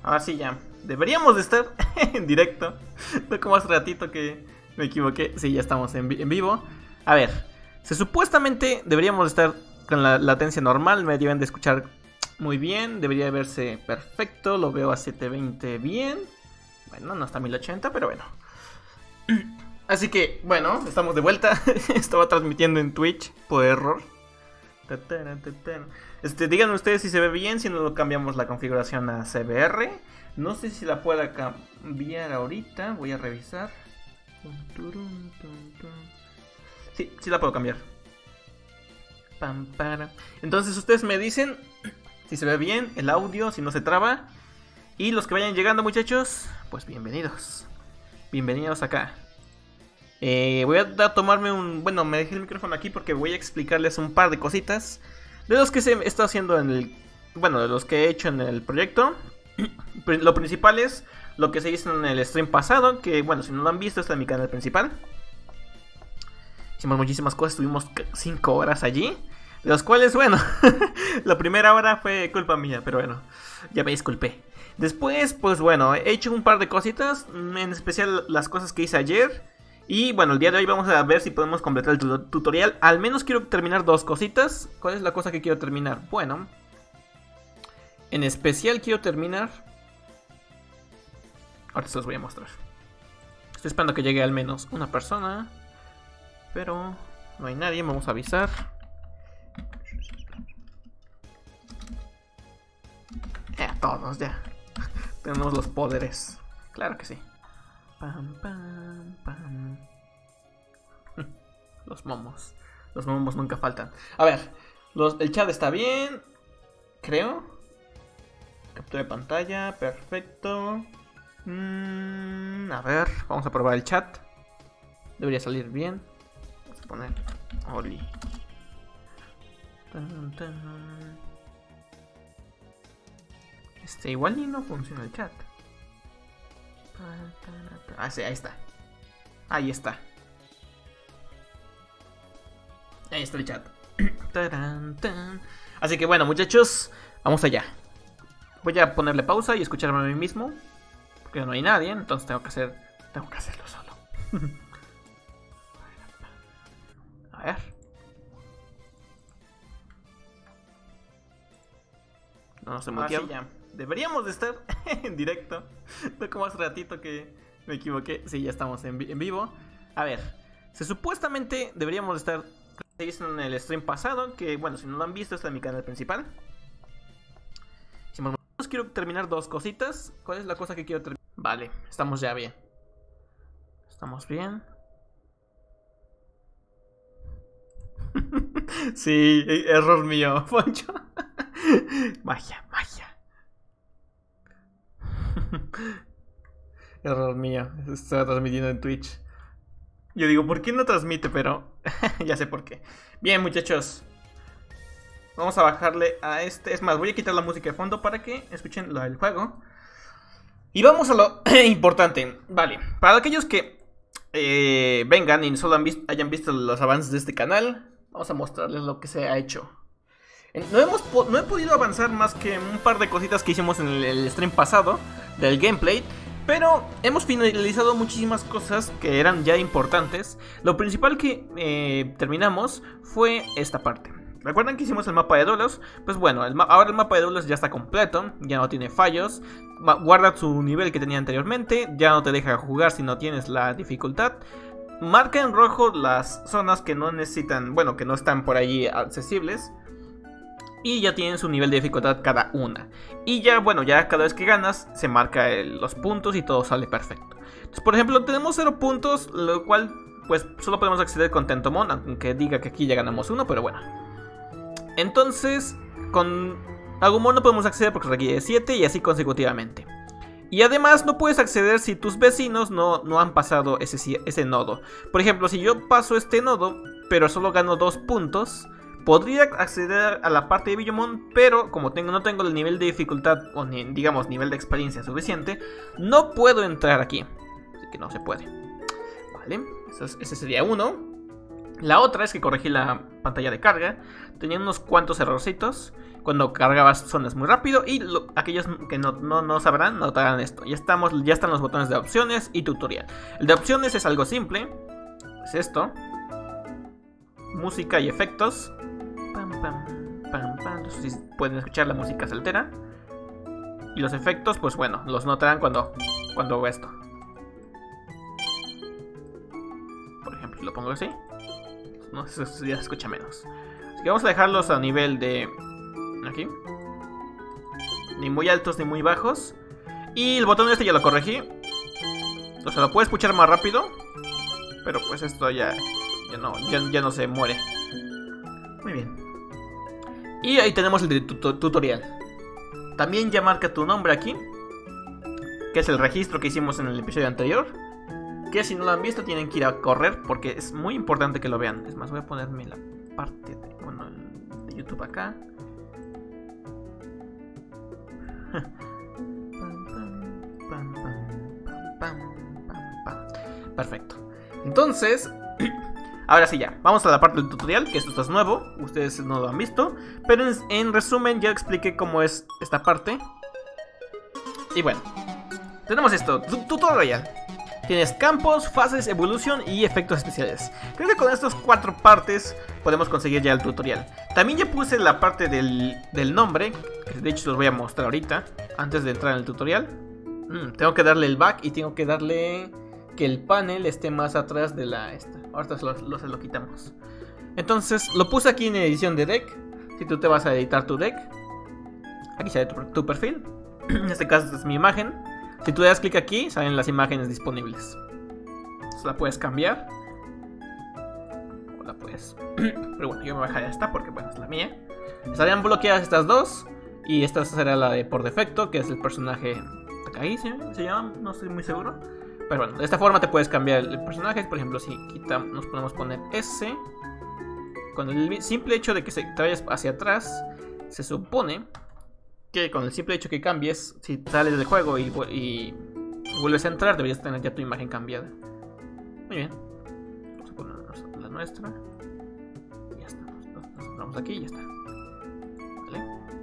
Ahora sí ya. Deberíamos de estar en directo. No como hace ratito que me equivoqué. Sí, ya estamos en vivo. A ver, supuestamente deberíamos estar con la latencia normal. Me deben de escuchar muy bien. Debería verse perfecto. Lo veo a 720 bien. Bueno, no está a 1080, pero bueno. Así que, bueno, estamos de vuelta. Estaba transmitiendo en Twitch por error. Díganme ustedes si se ve bien, si no cambiamos la configuración a CBR. No sé si la pueda cambiar ahorita. Voy a revisar. Sí, sí la puedo cambiar. Entonces ustedes me dicen si se ve bien el audio, si no se traba. Y los que vayan llegando, muchachos, pues bienvenidos. Bienvenidos acá. Voy a tomarme un... Bueno, me dejé el micrófono aquí porque voy a explicarles un par de cositas de los que se está haciendo en el... Bueno, de los que he hecho en el proyecto. Lo principal es lo que se hizo en el stream pasado, que bueno, si no lo han visto está en mi canal principal. Hicimos muchísimas cosas, estuvimos 5 horas allí, de los cuales, bueno, la primera hora fue culpa mía, pero bueno, ya me disculpé. Después, pues bueno, he hecho un par de cositas, en especial las cosas que hice ayer. Y bueno, el día de hoy vamos a ver si podemos completar el tutorial. Al menos quiero terminar 2 cositas. ¿Cuál es la cosa que quiero terminar? Bueno, en especial quiero terminar... Ahorita se los voy a mostrar. Estoy esperando que llegue al menos una persona, pero no hay nadie, vamos a avisar. Todos ya. Tenemos los poderes. Claro que sí. Pam, pam, pam. Los momos. Los momos nunca faltan. A ver, el chat está bien, creo. Captura de pantalla, perfecto. A ver, vamos a probar el chat. Debería salir bien. Vamos a poner Oli. Igual y no funciona el chat. Sí, ahí está. Ahí está. Ahí está el chat. Así que bueno, muchachos, vamos allá. Voy a ponerle pausa y escucharme a mí mismo, porque no hay nadie, entonces tengo que hacerlo solo. A ver. No se muteó. Ya. Deberíamos de estar en directo. No como hace ratito que me equivoqué. Sí, ya estamos en vivo. A ver, supuestamente deberíamos de estar en el stream pasado, que bueno, si no lo han visto está en mi canal principal. Quiero terminar 2 cositas. ¿Cuál es la cosa que quiero terminar? Vale, estamos ya bien. Estamos bien. Sí, error mío, Poncho. Magia, magia. Error mío. Estaba transmitiendo en Twitch. Yo digo, ¿por qué no transmite? Pero ya sé por qué. Bien, muchachos, vamos a bajarle a este. Es más, voy a quitar la música de fondo para que escuchen el juego. Y vamos a lo importante. Vale, para aquellos que vengan y solo hayan visto los avances de este canal, vamos a mostrarles lo que se ha hecho. No he podido avanzar más que un par de cositas que hicimos en el stream pasado del gameplay, pero hemos finalizado muchísimas cosas que eran ya importantes. Lo principal que terminamos fue esta parte. ¿Recuerdan que hicimos el mapa de duelos? Pues bueno, ahora el mapa de duelos ya está completo, ya no tiene fallos. Guarda su nivel que tenía anteriormente, ya no te deja jugar si no tienes la dificultad. Marca en rojo las zonas que no necesitan, bueno, que no están por allí accesibles. Y ya tienen su nivel de dificultad cada una. Y ya, bueno, ya cada vez que ganas se marca los puntos y todo sale perfecto. Entonces, por ejemplo, tenemos 0 puntos, lo cual pues solo podemos acceder con Tentomon, aunque diga que aquí ya ganamos 1, pero bueno. Entonces, con Agumon no podemos acceder porque requiere 7 y así consecutivamente. Y además no puedes acceder si tus vecinos no han pasado ese nodo. Por ejemplo, si yo paso este nodo, pero solo gano 2 puntos, podría acceder a la parte de Biyomon, pero como no tengo el nivel de dificultad o digamos nivel de experiencia suficiente, no puedo entrar aquí. Así que no se puede. Vale, ese sería uno. La otra es que corregí la pantalla de carga. Tenía unos cuantos errorcitos Cuando cargabas zonas muy rápido. Y aquellos que no sabrán, notarán esto. Ya están los botones de opciones y tutorial. El de opciones es algo simple. Es esto. Música y efectos. Pam, pam, pam, pam. Si pueden escuchar, la música se altera. Y los efectos, pues bueno, los notarán cuando hago esto. Por ejemplo, si lo pongo así, no sé si ya se escucha menos. Así que vamos a dejarlos a nivel de... aquí. Ni muy altos ni muy bajos. Y el botón este ya lo corregí. O sea, lo puedo escuchar más rápido. Pero pues esto ya no se muere. Muy bien. Y ahí tenemos el de tutorial. También ya marca tu nombre aquí, que es el registro que hicimos en el episodio anterior. Que si no lo han visto tienen que ir a correr, porque es muy importante que lo vean. Es más, voy a ponerme la parte de YouTube acá. Perfecto. Entonces, ahora sí ya, vamos a la parte del tutorial, que esto es nuevo, ustedes no lo han visto. Pero en resumen ya expliqué cómo es esta parte. Y bueno, tenemos esto, tutorial. Tienes campos, fases, evolución y efectos especiales. Creo que con estas 4 partes podemos conseguir ya el tutorial. También ya puse la parte del nombre, que de hecho los voy a mostrar ahorita, antes de entrar en el tutorial. Tengo que darle el back y tengo que darle que el panel esté más atrás de la esta. Ahorita se lo quitamos. Entonces lo puse aquí en edición de deck. Si tú te vas a editar tu deck, aquí sale tu perfil. En este caso es mi imagen. Si tú das clic aquí, salen las imágenes disponibles. Entonces la puedes cambiar. O la puedes... Pero bueno, yo me bajaré esta porque bueno, es la mía. Estarían bloqueadas estas dos. Y esta será la de por defecto, que es el personaje Takagi, se llama, no estoy muy seguro. Pero bueno, de esta forma te puedes cambiar el personaje. Por ejemplo, si nos podemos poner S. Con el simple hecho de que te vayas hacia atrás, se supone que con el simple hecho que cambies, si sales del juego y vuelves a entrar, deberías tener ya tu imagen cambiada. Muy bien. Vamos a poner la nuestra. Y ya está. Nos entramos aquí y ya está. ¿Vale?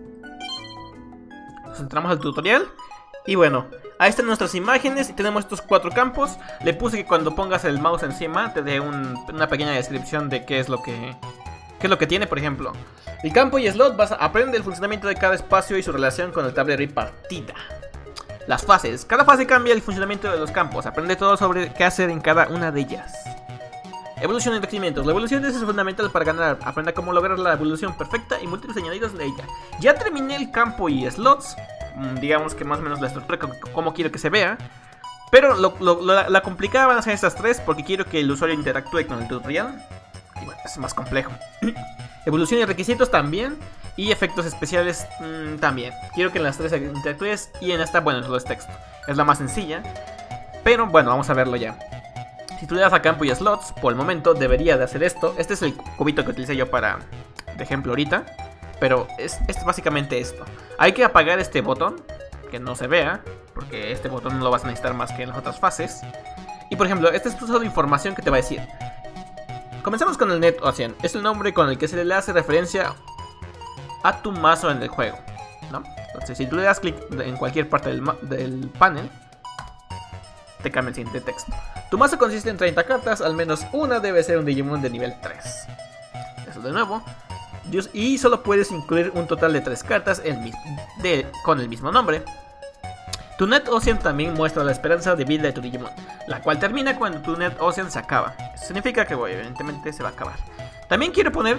Nos entramos al tutorial. Y bueno, ahí están nuestras imágenes y tenemos estos 4 campos. Le puse que cuando pongas el mouse encima te dé una pequeña descripción de qué es lo que tiene. Por ejemplo, el campo y slot aprende el funcionamiento de cada espacio y su relación con el tablero y partida. Las fases, cada fase cambia el funcionamiento de los campos. Aprende todo sobre qué hacer en cada una de ellas. Evolución y crecimientos. La evolución es fundamental para ganar. Aprenda cómo lograr la evolución perfecta y múltiples añadidos de ella. Ya terminé el campo y slots. Digamos que más o menos la estructura, como quiero que se vea. Pero la complicada van a ser estas 3, porque quiero que el usuario interactúe con el tutorial. Y bueno, es más complejo. Evolución y requisitos también. Y efectos especiales también. Quiero que en las 3 interactúes. Y en esta, bueno, solo es texto. Es la más sencilla. Pero bueno, vamos a verlo ya. Si tú le das a campo y slots, por el momento debería de hacer esto. Este es el cubito que utilicé yo de ejemplo ahorita. Pero es básicamente esto. Hay que apagar este botón, que no se vea, porque este botón no lo vas a necesitar más que en las otras fases. Y por ejemplo, esta es solo información que te va a decir. Comencemos con el Net Ocean. Es el nombre con el que se le hace referencia a tu mazo en el juego, ¿no? Entonces, si tú le das clic en cualquier parte del panel, te cambia el siguiente texto. Tu mazo consiste en 30 cartas, al menos una debe ser un Digimon de nivel 3. Eso de nuevo. Y solo puedes incluir un total de 3 cartas con el mismo nombre. Tu Net Ocean también muestra la esperanza de vida de tu Digimon, la cual termina cuando tu Net Ocean se acaba. Eso significa que evidentemente se va a acabar. También quiero poner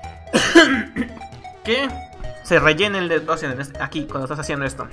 que se rellene el Net Ocean aquí cuando estás haciendo esto.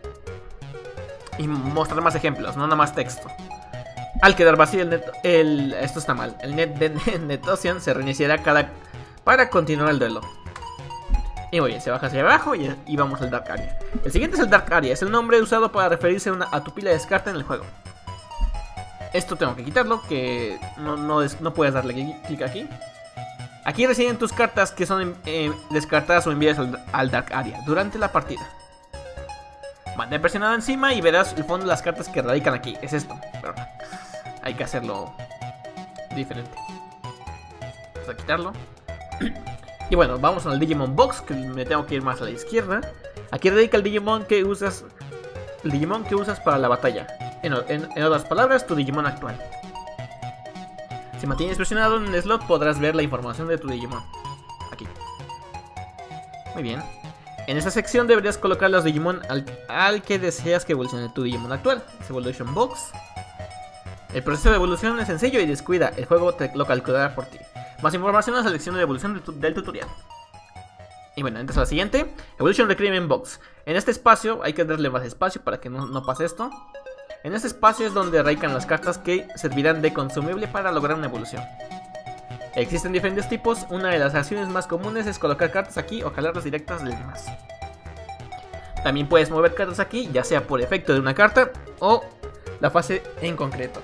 Y mostrar más ejemplos, no nada más texto. Al quedar vacío esto está mal. El Net Ocean se reiniciará para continuar el duelo. Y muy bien, se baja hacia abajo y vamos al Dark Area. El siguiente es el Dark Area, es el nombre usado para referirse a tu pila de descarte en el juego. Esto tengo que quitarlo, que no puedes darle clic aquí. Aquí residen tus cartas que son descartadas o enviadas al Dark Area durante la partida. Mantén presionado encima y verás el fondo de las cartas que radican aquí. Es esto, pero hay que hacerlo diferente. Vamos a quitarlo. Y bueno, vamos al Digimon Box, que me tengo que ir más a la izquierda. Aquí radica el Digimon que usas. El Digimon que usas para la batalla. En otras palabras, tu Digimon actual. Si mantienes presionado en el slot podrás ver la información de tu Digimon. Aquí. Muy bien. En esta sección deberías colocar los Digimon al que deseas que evolucione tu Digimon actual. Es Evolution Box. El proceso de evolución es sencillo y descuida, el juego te lo calculará por ti. Más información en la selección de evolución del tutorial. Y bueno, entras a la siguiente, Evolution Requirement Box. En este espacio hay que darle más espacio para que no pase esto. En este espacio es donde radican las cartas que servirán de consumible para lograr una evolución. Existen diferentes tipos, una de las acciones más comunes es colocar cartas aquí o jalarlas directas del demás. También puedes mover cartas aquí, ya sea por efecto de una carta o la fase en concreto.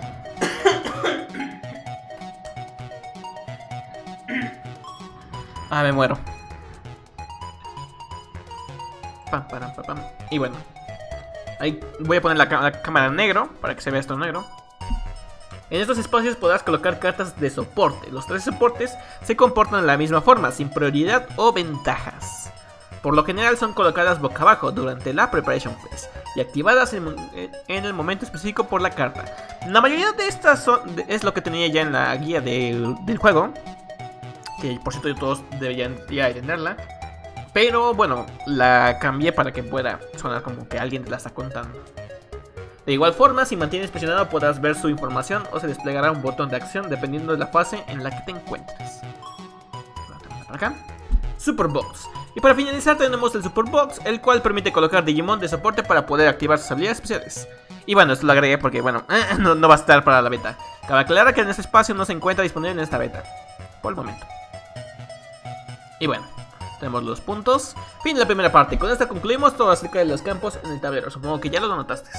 Ah, me muero. Pam, pam, pam, pam. Y bueno, ahí voy a poner la cámara en negro para que se vea esto en negro. En estos espacios podrás colocar cartas de soporte. Los tres soportes se comportan de la misma forma, sin prioridad o ventajas. Por lo general son colocadas boca abajo durante la Preparation Phase y activadas en el momento específico por la carta. La mayoría de estas es lo que tenía ya en la guía del juego, que por cierto todos deberían ya tenerla. Pero bueno, la cambié para que pueda sonar como que alguien te la está contando. De igual forma, si mantienes presionado podrás ver su información o se desplegará un botón de acción dependiendo de la fase en la que te encuentres. Para acá. Super Box. Y para finalizar tenemos el Super Box, el cual permite colocar Digimon de soporte para poder activar sus habilidades especiales. Y bueno, esto lo agregué porque bueno, no va a estar para la beta. Cabe aclarar que en este espacio no se encuentra disponible en esta beta, por el momento. Y bueno, tenemos los puntos. Fin de la primera parte. Con esta concluimos todo acerca de los campos en el tablero. Supongo que ya lo notaste.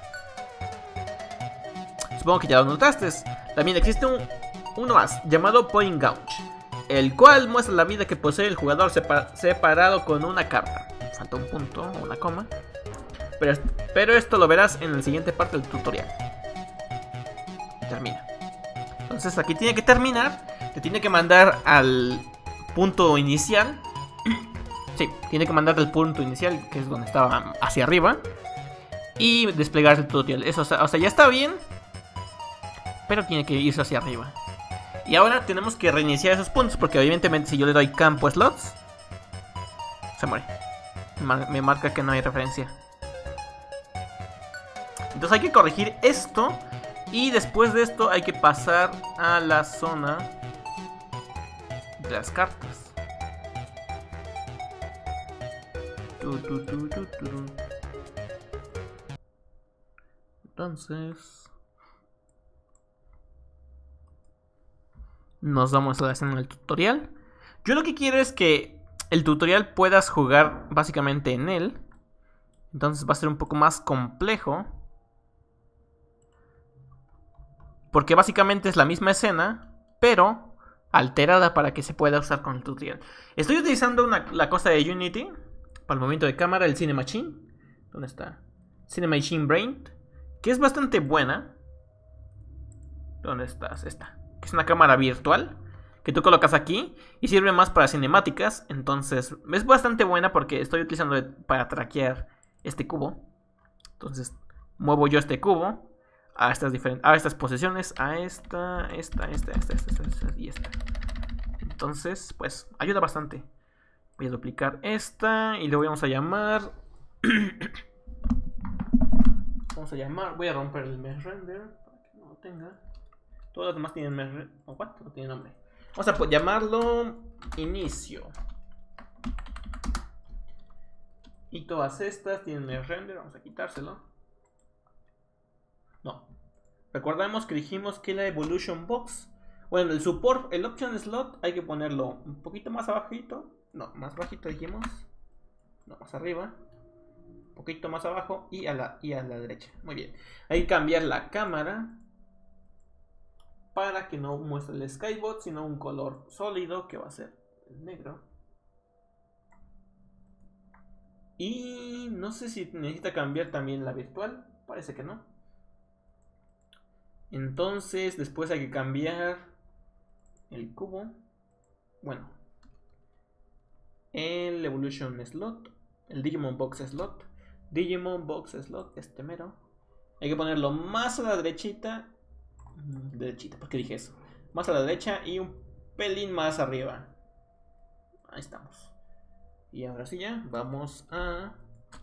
También existe uno más, llamado Point Gauge, el cual muestra la vida que posee el jugador separado con una carta. Falta un punto o una coma. Pero esto lo verás en la siguiente parte del tutorial. Termina. Entonces aquí tiene que terminar. Te tiene que mandar al punto inicial. Sí, tiene que mandarte al punto inicial, que es donde estaba hacia arriba. Y desplegar el tutorial. Eso, o sea, ya está bien, pero tiene que irse hacia arriba. Y ahora tenemos que reiniciar esos puntos, porque evidentemente si yo le doy campo slots, se muere. Me marca que no hay referencia. Entonces hay que corregir esto. Y después de esto hay que pasar a la zona de las cartas. Entonces nos vamos a la escena del tutorial. Yo lo que quiero es que el tutorial puedas jugar básicamente en él. Entonces va a ser un poco más complejo, porque básicamente es la misma escena, pero alterada para que se pueda usar con el tutorial. Estoy utilizando la cosa de Unity para el movimiento de cámara, el Cinemachine. ¿Dónde está? Cinemachine Brain, que es bastante buena. ¿Dónde estás? Esta. Que es una cámara virtual que tú colocas aquí y sirve más para cinemáticas. Entonces es bastante buena porque estoy utilizando para traquear este cubo. Entonces muevo yo este cubo a estas posiciones, a esta y esta. Entonces pues ayuda bastante. Voy a duplicar esta y le vamos a llamar voy a romper el mesh render para que no lo tenga. Todos los demás tienen mesh render. No tiene nombre. Vamos a llamarlo inicio. Y todas estas tienen mesh render. Vamos a quitárselo. No. Recordamos que dijimos que la Evolution Box, bueno, el support, el option slot hay que ponerlo un poquito más abajito. No, más bajito dijimos. No, más arriba. Un poquito más abajo y a la derecha. Muy bien. Hay que cambiar la cámara para que no muestre el Skybot, sino un color sólido que va a ser el negro. Y no sé si necesita cambiar también la virtual. Parece que no. Entonces después hay que cambiar el cubo. Bueno, el Evolution Slot, el Digimon Box Slot, Digimon Box Slot, este mero. Hay que ponerlo más a la derechita. Derechita, ¿por qué dije eso? Más a la derecha y un pelín más arriba. Ahí estamos. Y ahora sí ya, vamos a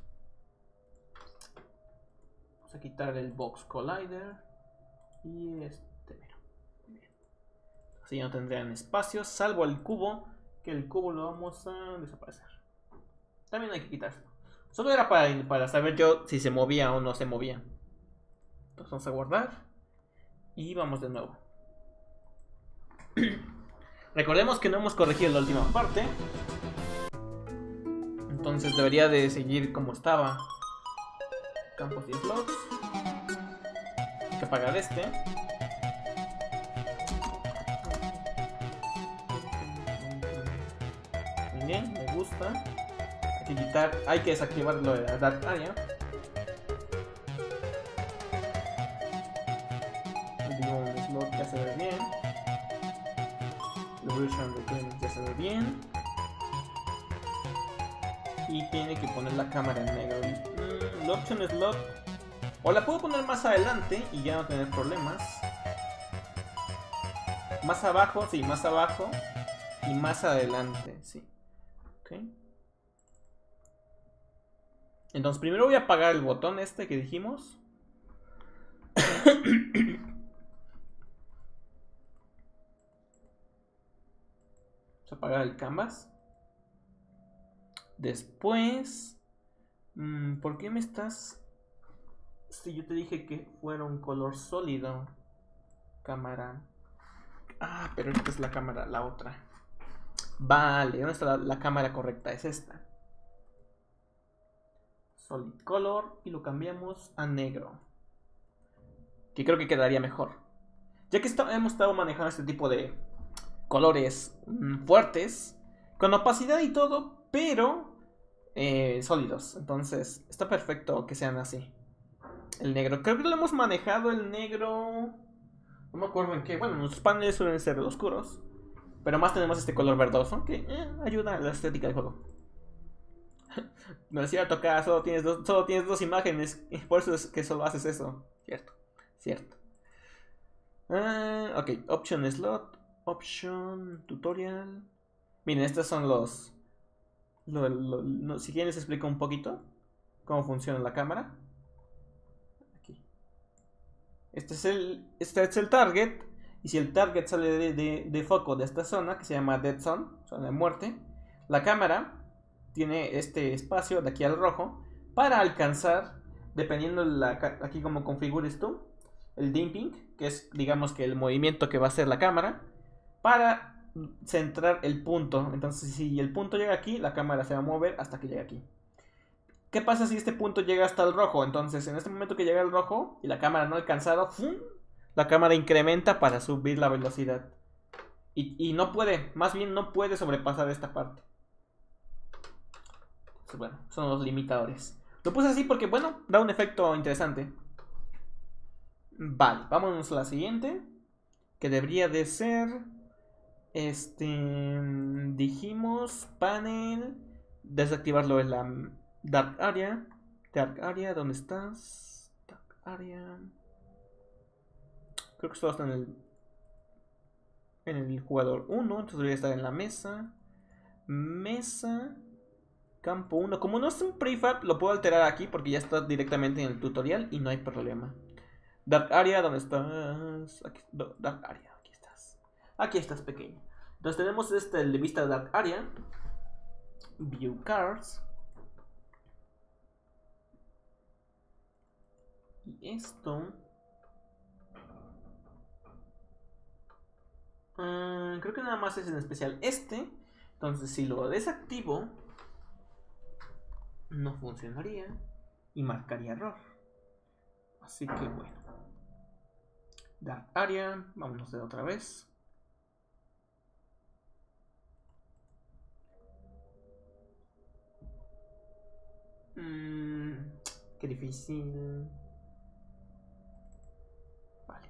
quitar el Box Collider. Y este mero. Bien. Así ya no tendrían espacios, salvo el cubo, que el cubo lo vamos a desaparecer. También hay que quitárselo. Solo era para saber yo si se movía o no se movía. Entonces vamos a guardar. Y vamos de nuevo. Recordemos que no hemos corregido la última parte. Entonces debería de seguir como estaba. Campos y slots. Hay que apagar este. Muy bien, me gusta. Hay que quitar, hay que desactivarlo de la Dark Area. El slot ya se ve bien. El Evolution Reclaim ya se ve bien. Y tiene que poner la cámara en negro. El Option Slot. O la puedo poner más adelante y ya no tener problemas. Más abajo, sí, más abajo. Y más adelante, sí. Ok. Entonces primero voy a apagar el botón este que dijimos. Vamos a apagar el canvas. Después... ¿por qué me estás...? Si yo te dije que fuera un color sólido. Cámara. Ah, pero esta es la cámara, la otra. Vale, ¿dónde está la cámara correcta? Es esta. Solid color. Y lo cambiamos a negro. Que creo que quedaría mejor. Ya que hemos estado manejando este tipo de colores fuertes. Con opacidad y todo. Pero sólidos. Entonces está perfecto que sean así. El negro. Creo que lo hemos manejado el negro. No me acuerdo en qué. Bueno, nuestros paneles suelen ser oscuros. Pero más tenemos este color verdoso que ayuda a la estética del juego. Me decía tocar, solo tienes dos imágenes. Y por eso es que solo haces eso. Cierto, cierto. Ok, Option Slot. Option Tutorial. Miren, estos son los... si quieren les explico un poquito cómo funciona la cámara. Aquí. Este es el target. Y si el target sale de foco de esta zona, que se llama Dead Zone, zona de muerte, la cámara tiene este espacio de aquí al rojo para alcanzar, dependiendo aquí como configures tú, el dimming, que es digamos que el movimiento que va a hacer la cámara, para centrar el punto. Entonces si el punto llega aquí, la cámara se va a mover hasta que llegue aquí. ¿Qué pasa si este punto llega hasta el rojo? Entonces en este momento que llega el rojo y la cámara no ha alcanzado, ¡fum!, la cámara incrementa para subir la velocidad. Y no puede, más bien no puede sobrepasar esta parte. Entonces, bueno, son los limitadores. Lo puse así porque, bueno, da un efecto interesante. Vale, vámonos a la siguiente. Que debería de ser... dijimos panel. Desactivarlo en la Dark Area. Dark Area, ¿dónde estás? Dark Area... Creo que esto está en el jugador 1. Entonces debería estar en la mesa. Mesa. Campo 1. Como no es un prefab, lo puedo alterar aquí porque ya está directamente en el tutorial y no hay problema. Dark Area, ¿dónde estás? Aquí, Dark Area, aquí estás. Aquí estás, pequeño. Entonces tenemos el de vista de Dark Area. View Cards. Y esto... creo que nada más es en especial este. Entonces si lo desactivo, no funcionaría y marcaría error. Así que bueno. Dark Area, vámonos de otra vez. Qué difícil. Vale.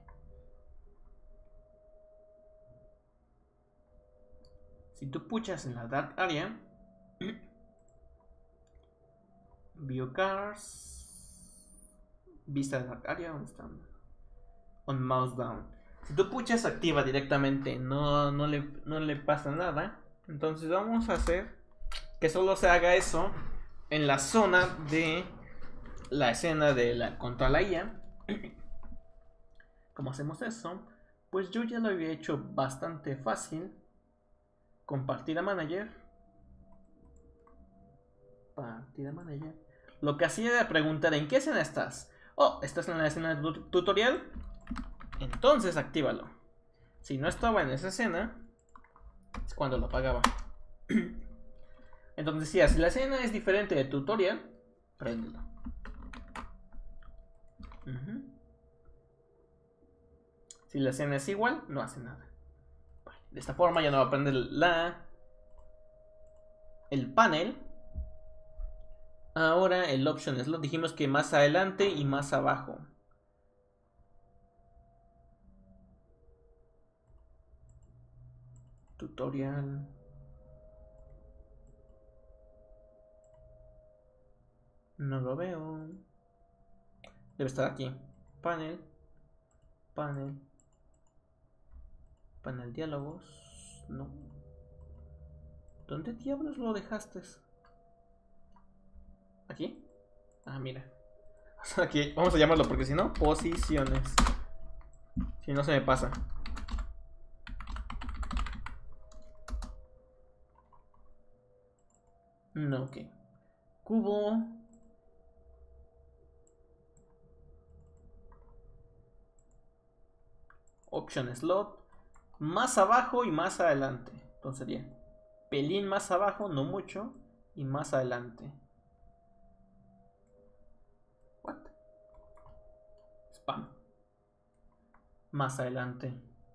Si tú puchas en la Dark Area, View cars. Vista de la área. ¿Dónde están? On mouse down. Si tú puchas activa directamente, no le pasa nada. Entonces vamos a hacer que solo se haga eso en la zona de la escena de la contra la IA. ¿Cómo hacemos eso? Pues yo ya lo había hecho bastante fácil. Compartir a manager. Partida manager. Lo que hacía era preguntar ¿en qué escena estás? Oh, ¿estás en la escena de tutorial? Entonces actívalo. Si no estaba en esa escena, es cuando lo apagaba. Entonces decía, si la escena es diferente de tutorial, préndelo. Si la escena es igual, no hace nada. Vale, de esta forma ya no va a prender el panel. Ahora el option slot dijimos que más adelante y más abajo. Tutorial. No lo veo. Debe estar aquí. Panel. Panel. Panel diálogos. No. ¿Dónde diablos lo dejaste? ¿Aquí? Ah, mira. Aquí. Vamos a llamarlo porque si no, posiciones. Si no se me pasa. No, ok. Cubo. Option slot. Más abajo y más adelante. Entonces sería pelín más abajo, no mucho. Y más adelante. What? Spam. Más adelante.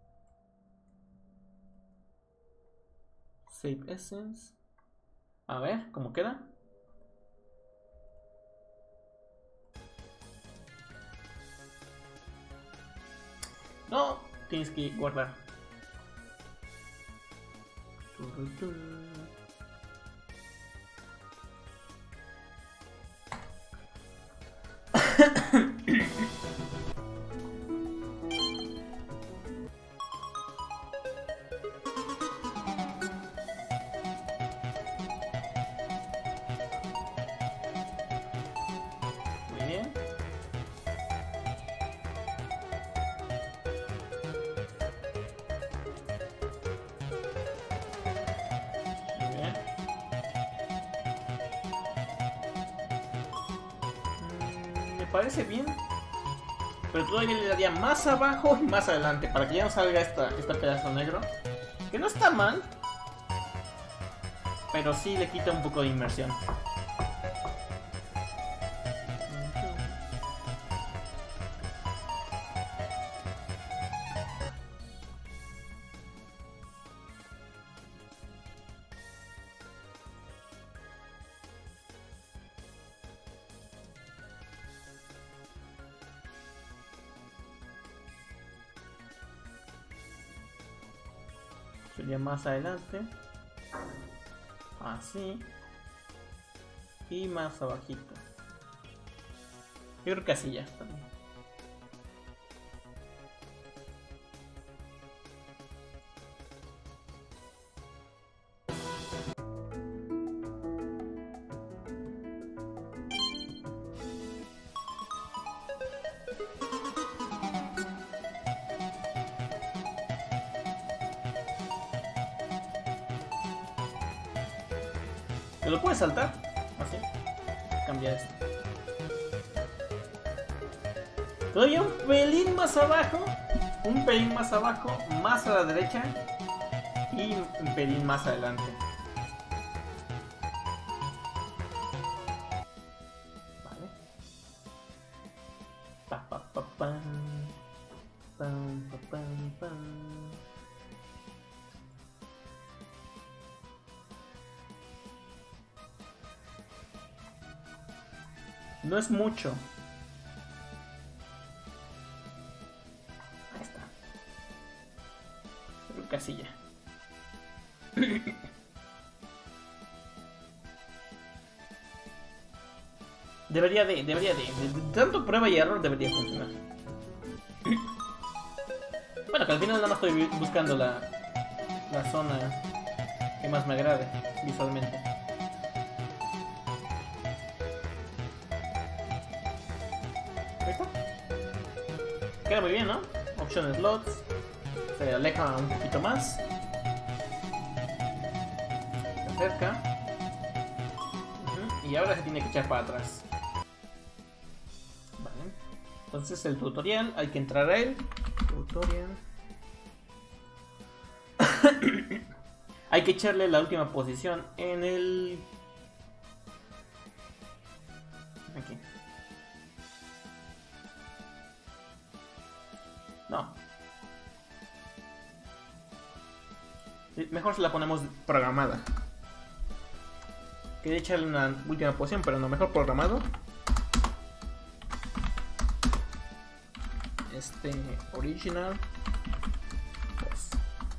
Save Essence. A ver, ¿cómo queda? No, tienes que guardar. Muy bien. Me parece bien. Pero todavía le daría más abajo y más adelante. Para que ya no salga este pedazo negro. Que no está mal. Pero sí le quita un poco de inmersión. Sería más adelante. Así. Y más abajito. Yo creo que así ya está bien. ¿Te lo puedes saltar? Así. Cambia esto. Todavía un pelín más abajo. Un pelín más abajo. Más a la derecha. Y un pelín más adelante. Vale. Pa, pa, pa, pam. Pam, pa, pam, pam. No es mucho. Ahí está. Creo que así ya. De tanto prueba y error debería funcionar. Bueno, que al final nada más estoy buscando la zona que más me agrade visualmente. Ahí está. Queda muy bien, ¿no? Option slots. Se aleja un poquito más. Se acerca. Y ahora se tiene que echar para atrás. Vale. Entonces el tutorial, hay que entrar a él. Tutorial. Hay que echarle la última posición en el... Aquí. No. Mejor se la ponemos programada. Quería echarle una última posición, pero no, mejor programado. Original pose.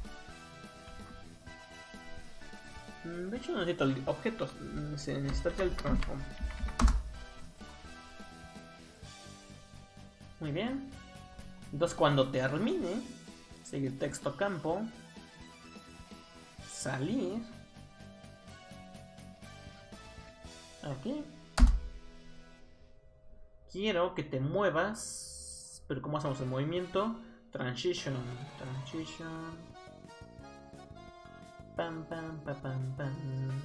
De hecho no necesito objetos, se necesita el transform. Muy bien. Entonces cuando termine, seguir texto campo, salir. Aquí. Quiero que te muevas. Pero ¿cómo hacemos el movimiento? Transition. Pam, pam, pam, pam, pam.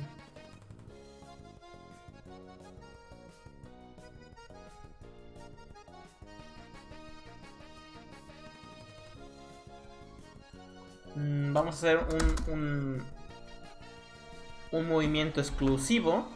Vamos a hacer un movimiento exclusivo.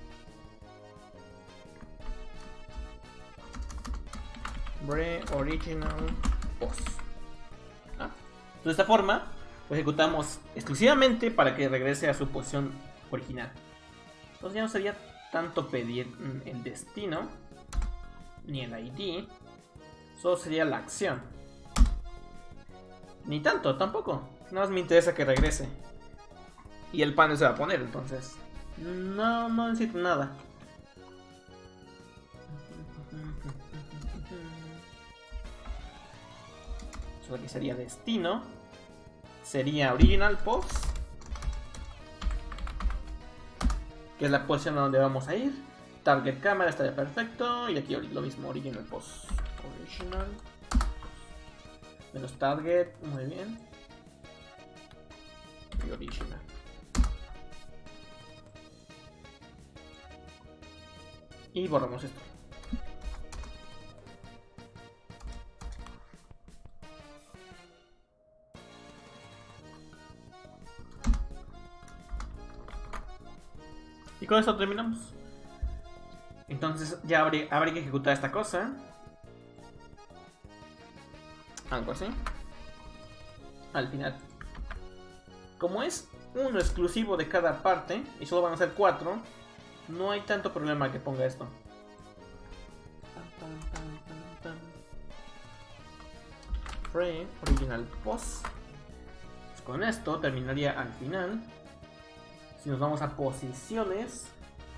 Original pose. De esta forma lo ejecutamos exclusivamente para que regrese a su posición original. Entonces ya no sería tanto pedir el destino ni el ID, solo sería la acción. Ni tanto, tampoco. Nada más me interesa que regrese. Y el panel se va a poner, entonces no necesito nada. Eso aquí sería destino. Sería original pose, que es la posición a donde vamos a ir. Target cámara estaría perfecto. Y aquí lo mismo, original pose. Original menos target, muy bien. Y original. Y borramos esto. Y con esto terminamos. Entonces ya habría que ejecutar esta cosa. Algo así. Al final. Como es uno exclusivo de cada parte y solo van a ser 4, no hay tanto problema que ponga esto. Frame original pose. Pues con esto terminaría al final. Si nos vamos a posiciones,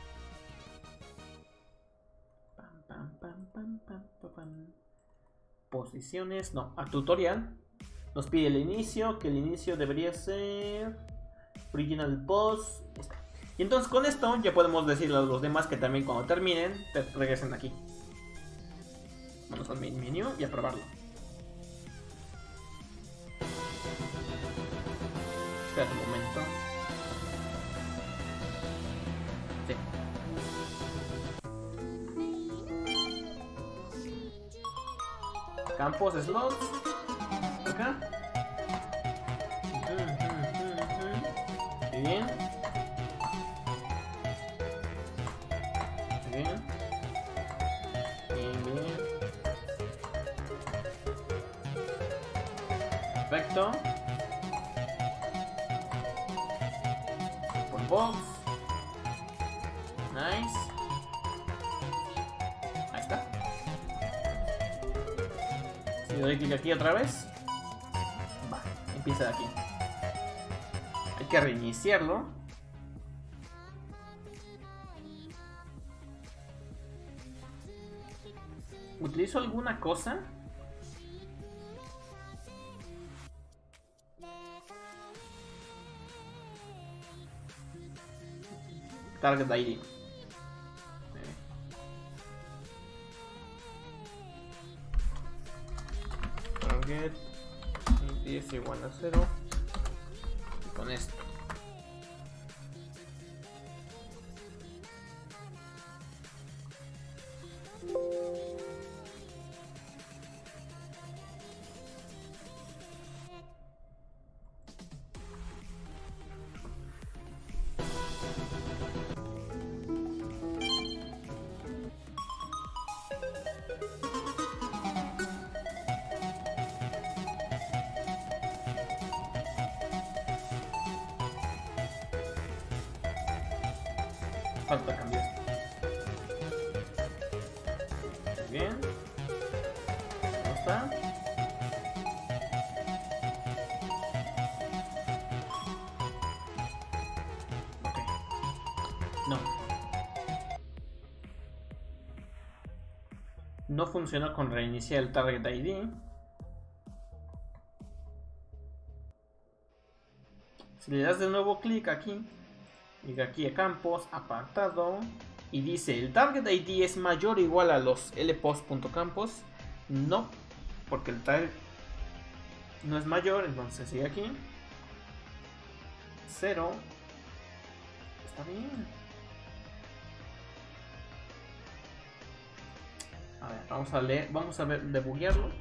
posiciones, no, a tutorial, nos pide el inicio, que el inicio debería ser original pose. Y entonces con esto ya podemos decirle a los demás que también cuando terminen regresen aquí. Vamos al main menu y a probarlo. Espera un momento. Campos, slots. Acá. Muy bien. Muy bien. Bien, bien. Perfecto. Por box. Nice. Ahí está. Si le doy clic aquí otra vez, va, empieza de aquí. Hay que reiniciarlo. ¿Utilizo alguna cosa? Target ID. Target ID es igual a 0. Y con esto. Falta cambiar. Muy bien. ¿Cómo está? Ok. No. No funcionó con reiniciar el Target ID. Si le das de nuevo clic aquí, llega aquí a campos, apartado, y dice el target ID es mayor o igual a los lpost.campos. No, porque el target no es mayor, entonces sigue aquí. 0. Está bien. A ver, vamos a leer, vamos a ver, debuguearlo.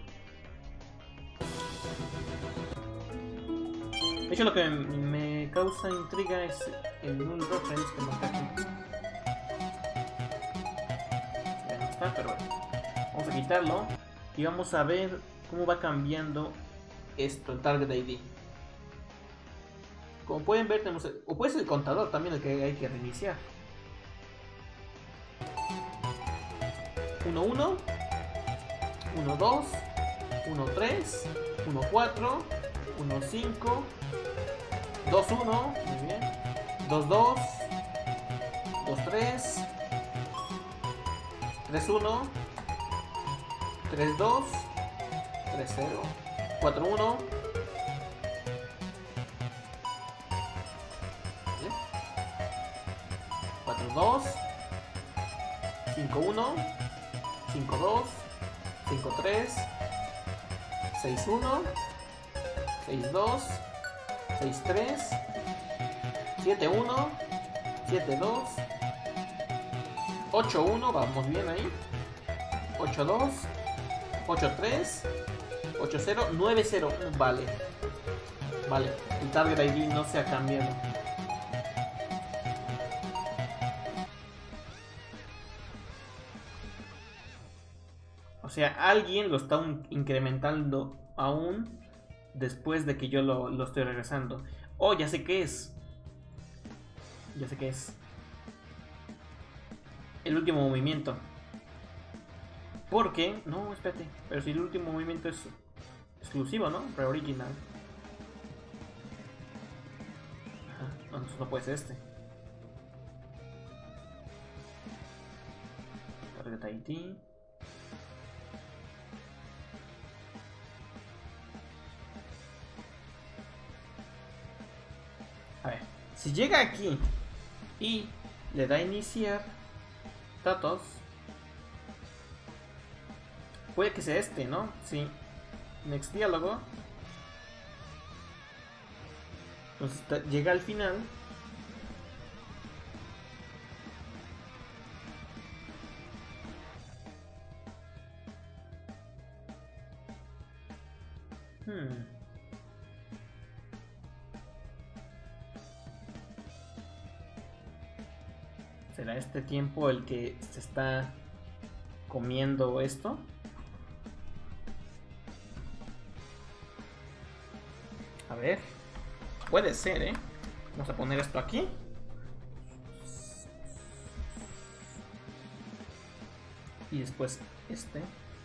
De hecho, lo que me causa intriga es el null reference que marca aquí. Ya no está, pero bueno. Vamos a quitarlo y vamos a ver cómo va cambiando esto, el target ID. Como pueden ver, tenemos o puede ser el contador también el que hay que reiniciar. 1, 1, 1, 2, 1, 3, 1, 4, 1, 5, 2, 1, muy bien, 2, 2, 2, 3, 3, 1, 3, 2, 3, 0, 4, 1, 4, 2, 5, 1, 5, 2, 5, 3, 6, 1, 6, 2, 6, 3, 7, 1, 7, 2, 8, 1, vamos bien ahí, 8, 2, 8, 3, 8, 0, 9, 0, vale, vale, el target ID no se ha cambiado. O sea, alguien lo está incrementando aún después de que yo lo estoy regresando. Oh, ya sé qué es. Ya sé qué es. El último movimiento. Porque... No, espérate. Pero si el último movimiento es exclusivo, ¿no? Pre-original. Ajá, entonces no puede ser este. Target ID. A ver, si llega aquí y le da a iniciar datos, puede que sea este, ¿no? Sí. Next diálogo. Entonces llega al final. ¿Será este tiempo el que se está comiendo esto? A ver. Puede ser, ¿eh? Vamos a poner esto aquí. Y después este.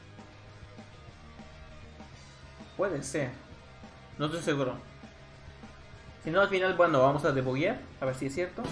Puede ser. No estoy seguro. Si no, al final, bueno, vamos a debuguear. A ver si es cierto.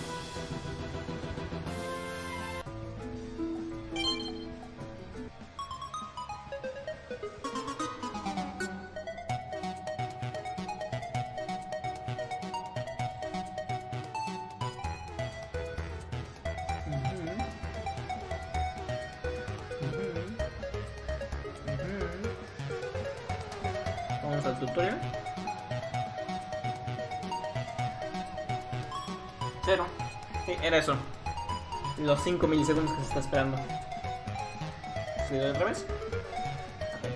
vamos al tutorial. 0. Sí, era eso. Los 5 milisegundos que se está esperando. ¿Se dio otra vez? Okay.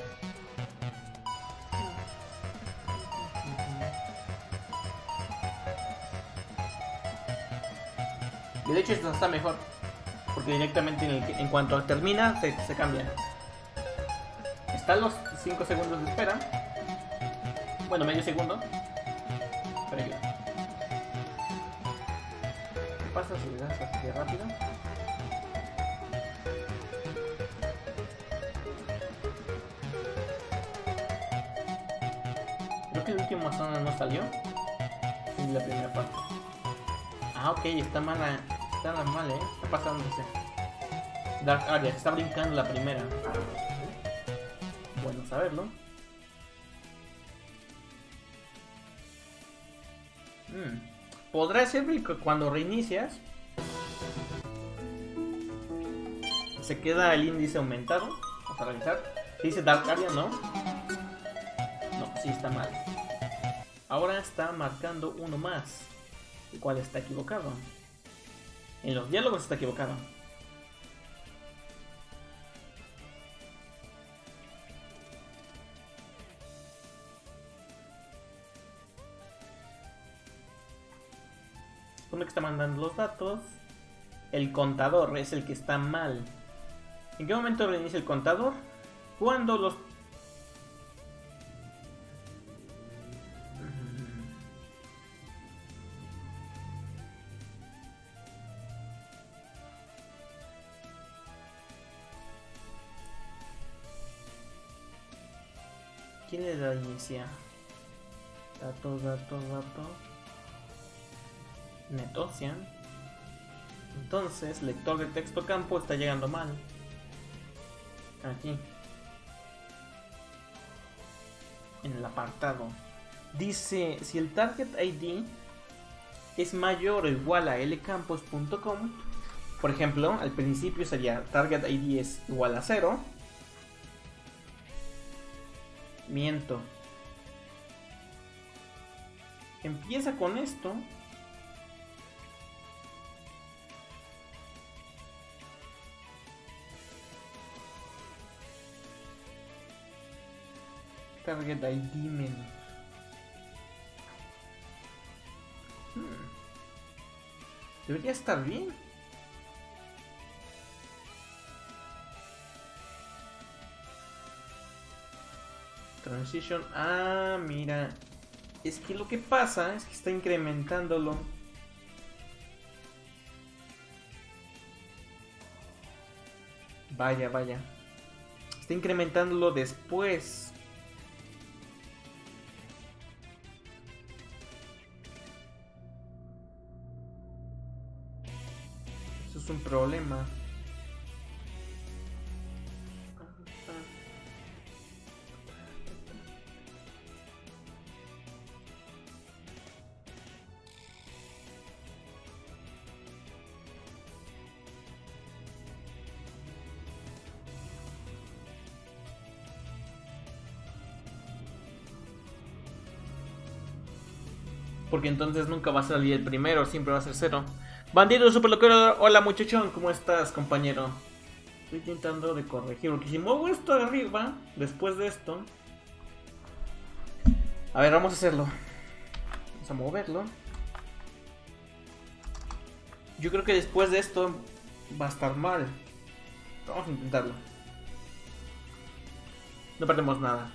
Y de hecho esto está mejor. Porque directamente en cuanto termina, se cambia. Están los 5 segundos de espera. Bueno, medio segundo. Pero ayuda. ¿Qué pasa si le das así de rápido? Creo que el último zona no salió. Es la primera parte. Ah, ok, está mala. Está mal, está pasándose. Dark Area, está brincando la primera. Bueno saberlo. Podrá ser que cuando reinicias se queda el índice aumentado. Vamos a revisar. Si dice Dark Area, no. No, sí está mal. Ahora está marcando uno más. El cual está equivocado. En los diálogos está equivocado. Supone que está mandando los datos. El contador es el que está mal. ¿En qué momento reinicia el contador? Cuando los... ¿Quién le da inicia? Datos. Netocian. Entonces, lector de texto campo está llegando mal. Aquí. En el apartado. Dice, si el target ID es mayor o igual a lcampos.com, por ejemplo, al principio sería target ID es igual a 0. Miento. Empieza con esto. Target ID menos. Debería estar bien. Transition. Ah, mira. Es que lo que pasa es que está incrementándolo. Vaya. Está incrementándolo después. Eso es un problema. Porque entonces nunca va a salir el primero, siempre va a ser 0. Bandido super loquero, hola muchachón, ¿cómo estás, compañero? Estoy intentando de corregir, porque si muevo esto de arriba, después de esto... A ver, vamos a hacerlo. Vamos a moverlo. Yo creo que después de esto va a estar mal. Vamos a intentarlo. No perdemos nada.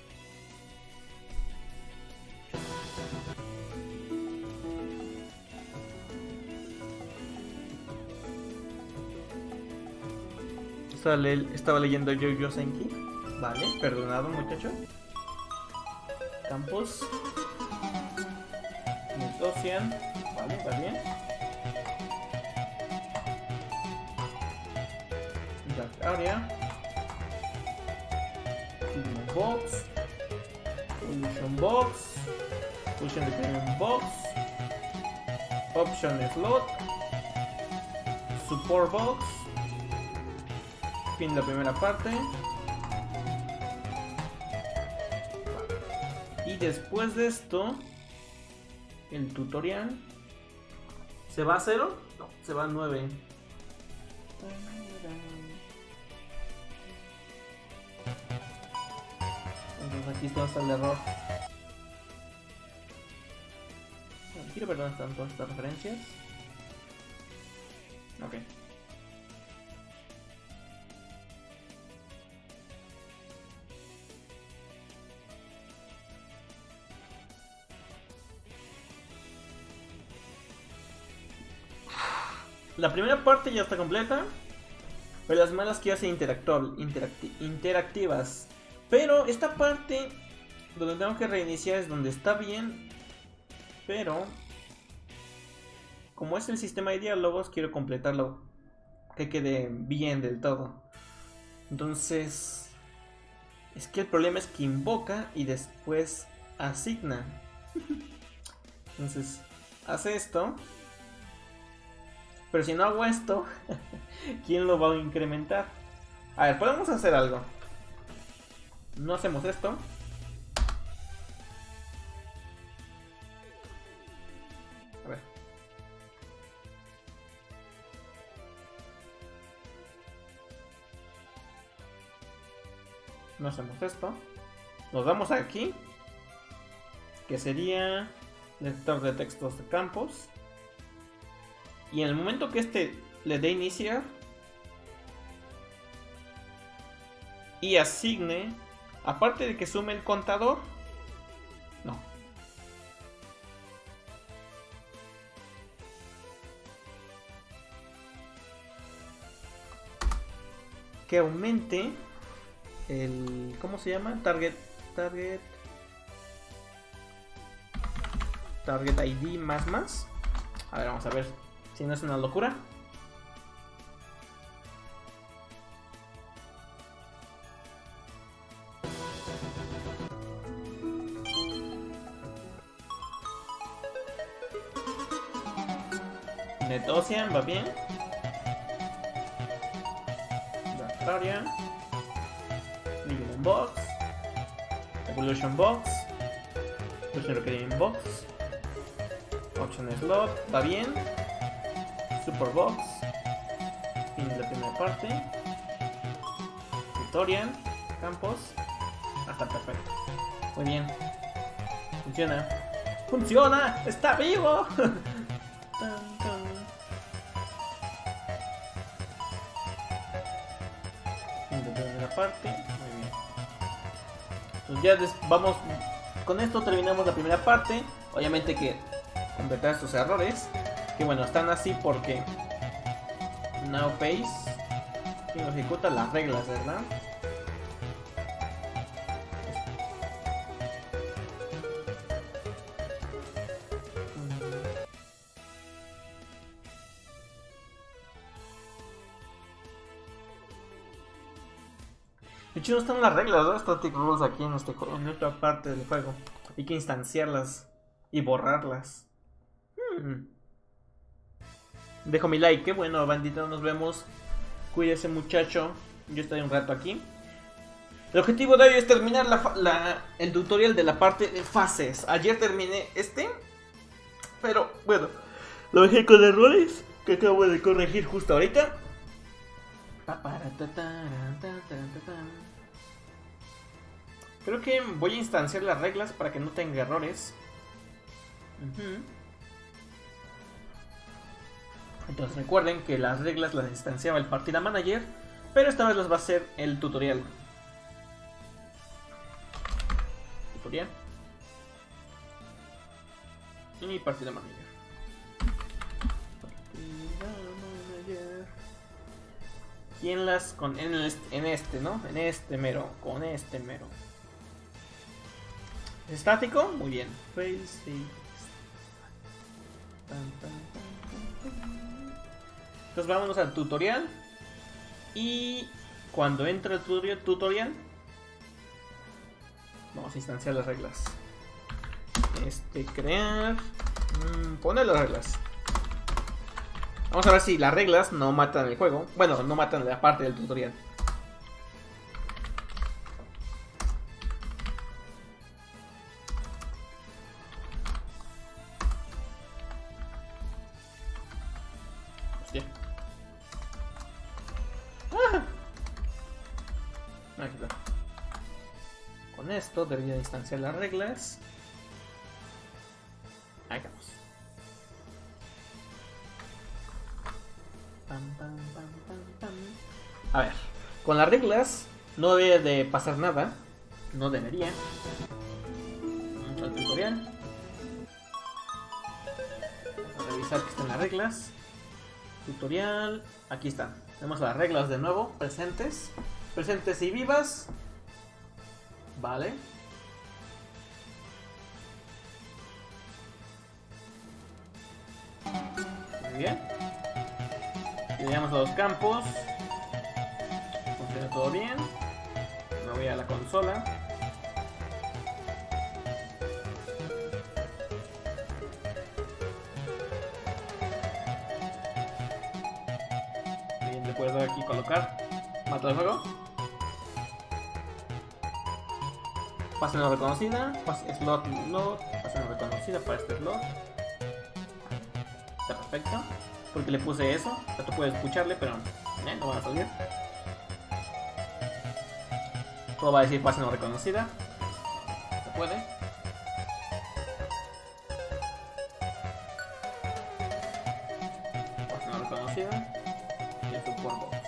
Estaba leyendo Jojo Senki. Vale, perdonado, muchacho. Campos. Netocian. Vale, está bien. Dark Area. Box. Solution Box. Fusion Dependent Box. Option Slot. Support Box. Fin de la primera parte. después de esto, el tutorial ¿se va a 0? No, se va a 9. Entonces aquí está el error. Quiero ver dónde están todas estas referencias. Ok. La primera parte ya está completa, pero las malas quiero hacer interactivas. Pero esta parte donde tengo que reiniciar es donde está bien, pero como es el sistema de diálogos, quiero completarlo, que quede bien del todo. Entonces, es que el problema es que invoca y después asigna. Entonces, hace esto. Pero si no hago esto, ¿quién lo va a incrementar? A ver, podemos hacer algo. No hacemos esto. A ver. No hacemos esto. Nos vamos aquí, que sería lector de textos de campos. Y en el momento que este le dé iniciar y asigne, aparte de que sume el contador, no. Que aumente el, ¿cómo se llama? Target ID más. A ver, vamos a ver si no es una locura. NetOcean va bien. Bacteria. Lightning Box. Evolution Box. Evolution Recording Box. Option Slot va bien. Superbox. Fin de la primera parte. Tutorial. Campos. Está perfecto. Muy bien. Funciona. ¡Funciona! ¡Está vivo! Fin de la primera parte. Muy bien. Entonces ya vamos. Con esto terminamos la primera parte. Obviamente que completar estos errores. Que bueno, están así porque Now Face quien ejecuta las reglas, ¿verdad? De hecho no están las reglas, ¿no? Static Rules aquí en en esta parte del juego. Hay que instanciarlas y borrarlas. Dejo mi like, qué bueno, bandito, nos vemos. Cuídese, muchacho. Yo estaré un rato aquí. El objetivo de hoy es terminar el tutorial de la parte de fases. Ayer terminé pero bueno, lo dejé con errores que acabo de corregir justo ahorita. Creo que voy a instanciar las reglas para que no tenga errores. Entonces recuerden que las reglas las instanciaba el Partida Manager, pero esta vez las va a hacer el tutorial. Y Partida Manager. ¿Quién las con en este, ¿no? En este mero, con este mero. ¿Estático? Muy bien. Face, sí. Entonces vámonos al tutorial. Y cuando entre el tutorial, vamos a instanciar las reglas. Crear. Poner las reglas. Vamos a ver si las reglas no matan el juego. Bueno, no matan la parte del tutorial. Hostia. ¡Ah! Aquí está. Con esto debería instanciar las reglas. Ahí estamos. A ver, con las reglas no debe de pasar nada. No debería. Vamos al tutorial. Vamos a revisar que están las reglas. Tutorial. Aquí están. Tenemos las reglas de nuevo. Presentes. Presentes y vivas. Vale. Muy bien. Llegamos a los campos. Funciona todo bien. Me voy a la consola. Bien, le puedo aquí colocar. Mata de juego. Pase no reconocida. Slot load. Pase no reconocida para este slot. Está perfecto. Porque le puse eso. O sea, tú puedes escucharle, pero no van a salir. Todo va a decir pase no reconocida. Se puede. Pase no reconocida. Y el support box.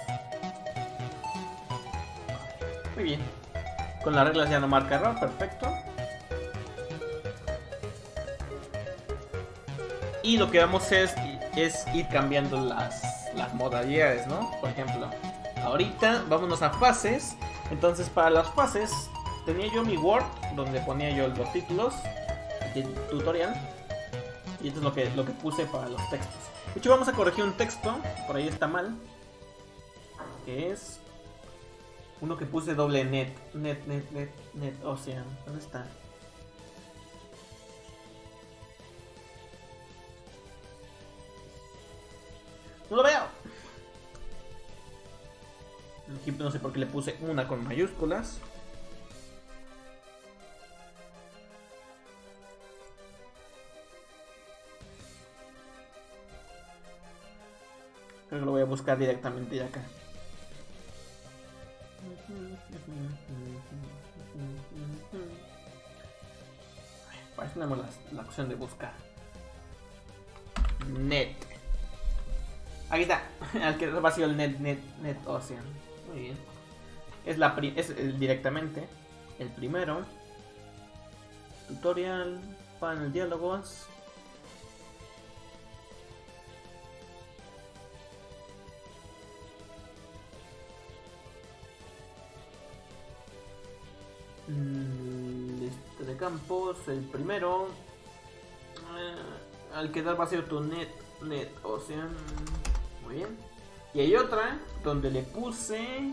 Muy bien. Con las reglas ya no marca error. Perfecto. Y lo que vamos es ir cambiando las modalidades, ¿no? Por ejemplo, ahorita vámonos a fases. Entonces para las fases tenía yo mi Word donde ponía yo los títulos de tutorial. Y esto es lo que puse para los textos. De hecho vamos a corregir un texto, por ahí está mal. Que es uno que puse doble net ocean. ¿Dónde está? No lo veo. Aquí no sé por qué le puse una con mayúsculas. Creo que lo voy a buscar directamente de acá. Para eso tenemos la opción de buscar. Net. Aquí está. Al que vacío el net ocean. Muy bien. Es directamente el primero. Tutorial. Panel diálogos. Lista de campos. El primero. Al quedar vacío tu net ocean. Muy bien. Y hay otra donde le puse...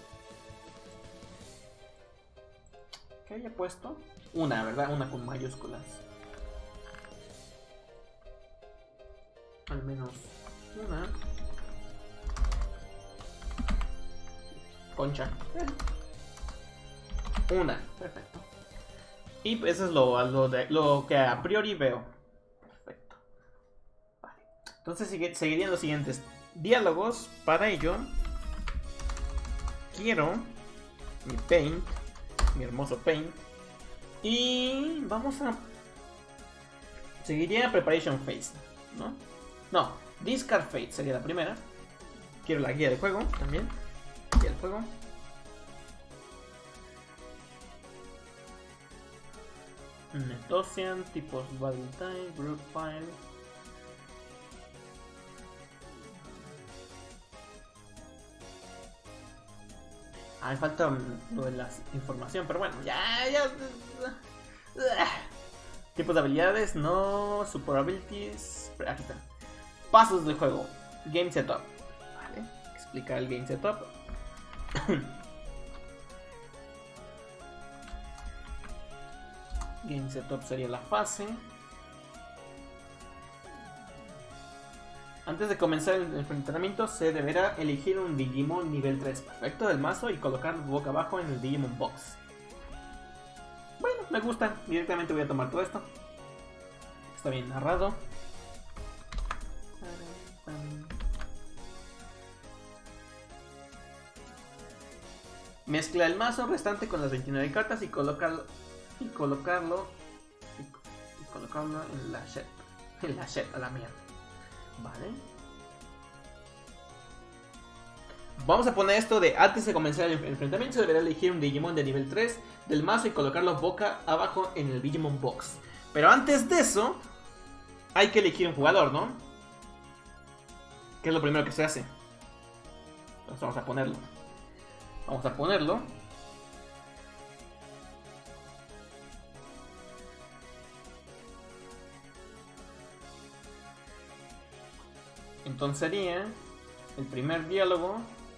¿Qué había puesto? Una, ¿verdad? Una con mayúsculas. Al menos una. Concha. Una. Perfecto. Y eso es lo que a priori veo. Perfecto. Vale. Entonces seguirían los siguientes diálogos. Para ello quiero mi Paint, mi hermoso Paint, y vamos a seguiría Preparation Phase, no, Discard Phase sería la primera. Quiero la guía de juego también, guía de juego. Netocian, tipos Valentine, Group File. Me falta lo de la información, pero bueno, ya. Tipos de habilidades, no. Super abilities. Aquí está. Pasos del juego. Game setup. Vale. Explicar el game setup. Game setup sería la fase. Antes de comenzar el enfrentamiento se deberá elegir un Digimon nivel 3 perfecto del mazo y colocar boca abajo en el Digimon Box. Bueno, me gusta. Directamente voy a tomar todo esto. Está bien narrado. Mezcla el mazo restante con las 29 cartas y colocarlo en la shed. En la shed, a la mierda. Vale. Vamos a poner esto de antes de comenzar el enfrentamiento se deberá elegir un Digimon de nivel 3 del mazo y colocarlo boca abajo en el Digimon Box. Pero antes de eso, hay que elegir un jugador, ¿no? ¿Qué es lo primero que se hace? Entonces vamos a ponerlo. Vamos a ponerlo. Entonces sería el primer diálogo.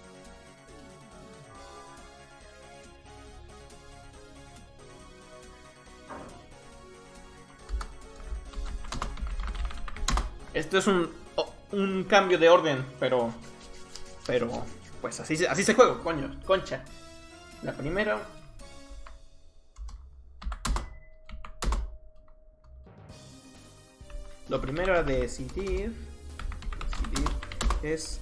Esto es un cambio de orden, pero pues así se juega, coño, concha. La primera. Lo primero a decidir es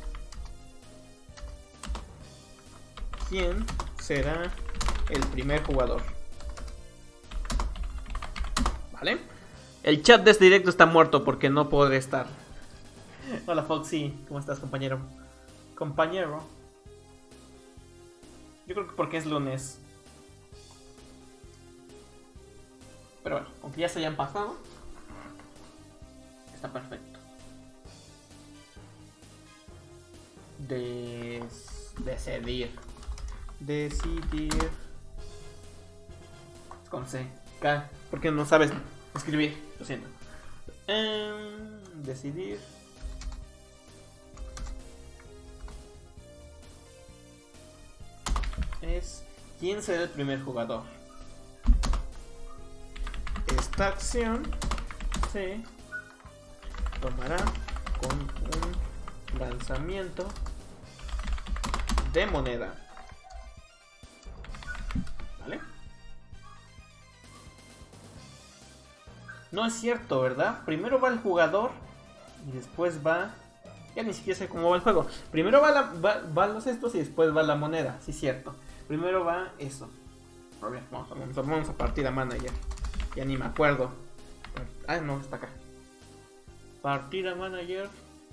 quién será el primer jugador. ¿Vale? El chat de este directo está muerto porque no podré estar. Hola Foxy, ¿cómo estás, compañero? Compañero. Yo creo que porque es lunes. Pero bueno, aunque ya se hayan pasado, está perfecto. Decidir. Con C. K. Porque no sabes escribir. Lo siento. Decidir. Es quién será el primer jugador. Esta acción se tomará con un lanzamiento de moneda. ¿Vale? No es cierto, ¿verdad? Primero va el jugador y después va... Ya ni siquiera sé cómo va el juego. Primero va los estos y después va la moneda. Sí, cierto. Primero va eso. A ver, vamos a partida manager. Ya ni me acuerdo. Ah, no, está acá. Partida manager.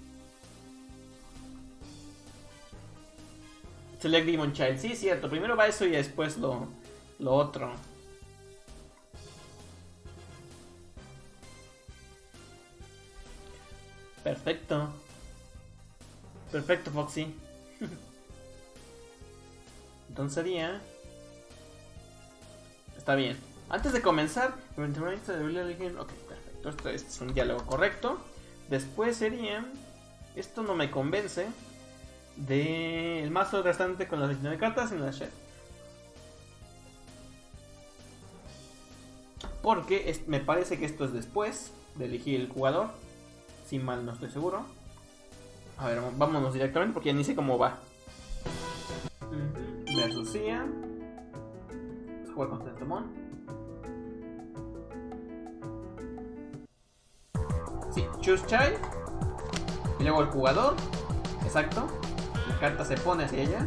Select Demon Child. Sí, cierto. Primero va eso y después lo otro. Perfecto. Perfecto, Foxy. Entonces sería... Está bien. Antes de comenzar, ok, perfecto. Esto es un diálogo correcto. Después sería... Esto no me convence. El mazo restante con las 19 cartas en la shed. Porque me parece que esto es después de elegir el jugador. Si mal no estoy seguro. A ver, vámonos directamente porque ya ni sé cómo va. Versus Cia. Vamos a jugar con Tentomon. Sí, Choose Child. Y luego el jugador. Exacto. La carta se pone hacia ella.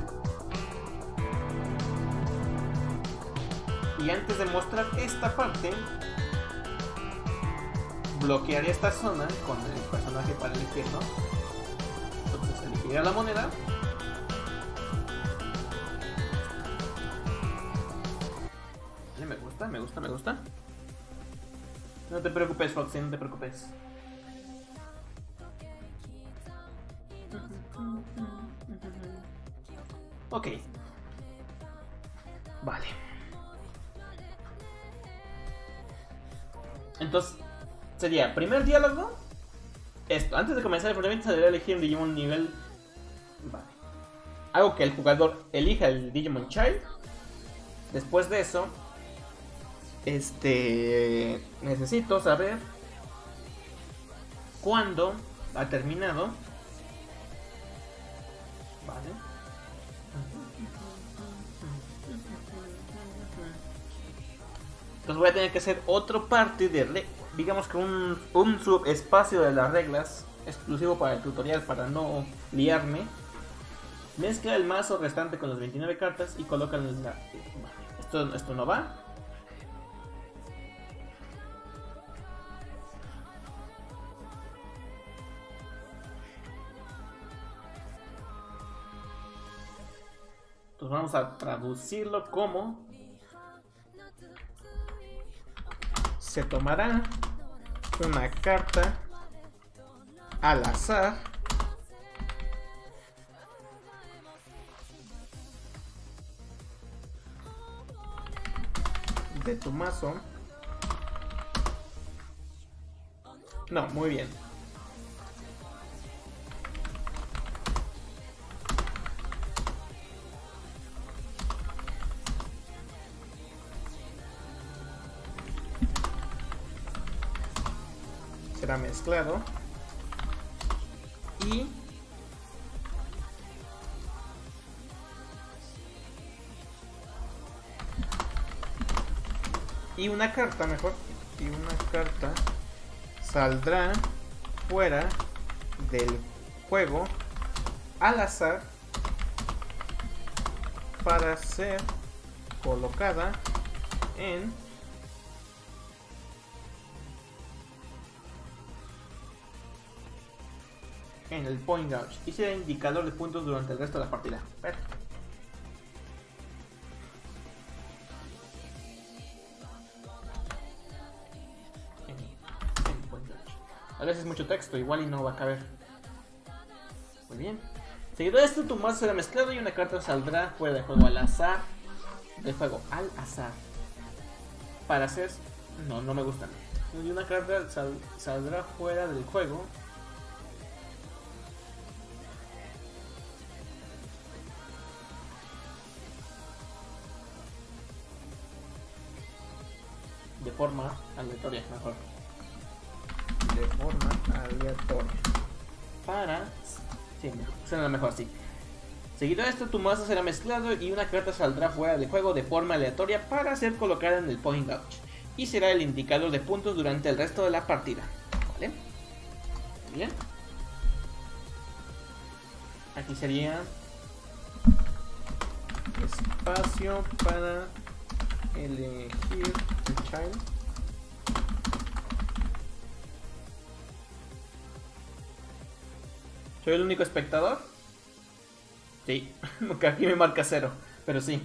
Y antes de mostrar esta parte, bloquearé esta zona con el personaje para elegir, ¿no? Entonces elegiré la moneda. Me gusta. No te preocupes, Foxy, no te preocupes. Ok. Vale. Entonces, sería primer diálogo. Esto, antes de comenzar el enfrentamiento se deberá elegir un Digimon nivel... Vale. Hago que el jugador elija el Digimon Child. Después de eso, necesito saber cuándo ha terminado. Vale. Entonces voy a tener que hacer otro parte de, digamos que un subespacio de las reglas exclusivo para el tutorial para no liarme. Mezcla el mazo restante con las 29 cartas y colócalo en la... Esto no va. Entonces vamos a traducirlo como... Se tomará una carta al azar de tu mazo. No, muy bien. Será mezclado y una carta saldrá fuera del juego al azar para ser colocada en el point gauge y será indicador de puntos durante el resto de la partida. Perfecto. A veces mucho texto, igual y no va a caber. Muy bien. Seguido de esto, tu mazo será mezclado y una carta saldrá fuera del juego al azar. Del juego al azar. Para hacer... No me gustan. Y una carta saldrá fuera del juego. De forma aleatoria, mejor. De forma aleatoria. Para... Sí, suena mejor así. Seguido a esto, tu mazo será mezclado y una carta saldrá fuera del juego de forma aleatoria para ser colocada en el point gauge. Y será el indicador de puntos durante el resto de la partida. ¿Vale? Bien. Aquí sería... espacio para elegir el child. ¿Soy el único espectador? Sí, porque aquí me marca 0, pero sí.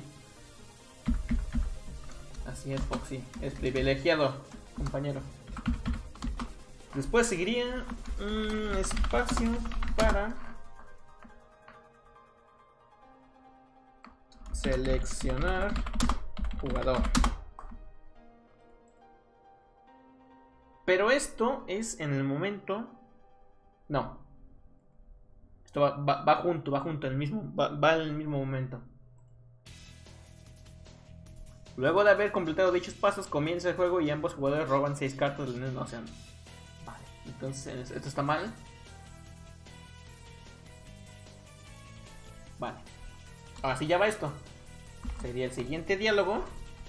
Así es, Foxy, es privilegiado, compañero. Después seguiría un espacio para seleccionar jugador. Pero esto es en el momento... No. Esto va junto, en el mismo, va en el mismo momento. Luego de haber completado dichos pasos, comienza el juego y ambos jugadores roban 6 cartas del mismo océano. Vale, entonces esto está mal. Vale. Ahora sí ya va esto. Sería el siguiente diálogo.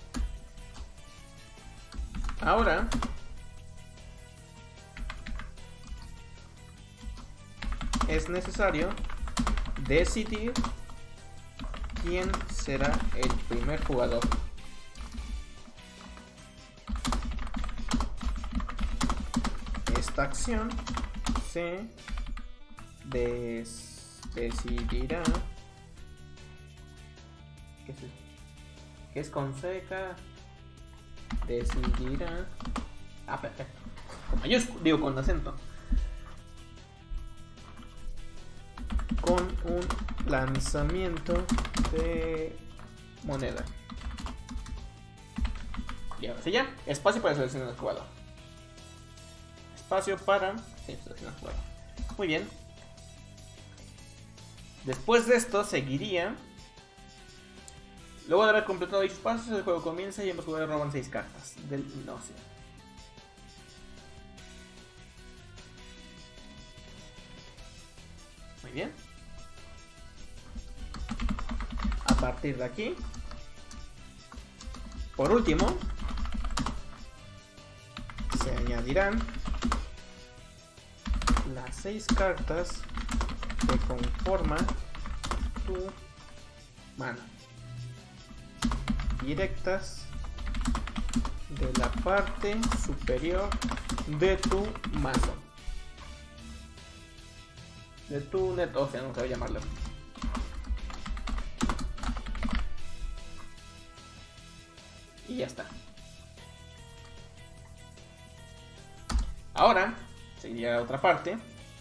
Ahora... es necesario decidir quién será el primer jugador. Esta acción se decidirá. ¿Qué es con seca? Decidirá. Ah, perfecto. Con mayúscula, digo con acento. Con un lanzamiento de moneda. Y ahora sí ya. Espacio para seleccionar el jugador. Espacio para... Sí, seleccionar el jugador. Muy bien. Después de esto seguiría... Luego de haber completado dichos pasos, el juego comienza y ambos jugadores roban 6 cartas del océano. Muy bien. A partir de aquí, por último, se añadirán las 6 cartas que conforman tu mano. Directas de la parte superior de tu mazo. De tu net, o sea, no sé llamarlo. Y ya está. Ahora seguiría la otra parte.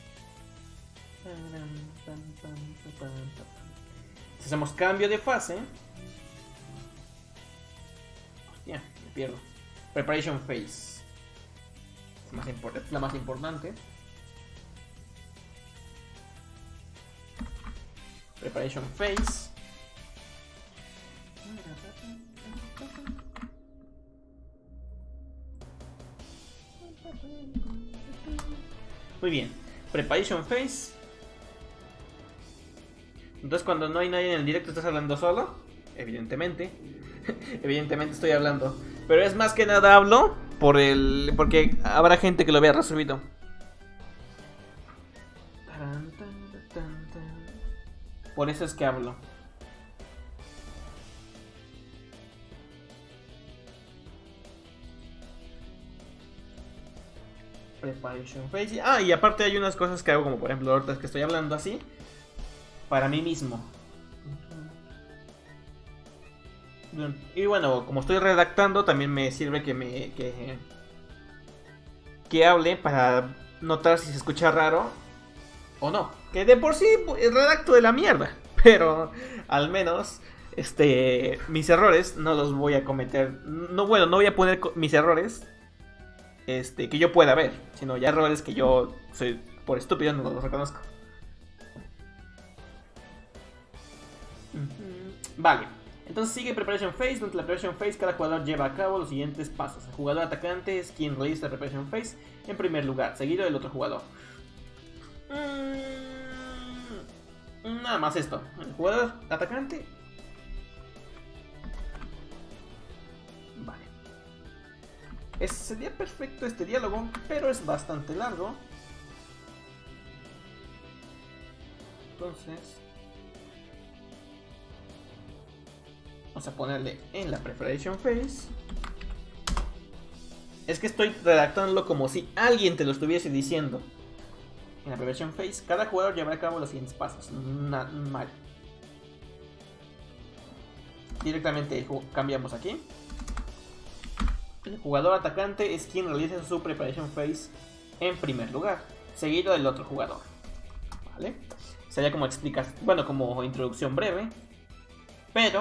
Si hacemos cambio de fase. Hostia, me pierdo. Preparation phase. Es la más importante. Preparation phase. Muy bien. Preparation phase. Entonces cuando no hay nadie en el directo estás hablando solo. Evidentemente. Evidentemente estoy hablando. Pero es más que nada hablo porque habrá gente que lo vea resubido. Por eso es que hablo. Preparation phase. Ah, y aparte hay unas cosas que hago, como por ejemplo ahorita que estoy hablando así, para mí mismo. Y bueno, como estoy redactando, también me sirve que hable para notar si se escucha raro o no. Que de por sí redacto de la mierda, pero al menos mis errores no los voy a cometer. No, bueno, no voy a poner mis errores que yo pueda ver, sino ya errores que yo soy por estúpido no los reconozco. Vale. Entonces sigue Preparation Phase. Durante la Preparation Phase cada jugador lleva a cabo los siguientes pasos. El jugador atacante es quien realiza la Preparation Phase en primer lugar, seguido del otro jugador. Nada más esto. El jugador atacante. Vale. Sería perfecto este diálogo, pero es bastante largo. Entonces vamos a ponerle en la Preparation Phase. Es que estoy redactándolo como si alguien te lo estuviese diciendo. En la Preparation Phase, cada jugador llevará a cabo los siguientes pasos. Mal. Directamente cambiamos aquí. El jugador atacante es quien realiza su Preparation Phase en primer lugar, seguido del otro jugador. ¿Vale? Sería como explicar, bueno, como introducción breve. Pero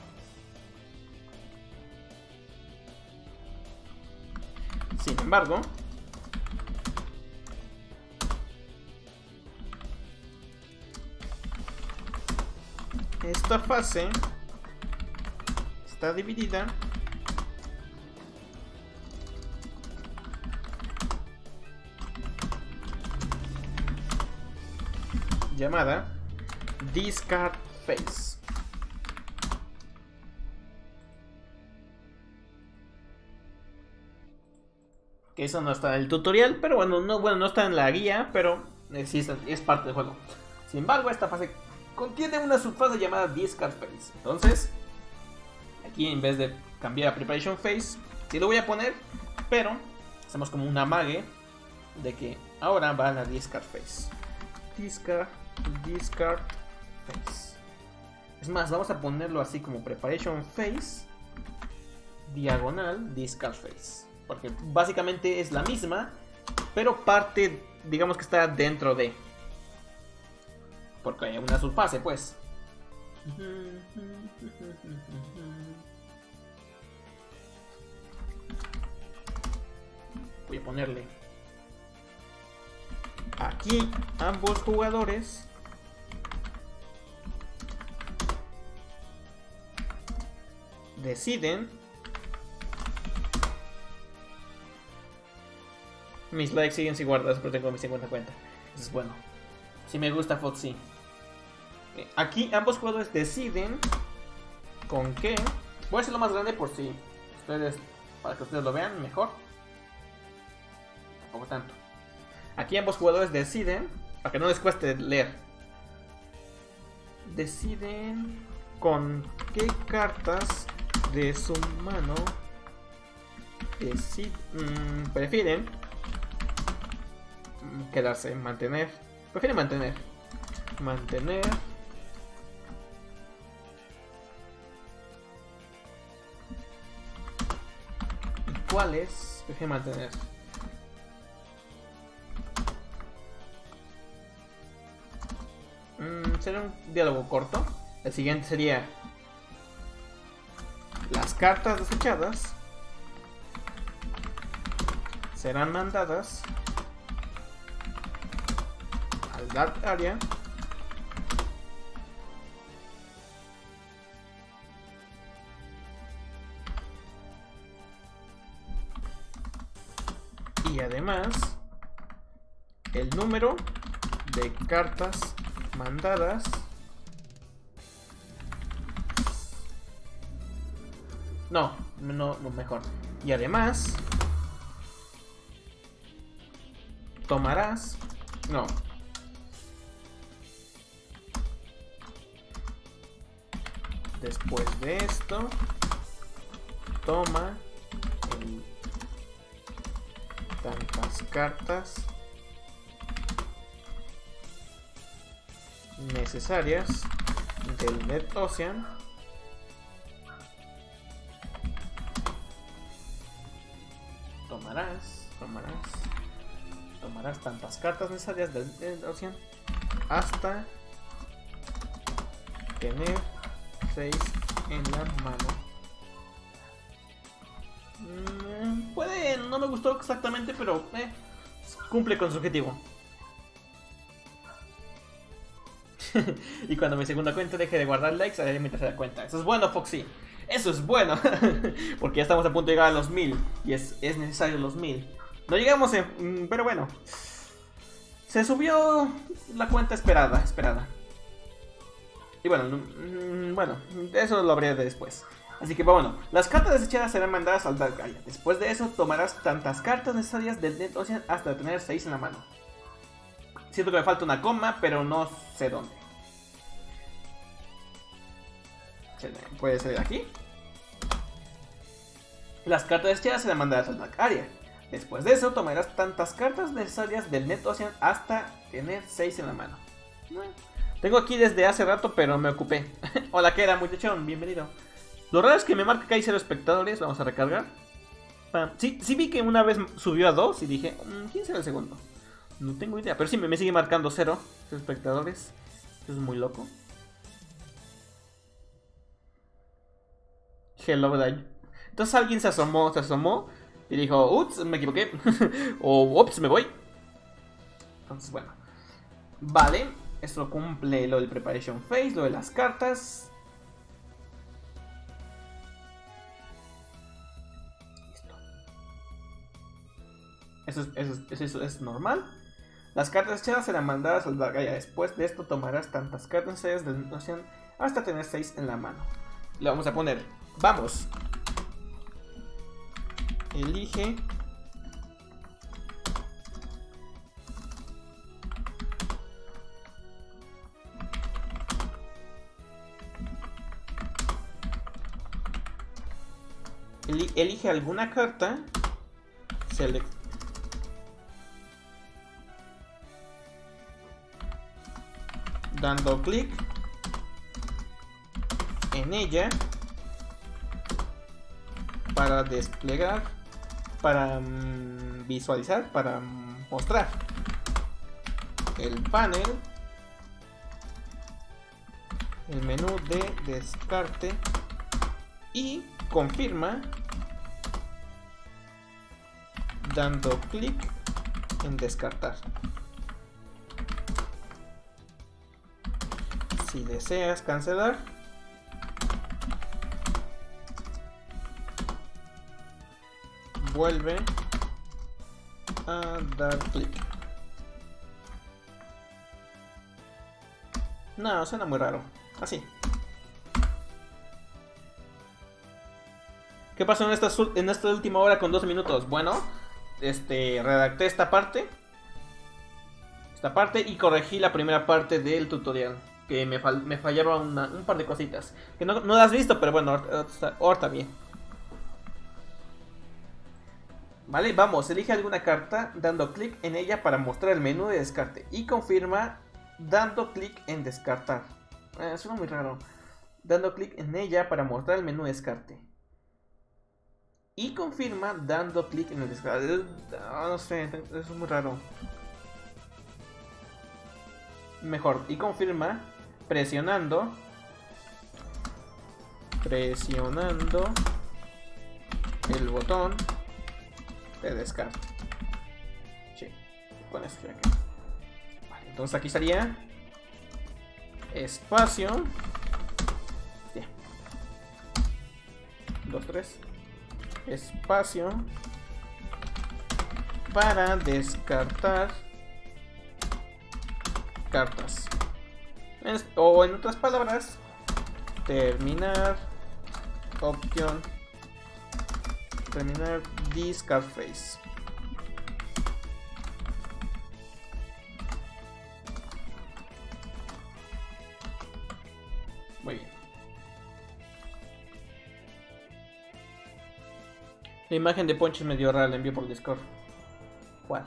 sin embargo, esta fase está dividida llamada Discard Phase. Que eso no está en el tutorial, pero bueno, no está en la guía, pero sí es parte del juego. Sin embargo, esta fase contiene una subfase llamada Discard Phase. Entonces, aquí en vez de cambiar a Preparation Phase, sí lo voy a poner, pero hacemos como un amague de que ahora va a la Discard Phase. Discard Phase. Es más, vamos a ponerlo así como Preparation Phase, diagonal Discard Phase. Porque básicamente es la misma, pero parte, digamos que está dentro de. Porque hay una subfase, pues. Voy a ponerle aquí ambos jugadores deciden. Mis likes siguen sin guardados, pero tengo mis 50 cuentas. Eso es bueno. Si me gusta Foxy. Aquí ambos jugadores deciden con qué. Voy a hacerlo más grande por si ustedes, para que ustedes lo vean mejor. Tampoco tanto. Aquí ambos jugadores deciden, para que no les cueste leer. deciden con qué cartas de su mano prefieren quedarse, prefieren mantener y cuáles prefieren mantener. Será un diálogo corto. El siguiente sería: las cartas desechadas serán mandadas al Dark Area y además el número de cartas mandadas no, mejor. Y además tomarás después de esto toma tantas cartas necesarias del NetOcean tomarás tantas cartas necesarias del NetOcean hasta tener 6 en la mano. Puede, no me gustó exactamente, pero cumple con su objetivo. Y cuando mi segunda cuenta deje de guardar likes, haré mi tercera cuenta. Eso es bueno, Foxy. Eso es bueno. Porque ya estamos a punto de llegar a los 1000. Y es necesario los 1000. No llegamos, pero bueno. Se subió la cuenta esperada. Y bueno, eso lo habría de después. Así que bueno, las cartas desechadas serán mandadas al Dark Area. Después de eso tomarás tantas cartas necesarias del NetOcean hasta tener 6 en la mano. Siento que me falta una coma, pero no sé dónde. Puede ser aquí. Las cartas desechadas serán mandadas al Dark Area. Después de eso tomarás tantas cartas necesarias del NetOcean hasta tener 6 en la mano. Tengo aquí desde hace rato, pero me ocupé. Hola, ¿qué era, muchachón? Bienvenido. Lo raro es que me marca que hay 0 espectadores. Vamos a recargar. Sí vi que una vez subió a 2 y dije, ¿quién será el segundo? No tengo idea, pero sí me sigue marcando 0 espectadores. Eso es muy loco. Hello, Day. Entonces alguien se asomó y dijo, ups, me equivoqué. O ups, me voy. Entonces, bueno. Vale, esto cumple lo del Preparation Phase, lo de las cartas. Listo. Eso es normal. Las cartas echadas serán mandadas al Dark Area. Después de esto tomarás tantas cartas necesarias del NetOcean hasta tener 6 en la mano. Le vamos a poner, vamos. Elige elige alguna carta. Select. Dando clic en ella para desplegar, para visualizar, para mostrar el panel, el menú de descarte y confirma dando clic en descartar. Si deseas cancelar, vuelve a dar clic. No, suena muy raro. Así. ¿Qué pasó en esta última hora con 12 minutos? Bueno, redacté esta parte y corregí la primera parte del tutorial. Que me fallaba un par de cositas. Que no las has visto, pero bueno, ahorita bien. Vale, vamos, elige alguna carta dando clic en ella para mostrar el menú de descarte. Y confirma dando clic en descartar. Suena muy raro. Dando clic en ella para mostrar el menú de descarte. Y confirma dando clic en el descarte. No sé, eso es muy raro. Mejor, y confirma presionando el botón de descarte. Sí, con esto de aquí. Vale, entonces aquí estaría espacio. Bien. 2, 3. Espacio para descartar cartas. O en otras palabras, terminar opción, terminar discard phase. Muy bien. La imagen de Poncho es medio rara, la envío por Discord. ¿Cuál?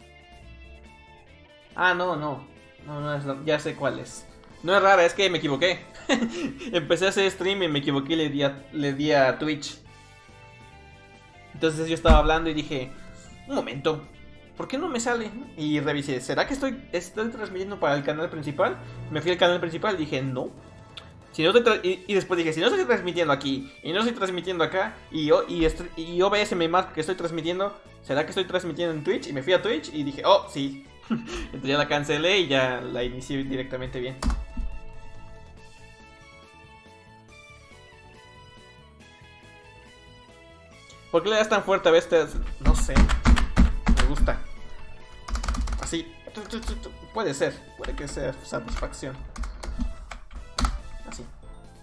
Ah, no, ya sé cuál es. No es rara, es que me equivoqué. Empecé a hacer stream y me equivoqué y le di a Twitch. Entonces yo estaba hablando y dije, un momento, ¿por qué no me sale? Y revisé, ¿será que estoy transmitiendo para el canal principal? Me fui al canal principal y dije, no. Si no y después dije, si no estoy transmitiendo aquí y no estoy transmitiendo acá y OBS me marca que estoy transmitiendo, ¿será que estoy transmitiendo en Twitch? Y me fui a Twitch y dije, oh, sí. Entonces ya la cancelé y ya la inicié directamente bien. ¿Por qué le das tan fuerte a veces? No sé. Me gusta. Así. Puede ser. Puede que sea satisfacción. Así.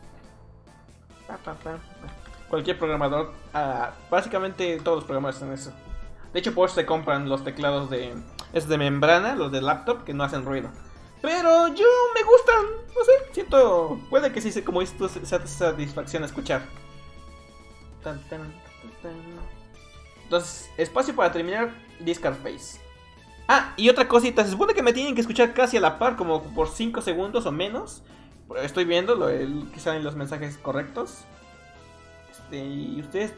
Cualquier programador. Básicamente todos los programadores hacen eso. De hecho, por eso se compran los teclados de membrana, los de laptop, que no hacen ruido. Pero yo me gustan. No sé. Siento. Puede que sí, como esto sea satisfacción escuchar. Entonces, espacio para terminar discard phase. Ah, y otra cosita, se supone que me tienen que escuchar casi a la par, como por 5 segundos o menos. Estoy viendo que salen los mensajes correctos. Y ustedes...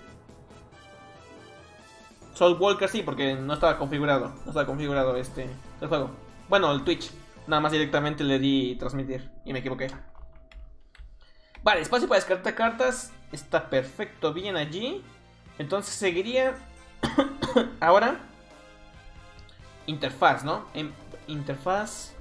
Soulwalker sí, porque no estaba configurado. No estaba configurado el juego. Bueno, el Twitch. Nada más directamente le di transmitir y me equivoqué. Vale, espacio para descartar cartas. Está perfecto, bien allí. Entonces seguiría ahora interfaz, ¿no? Interfaz.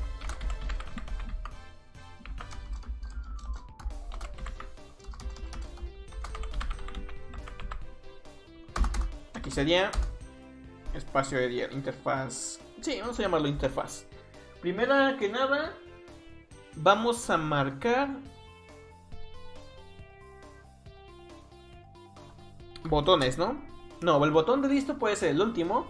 Aquí sería espacio de interfaz. Sí, vamos a llamarlo interfaz. Primera que nada, vamos a marcar botones, ¿no? No, el botón de listo puede ser el último.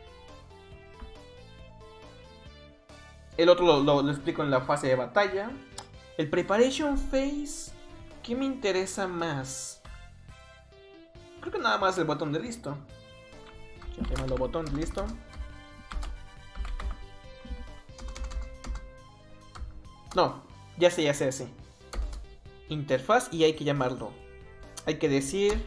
El otro lo explico en la fase de batalla. El preparation phase, ¿qué me interesa más? Creo que nada más el botón de listo. Llamarlo botón de listo. No, ya sé. Interfaz y hay que llamarlo. Hay que decir...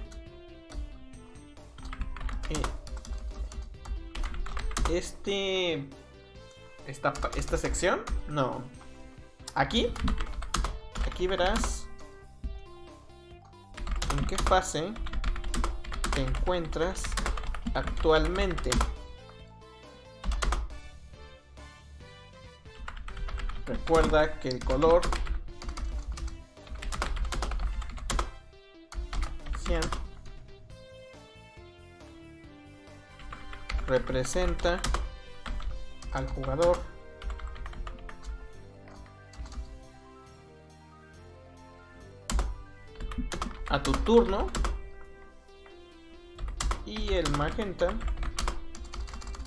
esta sección, no. Aquí verás en qué fase te encuentras actualmente. Recuerda que el color cian representa al jugador a tu turno y el magenta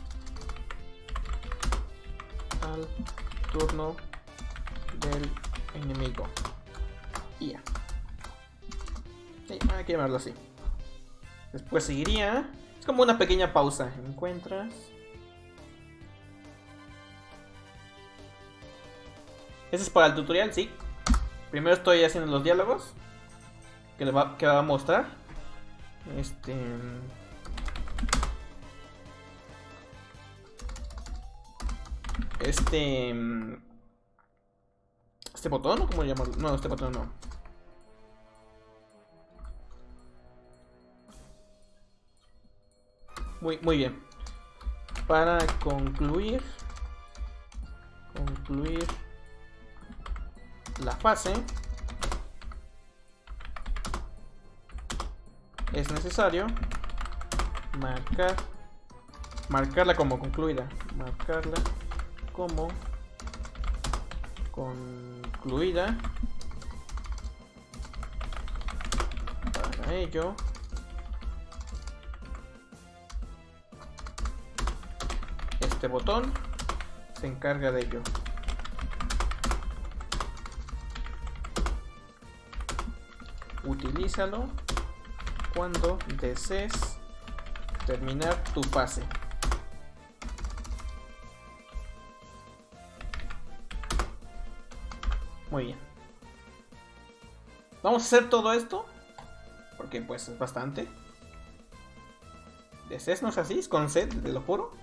al turno del enemigo. Y ya. Sí, hay que llamarlo así. Después seguiría. Es como una pequeña pausa. Encuentras. Eso es para el tutorial, sí. Primero estoy haciendo los diálogos. Que va a mostrar. Este botón, ¿o cómo llamarlo? No, este botón no. Muy bien. Para concluir la fase, es necesario marcarla como concluida. Marcarla como concluida. Para ello, este botón se encarga de ello. Utilízalo cuando desees terminar tu fase. Muy bien. Vamos a hacer todo esto porque pues es bastante. ¿Desees no es así? ¿Es con C, te lo juro?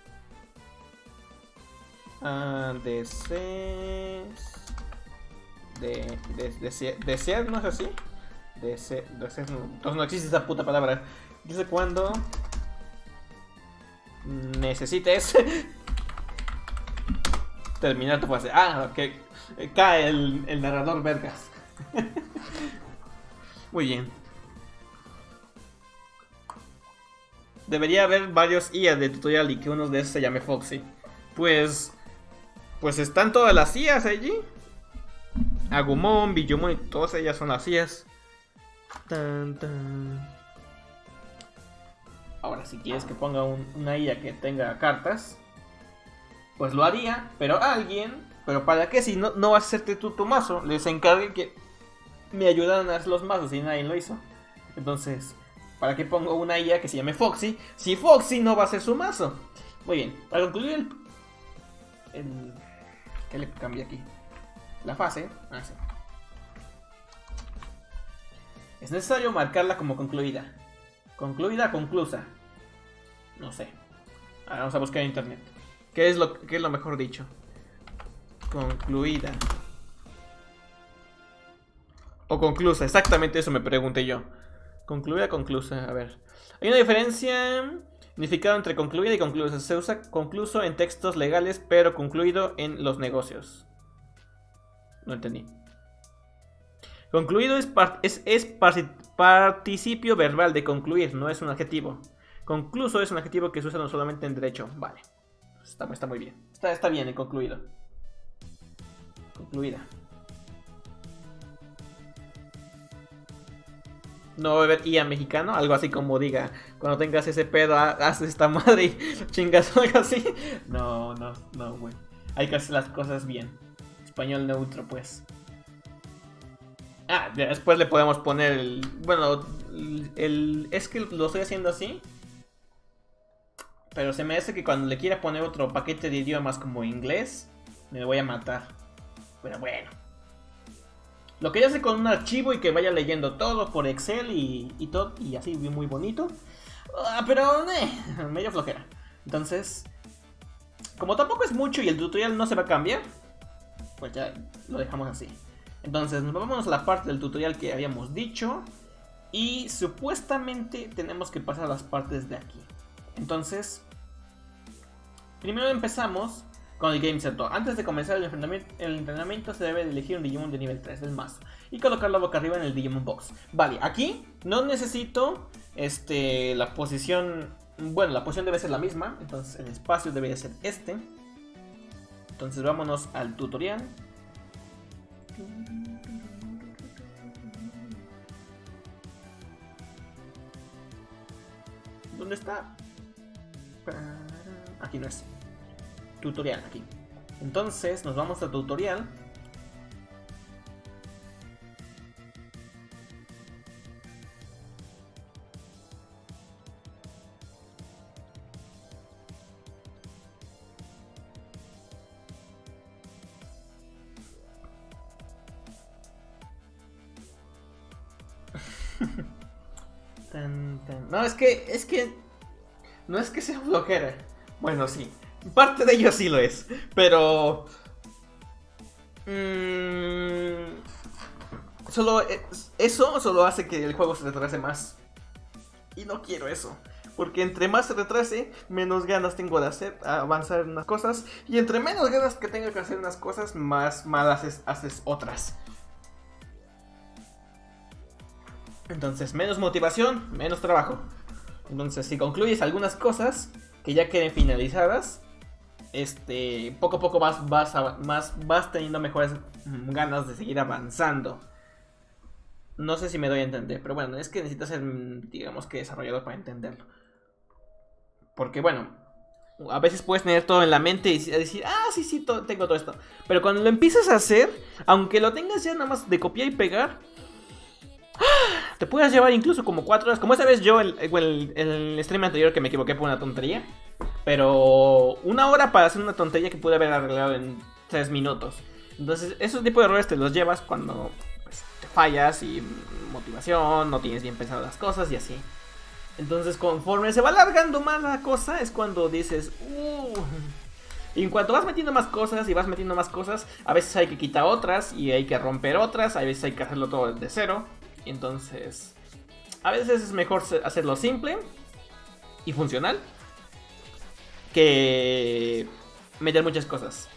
Desear no es así. Entonces no existe esa puta palabra. Dice cuando necesites terminar tu fase. Que cae el narrador vergas. Muy bien. Debería haber varios IAs de tutorial y que uno de esos se llame Foxy. Pues están todas las IAs allí. Agumon, Biyumon y todas ellas son las IAs. Ahora, si quieres que ponga una IA que tenga cartas, pues lo haría, pero ¿para qué? Si no vas a hacerte tú tu mazo, les encargué que me ayudaran a hacer los mazos y nadie lo hizo. Entonces, ¿para qué pongo una IA que se llame Foxy si Foxy no va a hacer su mazo? Muy bien, para concluir ¿qué le cambié aquí? La fase. Sí. Es necesario marcarla como concluida. Concluida, conclusa. No sé. Ahora vamos a buscar en internet. ¿Qué es lo mejor dicho? Concluida. O conclusa, exactamente eso me pregunté yo. Concluida, conclusa, a ver. Hay una diferencia significado entre concluida y conclusa. Se usa concluso en textos legales, pero concluido en los negocios. No entendí. Concluido es participio verbal de concluir, no es un adjetivo. Concluso es un adjetivo que se usa no solamente en derecho. Vale. Está muy bien. Está bien el concluido. Concluida. No va a haber IA mexicano, algo así como diga, cuando tengas ese pedo, haz esta madre y chingas o algo así. No, güey. Hay que hacer las cosas bien. Español neutro, pues. Después le podemos poner es que lo estoy haciendo así. Pero se me hace que cuando le quiera poner otro paquete de idiomas como inglés, me voy a matar. Pero bueno. Lo que ya hace con un archivo y que vaya leyendo todo por Excel y todo, y así muy bonito. Pero medio flojera. Entonces, como tampoco es mucho y el tutorial no se va a cambiar, pues ya lo dejamos así. Entonces nos vamos a la parte del tutorial que habíamos dicho. Y supuestamente tenemos que pasar a las partes de aquí. Entonces, primero empezamos con el Game Setup. Antes de comenzar el entrenamiento se debe elegir un Digimon de nivel 3 del mazo y colocarlo boca arriba en el Digimon Box. Vale, aquí no necesito la posición. Bueno, la posición debe ser la misma. Entonces el espacio debería ser este. Entonces vámonos al tutorial. ¿Dónde está? Aquí no es. Tutorial, aquí. Entonces nos vamos a tutorial. No, no es que sea flojera. Bueno, sí. Parte de ello sí lo es. Pero... eso solo hace que el juego se retrase más. Y no quiero eso. Porque entre más se retrase, menos ganas tengo de avanzar en unas cosas. Y entre menos ganas que tenga que hacer unas cosas, más malas haces otras. Entonces, menos motivación, menos trabajo. Entonces, si concluyes algunas cosas que ya queden finalizadas, poco a poco vas teniendo mejores ganas de seguir avanzando. No sé si me doy a entender, pero bueno, es que necesitas ser, digamos que desarrollador para entenderlo. Porque bueno, a veces puedes tener todo en la mente y decir, sí, tengo todo esto. Pero cuando lo empiezas a hacer, aunque lo tengas ya nada más de copiar y pegar, te puedes llevar incluso como 4 horas. Como esa vez yo, el stream anterior que me equivoqué por una tontería. Pero 1 hora para hacer una tontería que pude haber arreglado en 3 minutos. Entonces, esos tipos de errores te los llevas cuando pues, te fallas y motivación, no tienes bien pensadas las cosas y así. Entonces, conforme se va alargando más la cosa, es cuando dices, Y en cuanto vas metiendo más cosas y vas metiendo más cosas, a veces hay que quitar otras y hay que romper otras, a veces hay que hacerlo todo de cero. Entonces, a veces es mejor hacerlo simple y funcional que meter muchas cosas.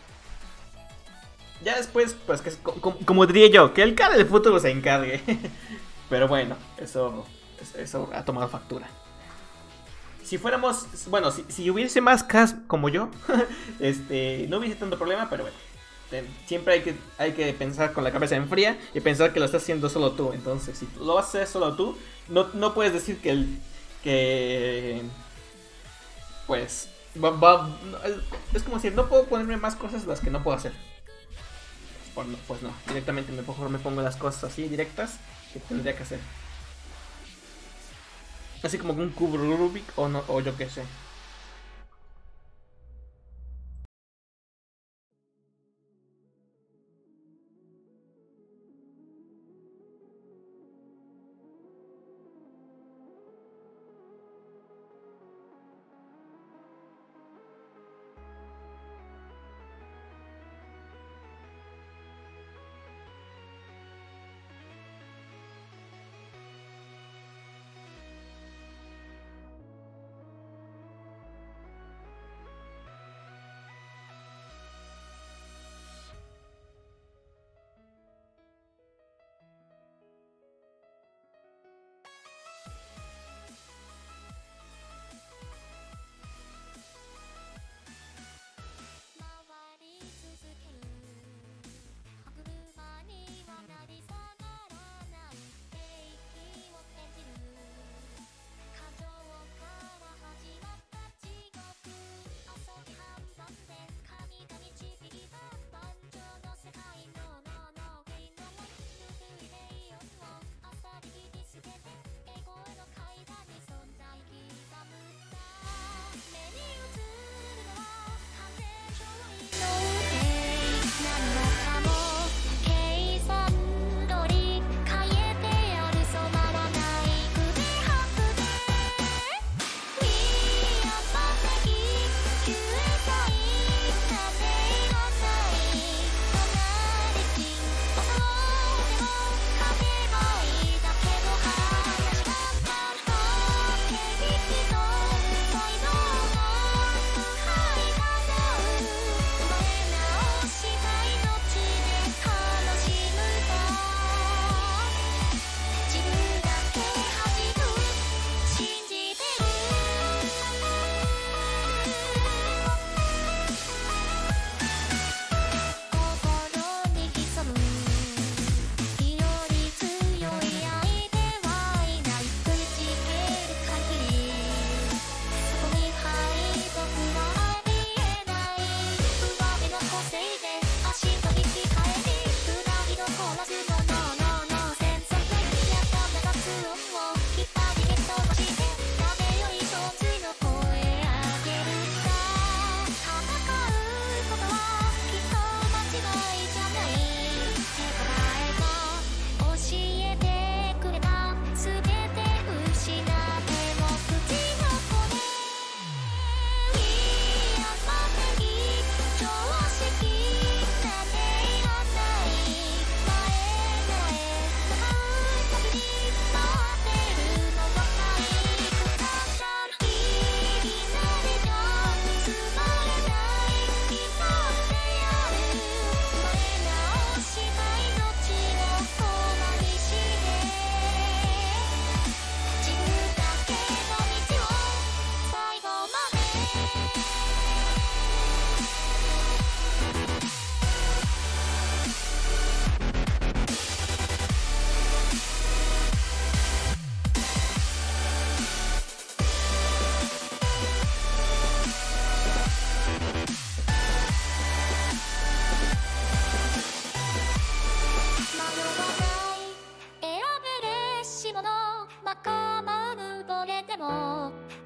Ya después, pues, como diría yo, que el cara del futuro se encargue. Pero bueno, eso ha tomado factura. Si fuéramos, bueno, si hubiese más cast como yo, no hubiese tanto problema, pero bueno. Siempre hay que pensar con la cabeza en fría y pensar que lo estás haciendo solo tú. Entonces, si lo vas a hacer solo tú, no puedes decir que pues es como decir, no puedo ponerme más cosas las que no puedo hacer. Pues no, directamente mejor me pongo las cosas así directas que tendría que hacer. Así como un cubo Rubik o, no, o yo qué sé.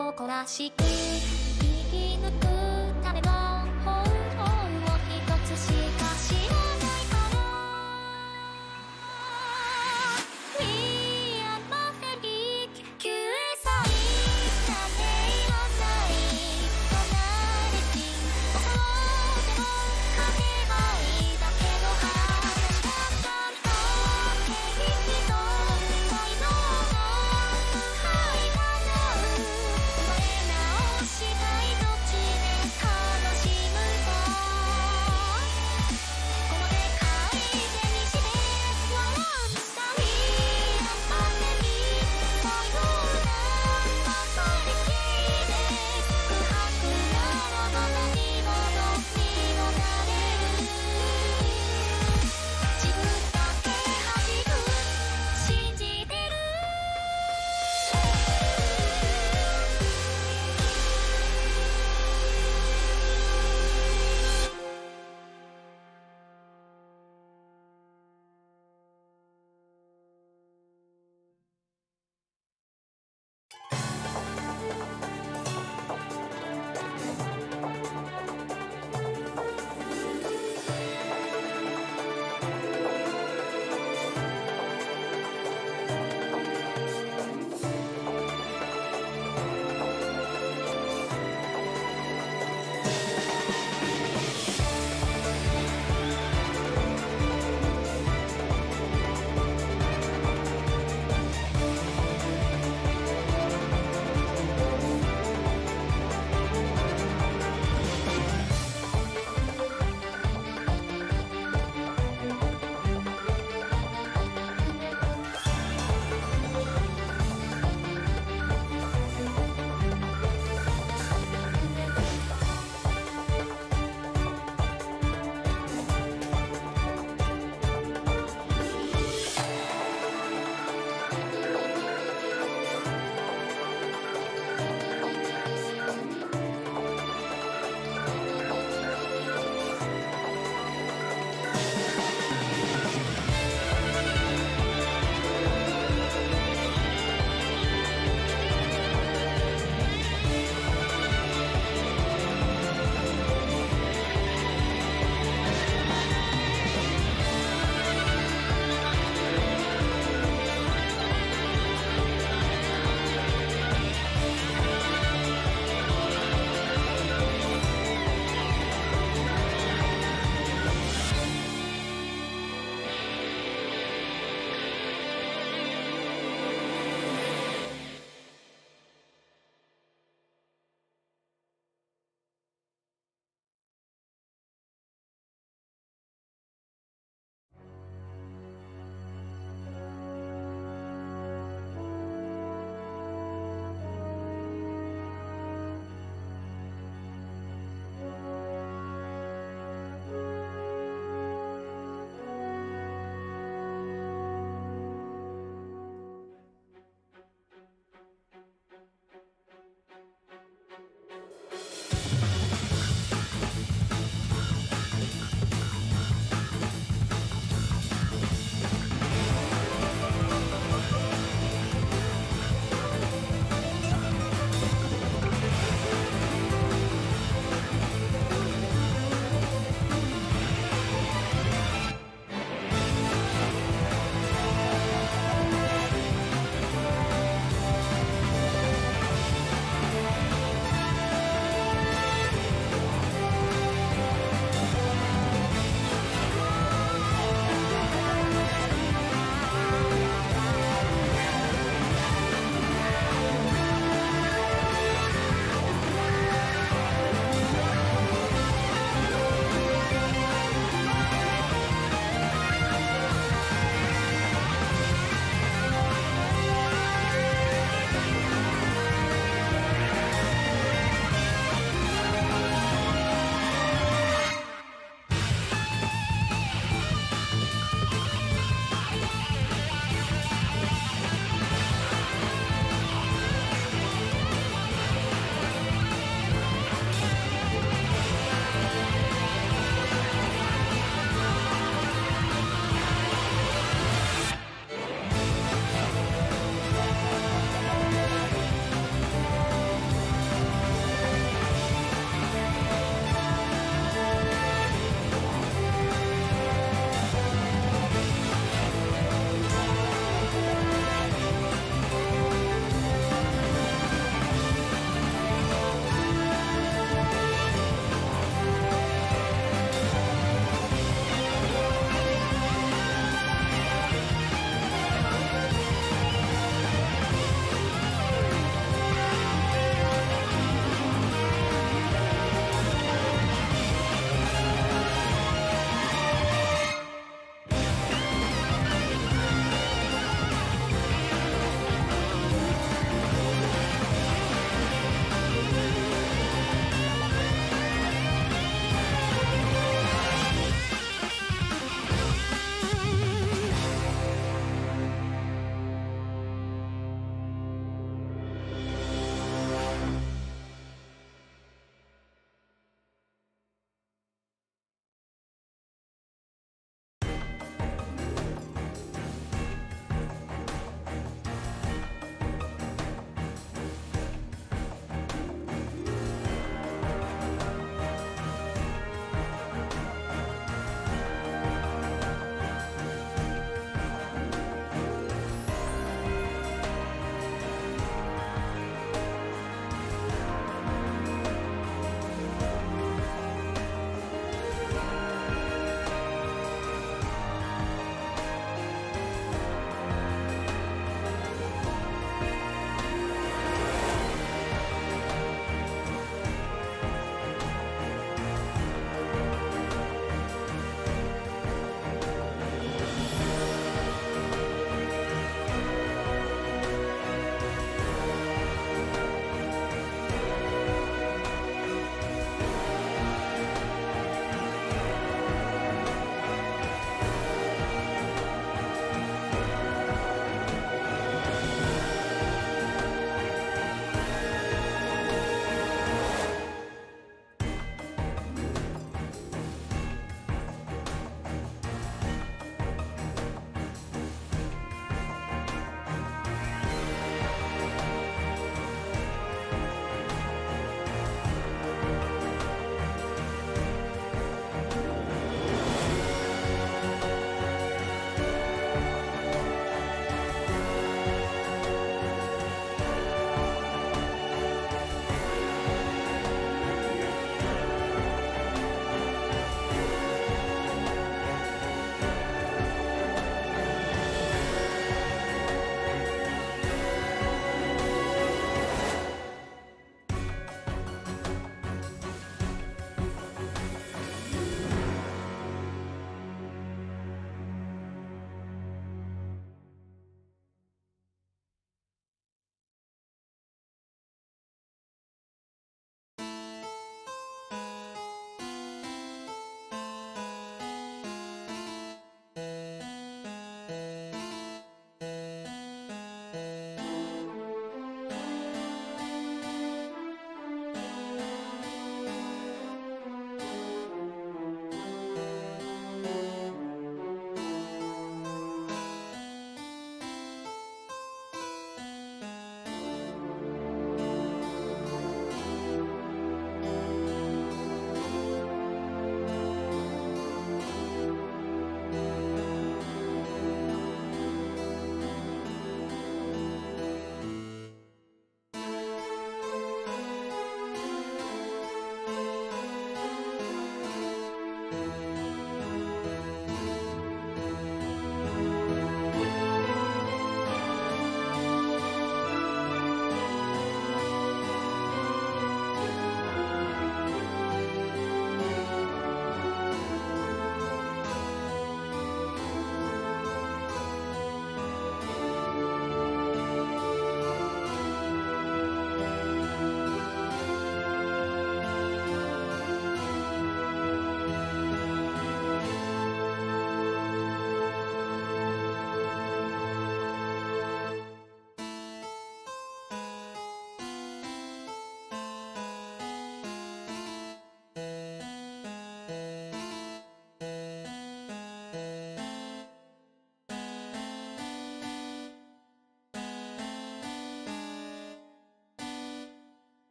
誇らしく生き抜くための方法を一つしか知らないから We are perfect 救済なんていらない離れて怒っても勝てばいいだけの話だったんだ景気と才能の愛がなう生まれ直したい途中で楽しむと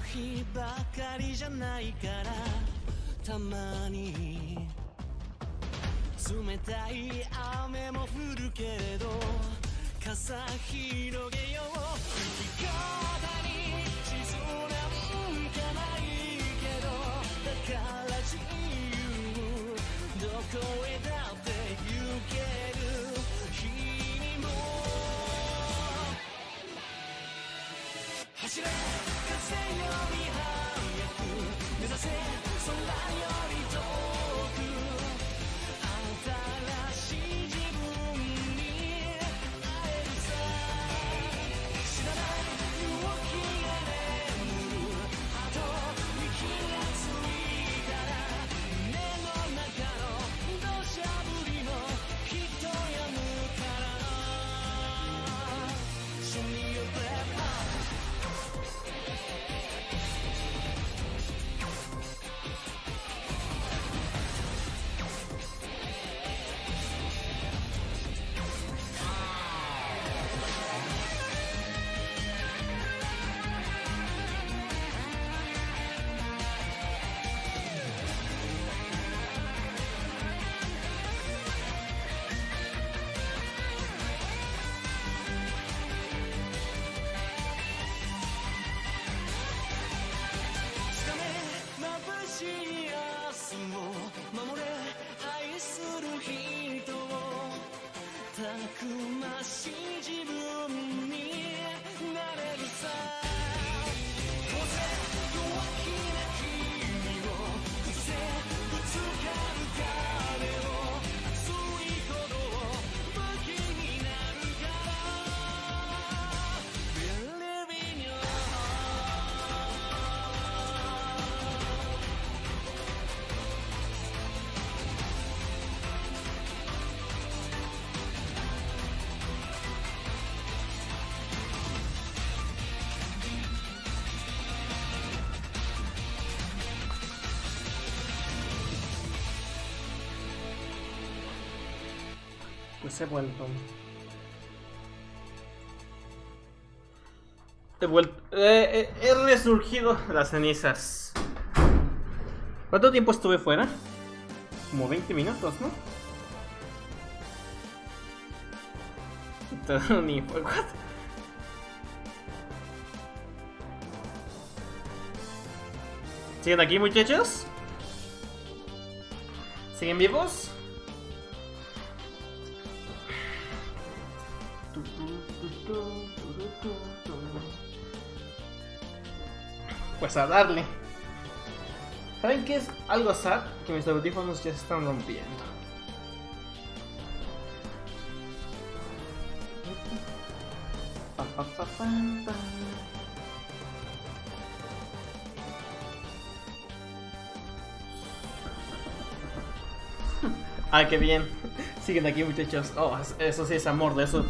日ばかりじゃないからたまに冷たい雨も降るけれど傘広げよう生き方に地図なんかないけどだから自由どこへだって行ける日にも走れ風より速く目指せ空より遠く新しい自分に会えるさ知らない動きが眠るあと息がついたら胸の中の土砂降りもきっと止むからShow me your breathしい明日を守れ愛する人をたくましい自分になれるさ当然弱気な君を崩せぶつかる壁を熱い鼓動武器になるから Believe in your heart Pues he vuelto. He vuelto. He resurgido de las cenizas. ¿Cuánto tiempo estuve fuera? Como 20 minutos, ¿no? Ni fue. ¿What? ¿Siguen aquí, muchachos? ¿Siguen vivos? Pues a darle. ¿Saben qué es algo sad? Que mis audífonos ya se están rompiendo. Ah, qué bien. Siguen aquí, muchachos. Oh, eso sí es amor de eso.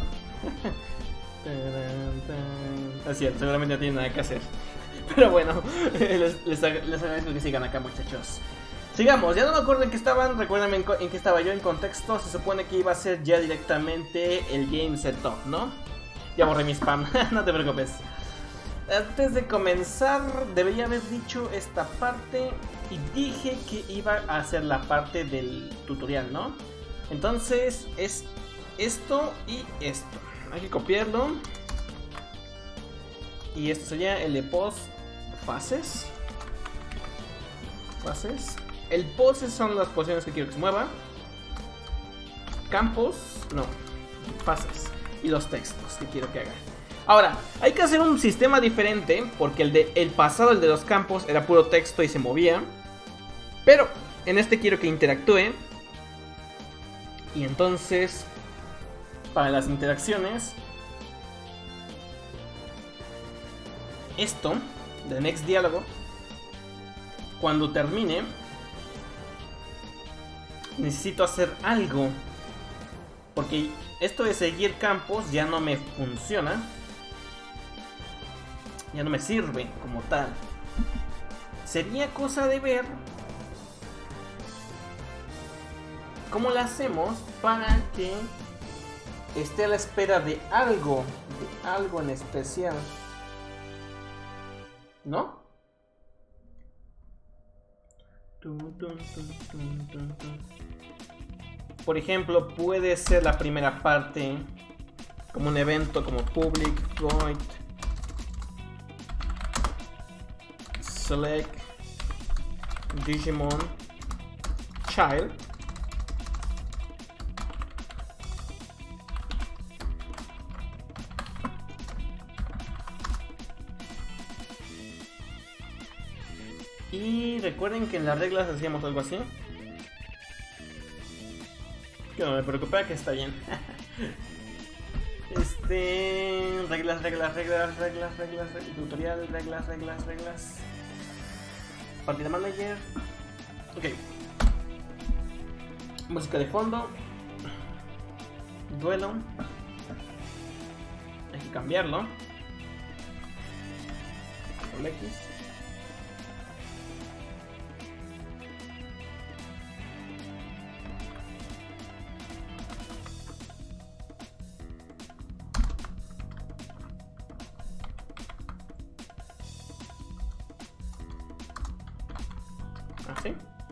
Es cierto, seguramente no tienen nada que hacer. Pero bueno, les agradezco que sigan acá, muchachos. Sigamos, ya no me acuerdo en qué estaban. Recuérdenme en qué estaba yo en contexto. Se supone que iba a ser ya directamente el game setup, ¿no? Ya borré mi spam, no te preocupes. Antes de comenzar, debería haber dicho esta parte. Y dije que iba a hacer la parte del tutorial, ¿no? Entonces es esto y esto. Hay que copiarlo. Y esto sería el de post fases. El poses son las posiciones que quiero que se mueva. Campos, no, fases. Y los textos que quiero que haga. Ahora, hay que hacer un sistema diferente. Porque el pasado, el de los campos, era puro texto y se movía. Pero en este quiero que interactúe. Y entonces, para las interacciones, esto, de Next Diálogo, cuando termine, necesito hacer algo. Porque esto de seguir campos ya no me funciona. Ya no me sirve como tal. Sería cosa de ver cómo lo hacemos para que esté a la espera de algo en especial. ¿No? Por ejemplo, puede ser la primera parte como un evento como public void select Digimon child. Y recuerden que en las reglas hacíamos algo así. Que no me preocupa, que está bien. Reglas, tutorial, reglas. Partida manager. Ok. Música de fondo. Duelo. Hay que cambiarlo. Con X. Así.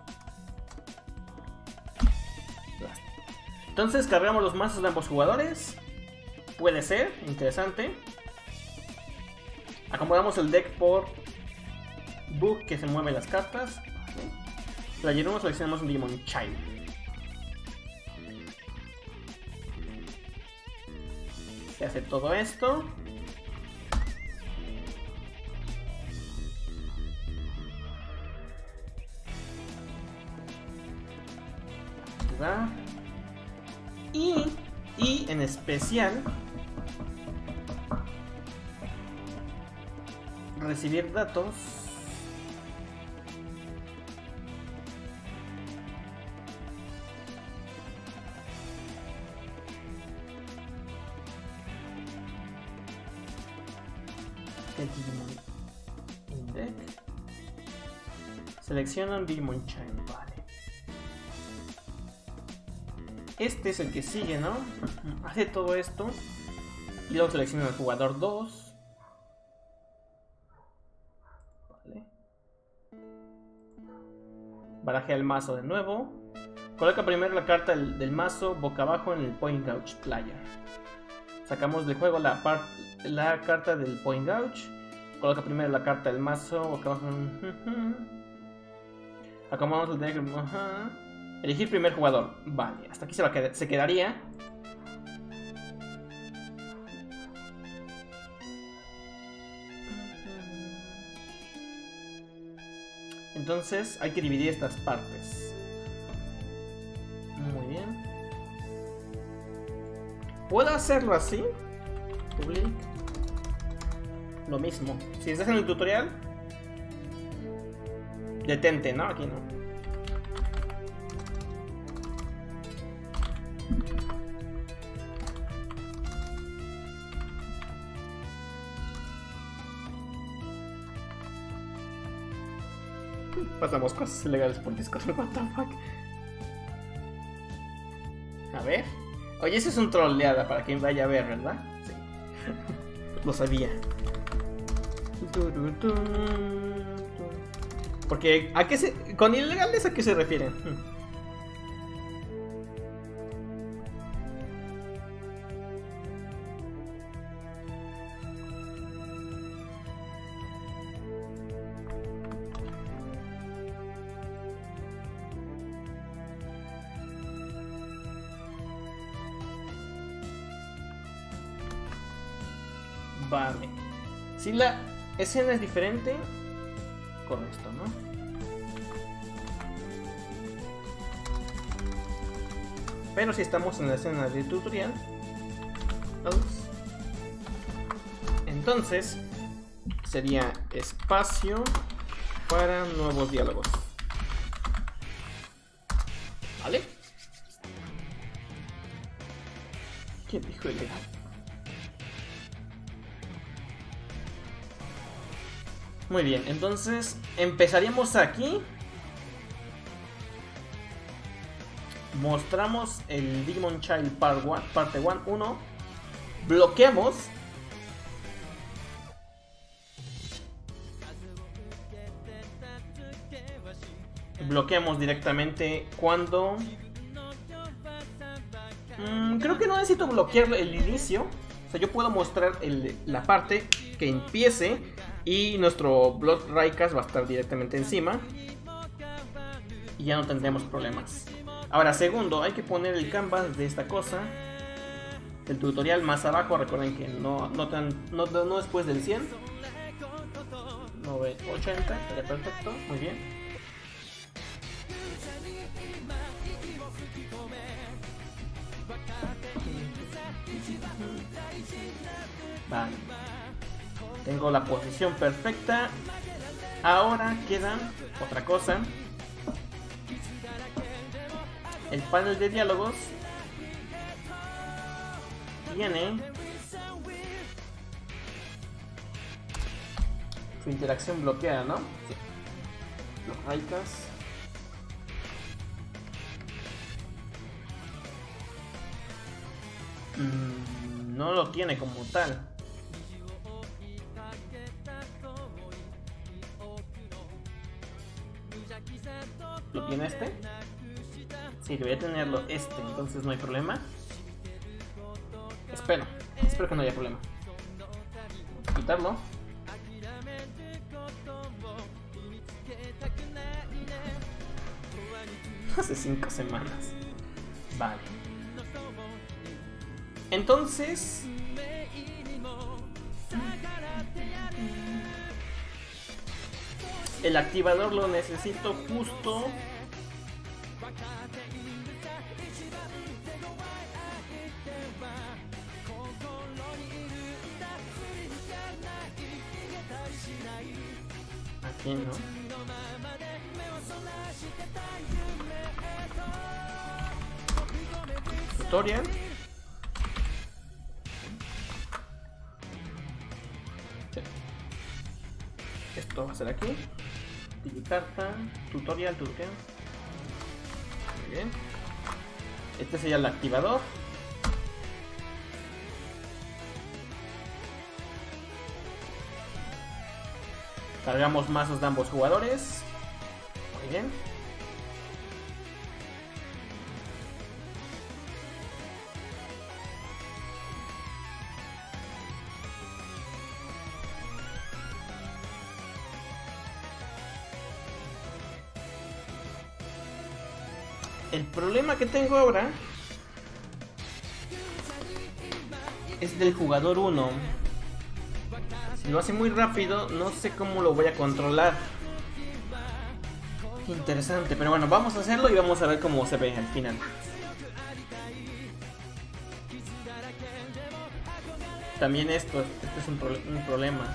Entonces cargamos los mazos de ambos jugadores. Puede ser interesante. Acomodamos el deck por bug que se mueven las cartas. Player 1 seleccionamos un Digimon Child. Se hace todo esto. Y en especial recibir datos el Digimon Index. Selecciona un Digimon Child, vale. Este es el que sigue, ¿no? Hace todo esto. Y luego selecciona al jugador 2. Vale. Barajea el mazo de nuevo. Coloca primero la carta del mazo boca abajo en el Point Gauge Player. Sacamos del juego la carta del Point Gauge. Coloca primero la carta del mazo boca abajo. Acomodamos el deck. Elegir primer jugador. Vale, hasta aquí se quedaría. Entonces hay que dividir estas partes. Muy bien. ¿Puedo hacerlo así? Public. Lo mismo. Si estás en el tutorial, detente, ¿no? Aquí no. Pasamos cosas ilegales por Discord. What the fuck. A ver. Oye, eso es un troleada para quien vaya a ver, ¿verdad? Sí. Lo sabía. Porque ¿a qué con ilegales a qué se refieren? Vale. Si la escena es diferente, con esto, ¿no? Pero si estamos en la escena de tutorial, entonces sería espacio para nuevos diálogos. ¿Vale? ¿Quién dijo ilegal? Muy bien, entonces empezaríamos aquí. Mostramos el Digimon Child parte 1. Bloqueamos. bloqueamos directamente cuando... creo que no necesito bloquear el inicio. O sea, yo puedo mostrar la parte que empiece y nuestro Blood Raikas va a estar directamente encima. Y ya no tendremos problemas. Ahora, segundo, hay que poner el canvas de esta cosa, el tutorial, más abajo. Recuerden que no después del 100. 80, estaría perfecto, muy bien. Vale. Tengo la posición perfecta. Ahora queda otra cosa. El panel de diálogos tiene su interacción bloqueada, ¿no? Sí. Los Raikas. No lo tiene como tal. ¿Lo tiene este? Sí, debería tenerlo este, entonces no hay problema. Espero que no haya problema. Quitarlo. Hace 5 semanas. Vale. Entonces... el activador lo necesito justo... aquí, ¿no? Tutorial. Sí. Esto va a ser aquí. Carta, tutorial. Muy bien. Este sería el activador. Cargamos mazos de ambos jugadores. Muy bien. El problema que tengo ahora es del jugador 1. Si lo hace muy rápido, no sé cómo lo voy a controlar. Interesante, pero bueno, vamos a hacerlo y vamos a ver cómo se ve al final. También esto es un problema.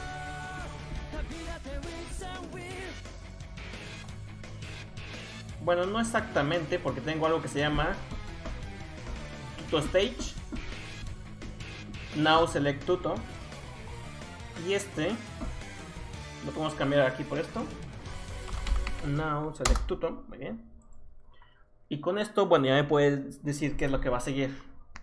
Bueno, no exactamente, porque tengo algo que se llama Tuto Stage. Now Select Tuto. Y este lo podemos cambiar aquí por esto. Now Select Tuto. Muy bien. Y con esto, bueno, ya me puedes decir qué es lo que va a seguir.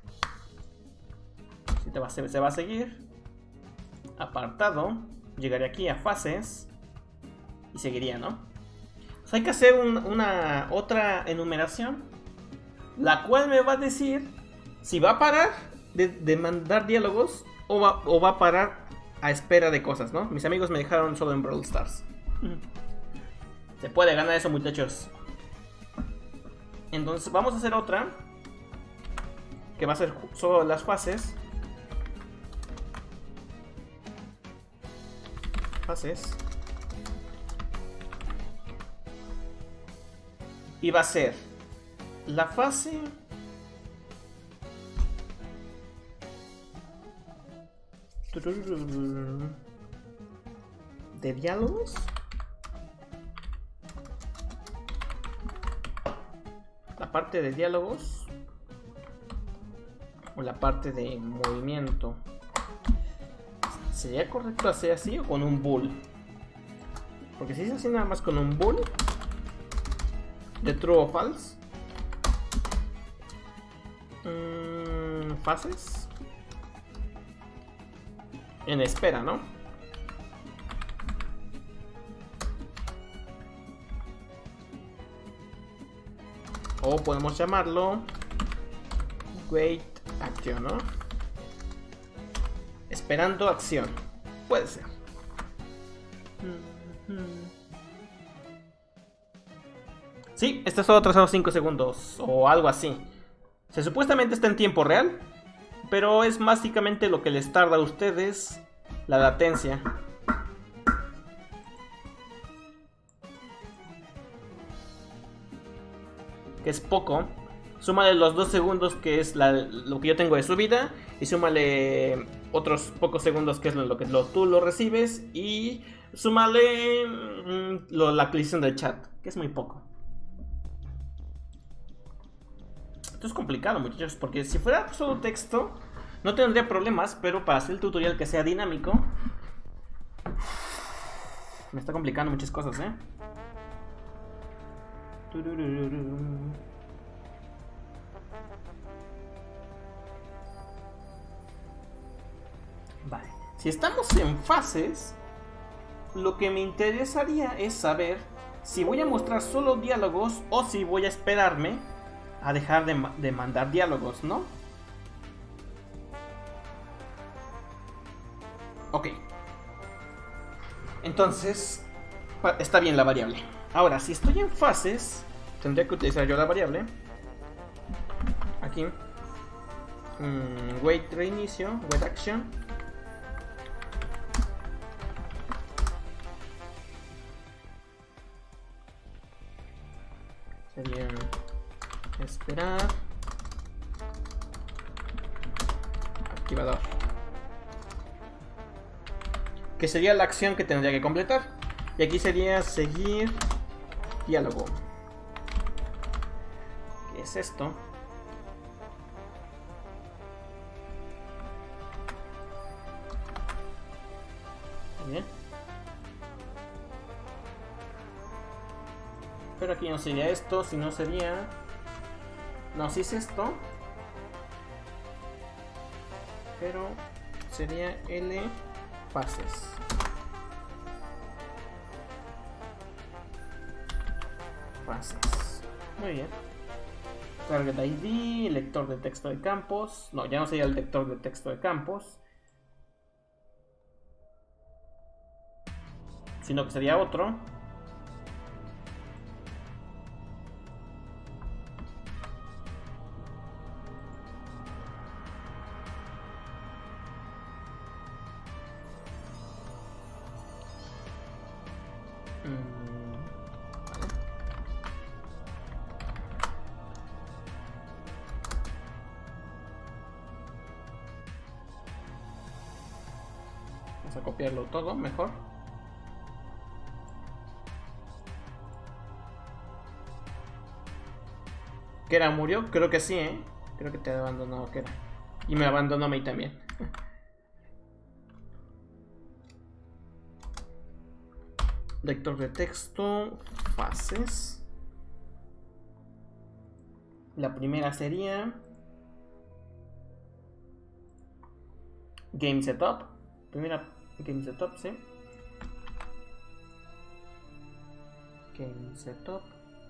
Si se va a seguir apartado, llegaré aquí a fases y seguiría, ¿no? Hay que hacer otra enumeración, la cual me va a decir si va a parar de mandar diálogos o va a parar a espera de cosas, ¿no? Mis amigos me dejaron solo en Brawl Stars. Se puede ganar eso, muchachos. Entonces vamos a hacer otra que va a ser solo las fases. Y va a ser la fase de diálogos. La parte de diálogos o la parte de movimiento. ¿Sería correcto hacer así o con un bull? Porque si es así nada más con un bull de true o false. Fases en espera, ¿no? O podemos llamarlo Wait Action, ¿no? Esperando acción. Puede ser. Sí, este solo atrasado 5 segundos o algo así. Se supuestamente está en tiempo real, pero es básicamente lo que les tarda a ustedes la latencia. Que es poco. Súmale los 2 segundos que es lo que yo tengo de subida. Y súmale otros pocos segundos que es lo que tú lo recibes. Y súmale la actualización del chat, que es muy poco. Esto es complicado, muchachos, porque si fuera solo texto no tendría problemas, pero para hacer el tutorial que sea dinámico me está complicando muchas cosas, ¿eh? Vale, si estamos en fases, lo que me interesaría es saber si voy a mostrar solo diálogos o si voy a esperarme a dejar de mandar diálogos, ¿no? Ok. Entonces, está bien la variable. Ahora, si estoy en fases, tendría que utilizar yo la variable. Aquí. Wait reinicio, wait action. Sería esperar. Activador. Que sería la acción que tendría que completar. Y aquí sería seguir diálogo. ¿Qué es esto? Bien. Pero aquí no sería esto, sino sería... No, sí es esto. Pero sería L fases. Fases. Muy bien. Target ID, lector de texto de campos. No, ya no sería el lector de texto de campos, sino que sería otro. Vamos a copiarlo todo mejor. ¿Kera murió? Creo que sí, ¿eh? Creo que te abandonó Kera. Y me abandonó a mí también. Lector de texto, fases. La primera sería Game Setup. Primera Game Setup, sí. Game Setup.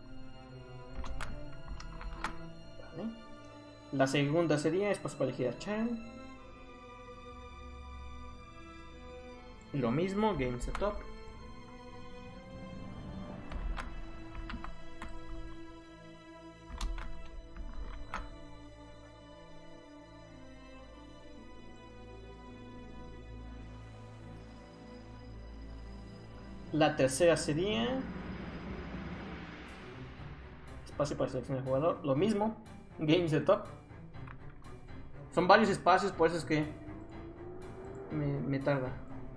Vale. La segunda sería espacio para elegir a Child. Lo mismo, Game Setup. La tercera sería espacio para seleccionar el jugador. Lo mismo, Game Setup. Son varios espacios, por eso es que me tarda.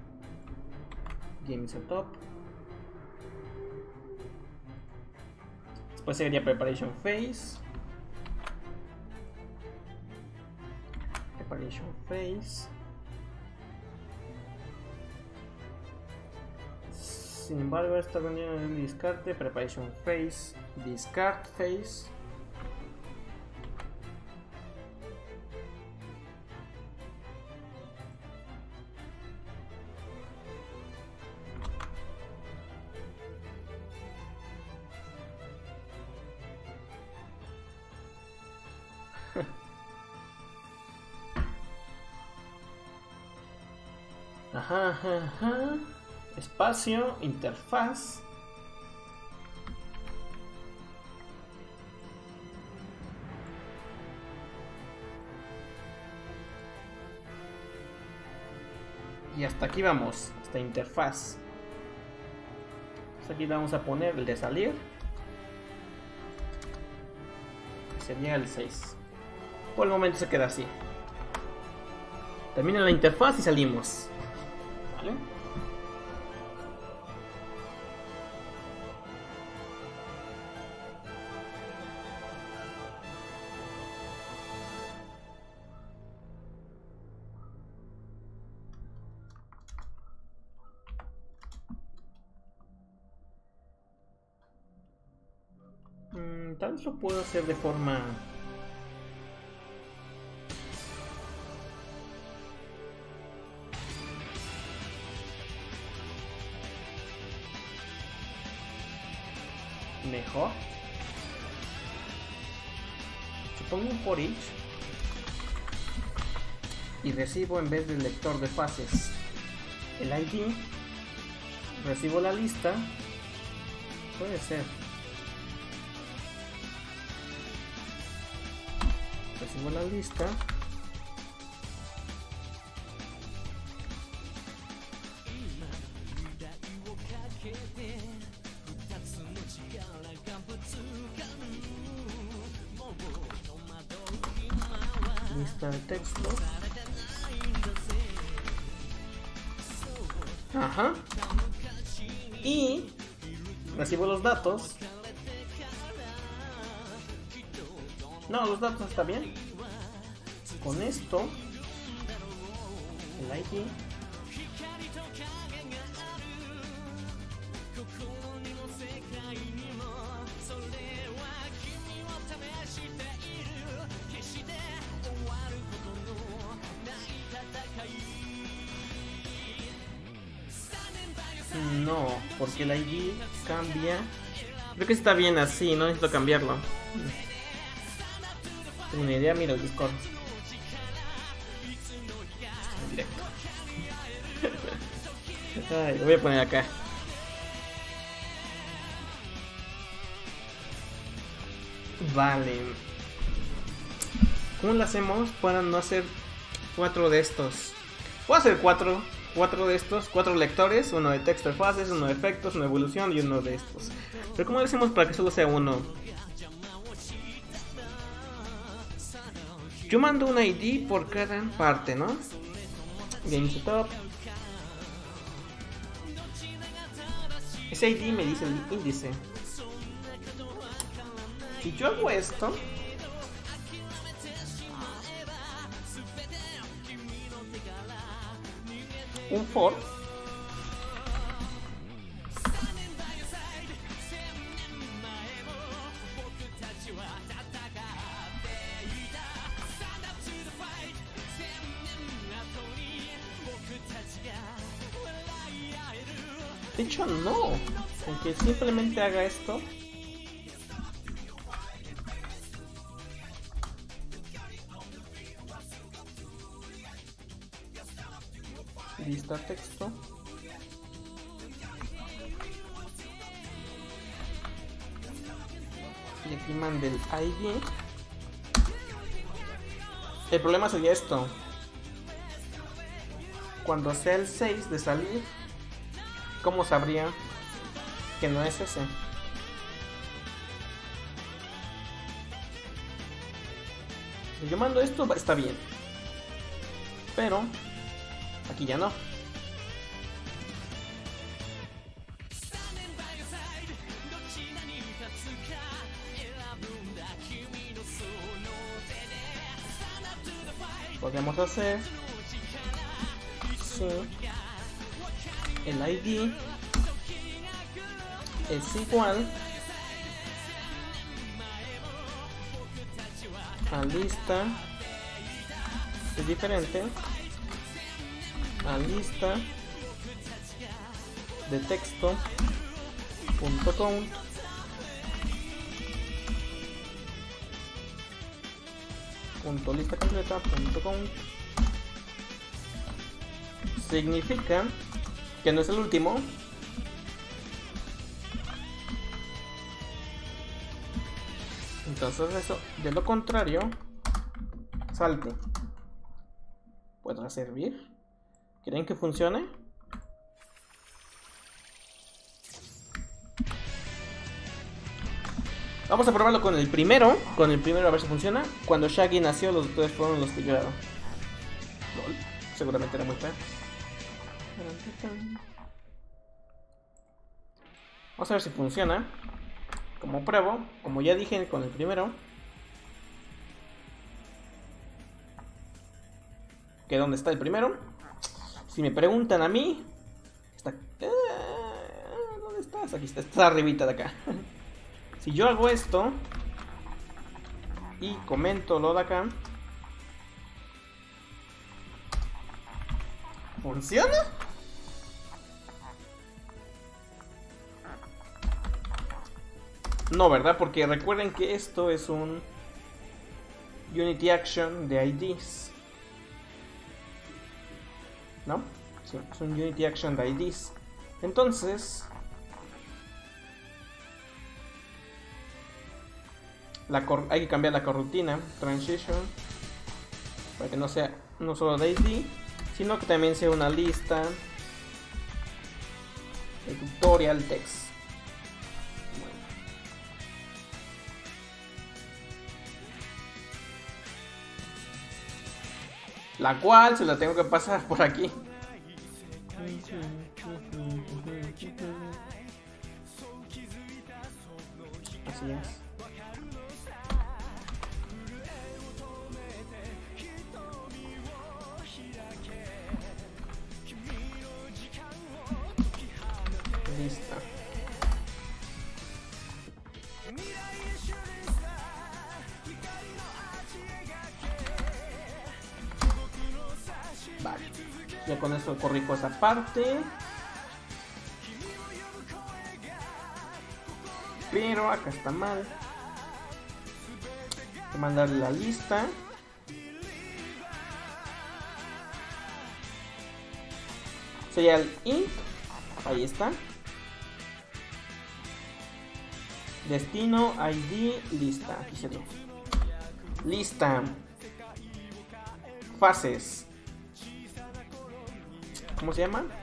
Game Setup. Después sería Preparation Phase. Preparation Phase. Sin embargo, esta reunión en el descarte, Preparation Phase, Discard Phase. Ajá. Espacio, interfaz. Y hasta aquí vamos, esta interfaz. Entonces aquí vamos a poner el de salir. Sería el 6. Por el momento se queda así. Termina la interfaz y salimos. ¿Vale? Tal vez lo puedo hacer de forma... mejor. Si pongo un for each y recibo en vez del lector de fases el ID, recibo la lista, puede ser. Recibo la lista. Lista de texto. Ajá. Y recibo los datos. No, los datos está bien. Con esto, el ID. No, porque el ID cambia. Creo que está bien así, no necesito cambiarlo. Tengo una idea, mira el Discord. Directo. Ay, lo voy a poner acá. Vale. ¿Cómo lo hacemos para no hacer 4 de estos? Voy a hacer 4 de estos, 4 lectores, uno de texto de fases, uno de efectos, uno de evolución y uno de estos. Pero ¿cómo lo hacemos para que solo sea uno? Yo mando un ID por cada parte, ¿no? Game Setup. Ese ID me dice el índice. Si yo hago esto, un for, de hecho no, aunque simplemente haga esto, lista texto, y aquí mande el ID. El problema sería esto: cuando sea el 6 de salir, ¿cómo sabría que no es ese? Si yo mando esto, está bien, pero aquí ya no. Podemos hacer si el ID es igual a lista, es diferente a lista de texto punto count punto lista completa punto count significa que no es el último. Entonces eso, de lo contrario, salte. ¿Podrá servir? ¿Creen que funcione? Vamos a probarlo con el primero. Con el primero a ver si funciona. Cuando Shaggy nació, los doctores fueron los que lloraron. Lol. Seguramente era muy feo. Vamos a ver si funciona. Como pruebo, como ya dije con el primero. Que dónde está el primero. Si me preguntan a mí, está... ¿dónde estás? Aquí está arribita de acá. Si yo hago esto y comento lo de acá, ¿funciona? No, ¿verdad? Porque recuerden que esto es un Unity Action de IDs. ¿No? Sí, es un Unity Action de IDs. Entonces, hay que cambiar la corrutina, transition, para que no sea no solo de ID, sino que también sea una lista de tutorial text. Bueno. La cual se la tengo que pasar por aquí. Así es. Lista. Vale. Ya con eso corrijo esa parte. Pero acá está mal. Voy a mandarle la lista. Sería el int. Ahí está. Destino, ID, lista. Aquí se ve. Lista. Fases. ¿Cómo se llama?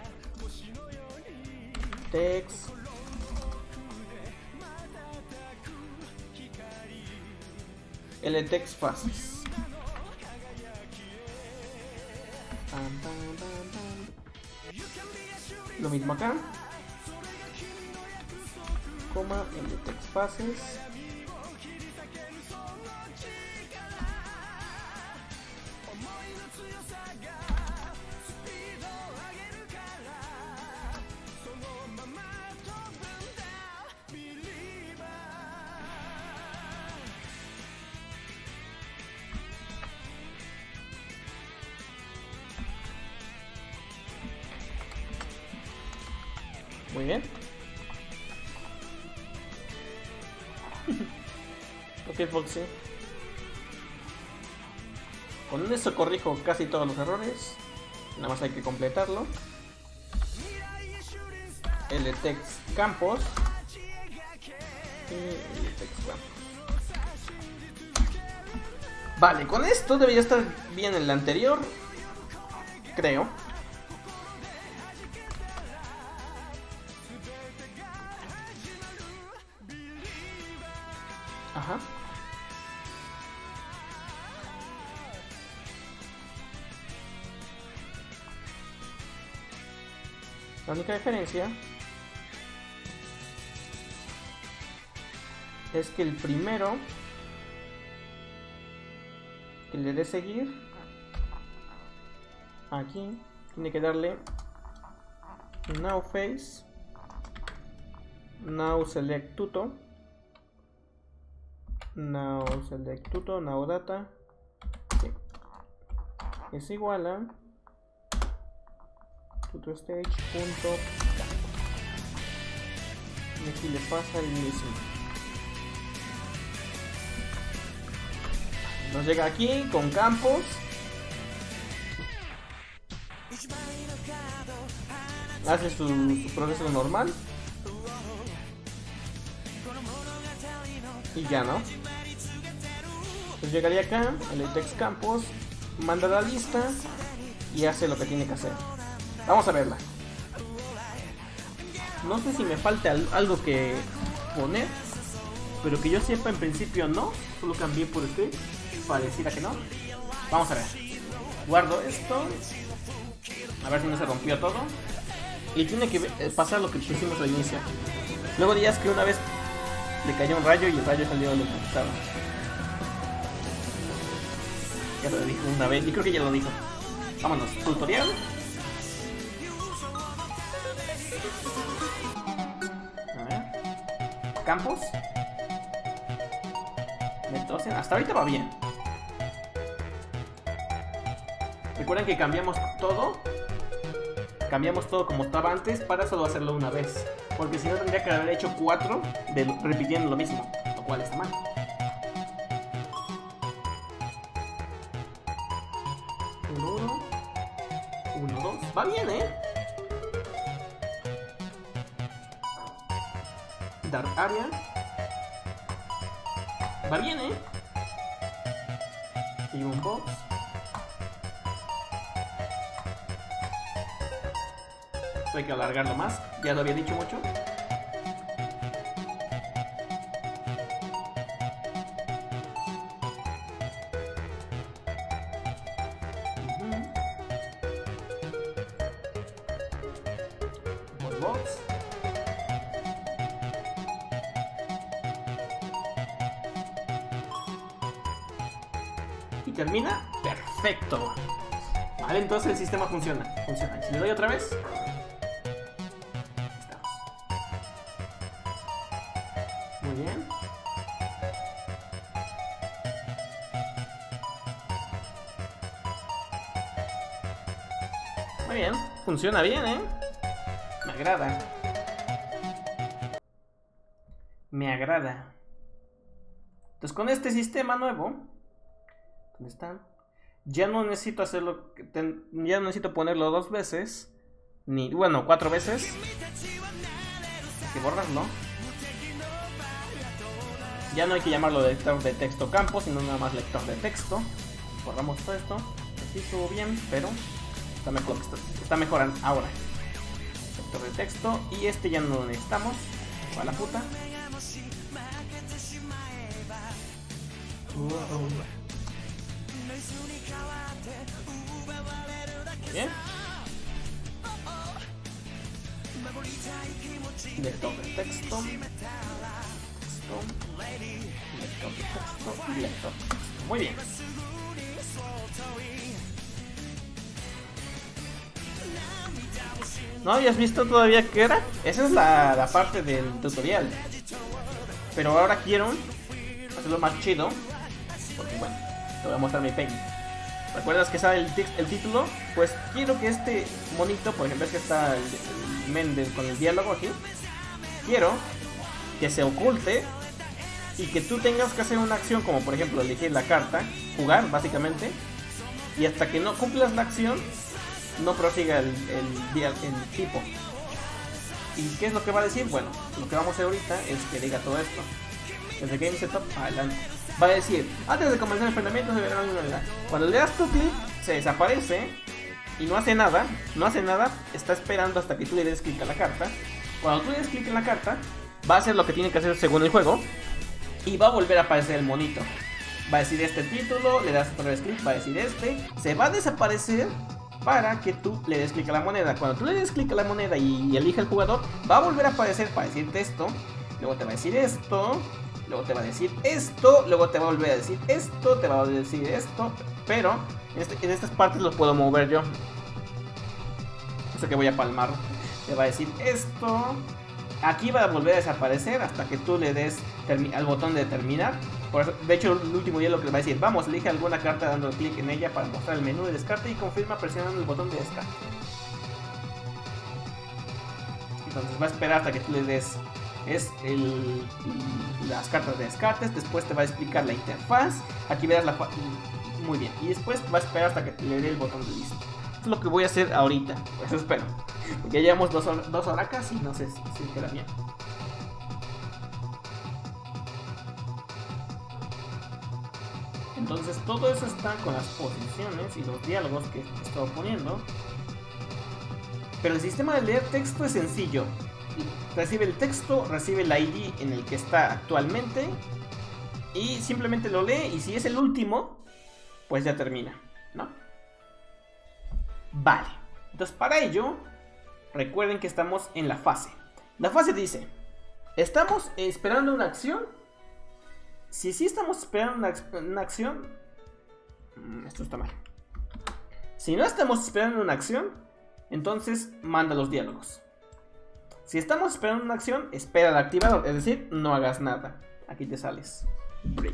Text. LText fases. Lo mismo acá. Coma, LText fases. Muy bien. Ok, Foxy. Con eso corrijo casi todos los errores. Nada más hay que completarlo. LText campos. Y LText campos. Vale, con esto debería estar bien el anterior. Creo. Ajá. La única diferencia es que el primero que le dé seguir aquí tiene que darle now face, now select tuto, now select tuto, now data, sí. Es igual a tuto stage punto y aquí le pasa el mismo. Nos llega aquí con campos. hace su proceso normal. Y ya, ¿no? Pues llegaría acá, el Apex Campos, manda la lista y hace lo que tiene que hacer. Vamos a verla. No sé si me falta algo que poner, pero que yo sepa en principio no. Solo cambié por este, pareciera que no. Vamos a ver. Guardo esto. A ver si no se rompió todo. Y tiene que pasar lo que pusimos al inicio. Luego dirías que una vez le cayó un rayo y el rayo salió de lo que estaba. Ya lo dijo una vez y creo que ya lo dijo. Vámonos, tutorial. A ver. Campos. Entonces, hasta ahorita va bien. Recuerden que cambiamos todo. Cambiamos todo como estaba antes para solo hacerlo una vez. Porque si no tendría que haber hecho 4 repitiendo lo mismo. Lo cual está mal. 1, 1, 2. Va bien, Dark Area. Va bien, Y un box. Hay que alargarlo más, ya lo había dicho mucho. Box. Y termina perfecto. Vale, entonces el sistema funciona. Si le doy otra vez. Muy bien. Muy bien. Funciona bien, Me agrada. Me agrada. Entonces con este sistema nuevo, ¿dónde está? Ya no necesito hacerlo. Ya no necesito ponerlo 2 veces. Ni, bueno, 4 veces. Hay que borrarlo. Ya no hay que llamarlo lector de texto campo, sino nada más lector de texto. Borramos todo esto. Así estuvo bien, pero está mejor ahora. Lector de texto. Y este ya no lo necesitamos. A la puta. Bien. Lector de texto. Lector. Muy bien. ¿No habías visto todavía qué era? Esa es la parte del tutorial. Pero ahora quiero hacerlo más chido. Porque bueno, te voy a mostrar mi Peggy. ¿Recuerdas que sale el título? Pues quiero que este monito, por ejemplo, es que está el Méndez con el diálogo aquí. Quiero que se oculte y que tú tengas que hacer una acción, como por ejemplo elegir la carta, jugar básicamente, y hasta que no cumplas la acción no prosiga el tipo. ¿Y qué es lo que va a decir? Bueno, lo que vamos a hacer ahorita es que diga todo esto. Desde Game Setup adelante. Va a decir, antes de comenzar el enfrentamiento se verá una novedad. Cuando le das tu clic, se desaparece y no hace nada, está esperando hasta que tú le des clic a la carta. Cuando tú le des clic en la carta, va a hacer lo que tiene que hacer según el juego y va a volver a aparecer el monito. Va a decir este título, le das otra vez clic, va a decir se va a desaparecer para que tú le des clic a la moneda. Cuando tú le des clic a la moneda y elija el jugador, va a volver a aparecer para decirte esto, luego te va a decir esto, luego te va a decir esto, luego te va a volver a decir esto, te va a decir esto, pero en estas partes lo puedo mover yo. Eso que voy a palmar. Te va a decir esto. Aquí va a volver a desaparecer hasta que tú le des al botón de terminar. Por eso, de hecho, el último día lo que le va a decir, vamos, elige alguna carta dando clic en ella para mostrar el menú de descarte y confirma presionando el botón de descarte. Entonces va a esperar hasta que tú le des las cartas de descartes. Después te va a explicar la interfaz. Aquí verás muy bien. Y después va a esperar hasta que le dé el botón de listo. Esto es lo que voy a hacer ahorita. Eso espero. Porque ya llevamos dos horas casi, no sé si queda bien. Entonces todo eso está con las posiciones y los diálogos que he estado poniendo. Pero el sistema de leer texto es sencillo. Recibe el texto, recibe el ID en el que está actualmente y simplemente lo lee, y si es el último, pues ya termina, ¿no? Vale, entonces para ello recuerden que estamos en la fase. La fase dice: ¿estamos esperando una acción? Si sí estamos esperando una acción, esto está mal. Si no estamos esperando una acción, entonces manda los diálogos. Si estamos esperando una acción, espera el activador, es decir, no hagas nada. Aquí te sales. Break.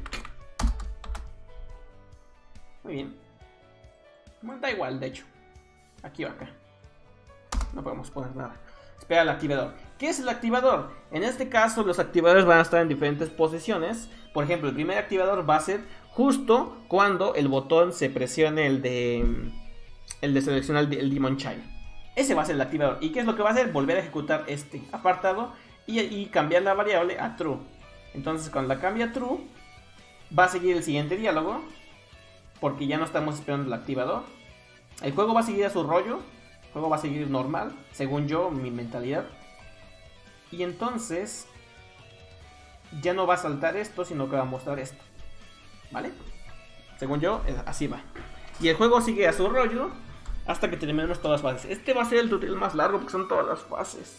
Muy bien. Bueno, da igual, de hecho. Aquí o acá. No podemos poner nada. Espera el activador. ¿Qué es el activador? En este caso, los activadores van a estar en diferentes posiciones. Por ejemplo, el primer activador va a ser justo cuando el botón se presione el de seleccionar el Demon Child. Ese va a ser el activador. ¿Y qué es lo que va a hacer? Volver a ejecutar este apartado y cambiar la variable a true. Entonces cuando la cambia a true, va a seguir el siguiente diálogo, porque ya no estamos esperando el activador. El juego va a seguir a su rollo. El juego va a seguir normal, según yo, mi mentalidad. Y entonces ya no va a saltar esto, sino que va a mostrar esto, ¿vale? Según yo, así va. Y el juego sigue a su rollo hasta que terminemos todas las fases. Este va a ser el tutorial más largo porque son todas las fases.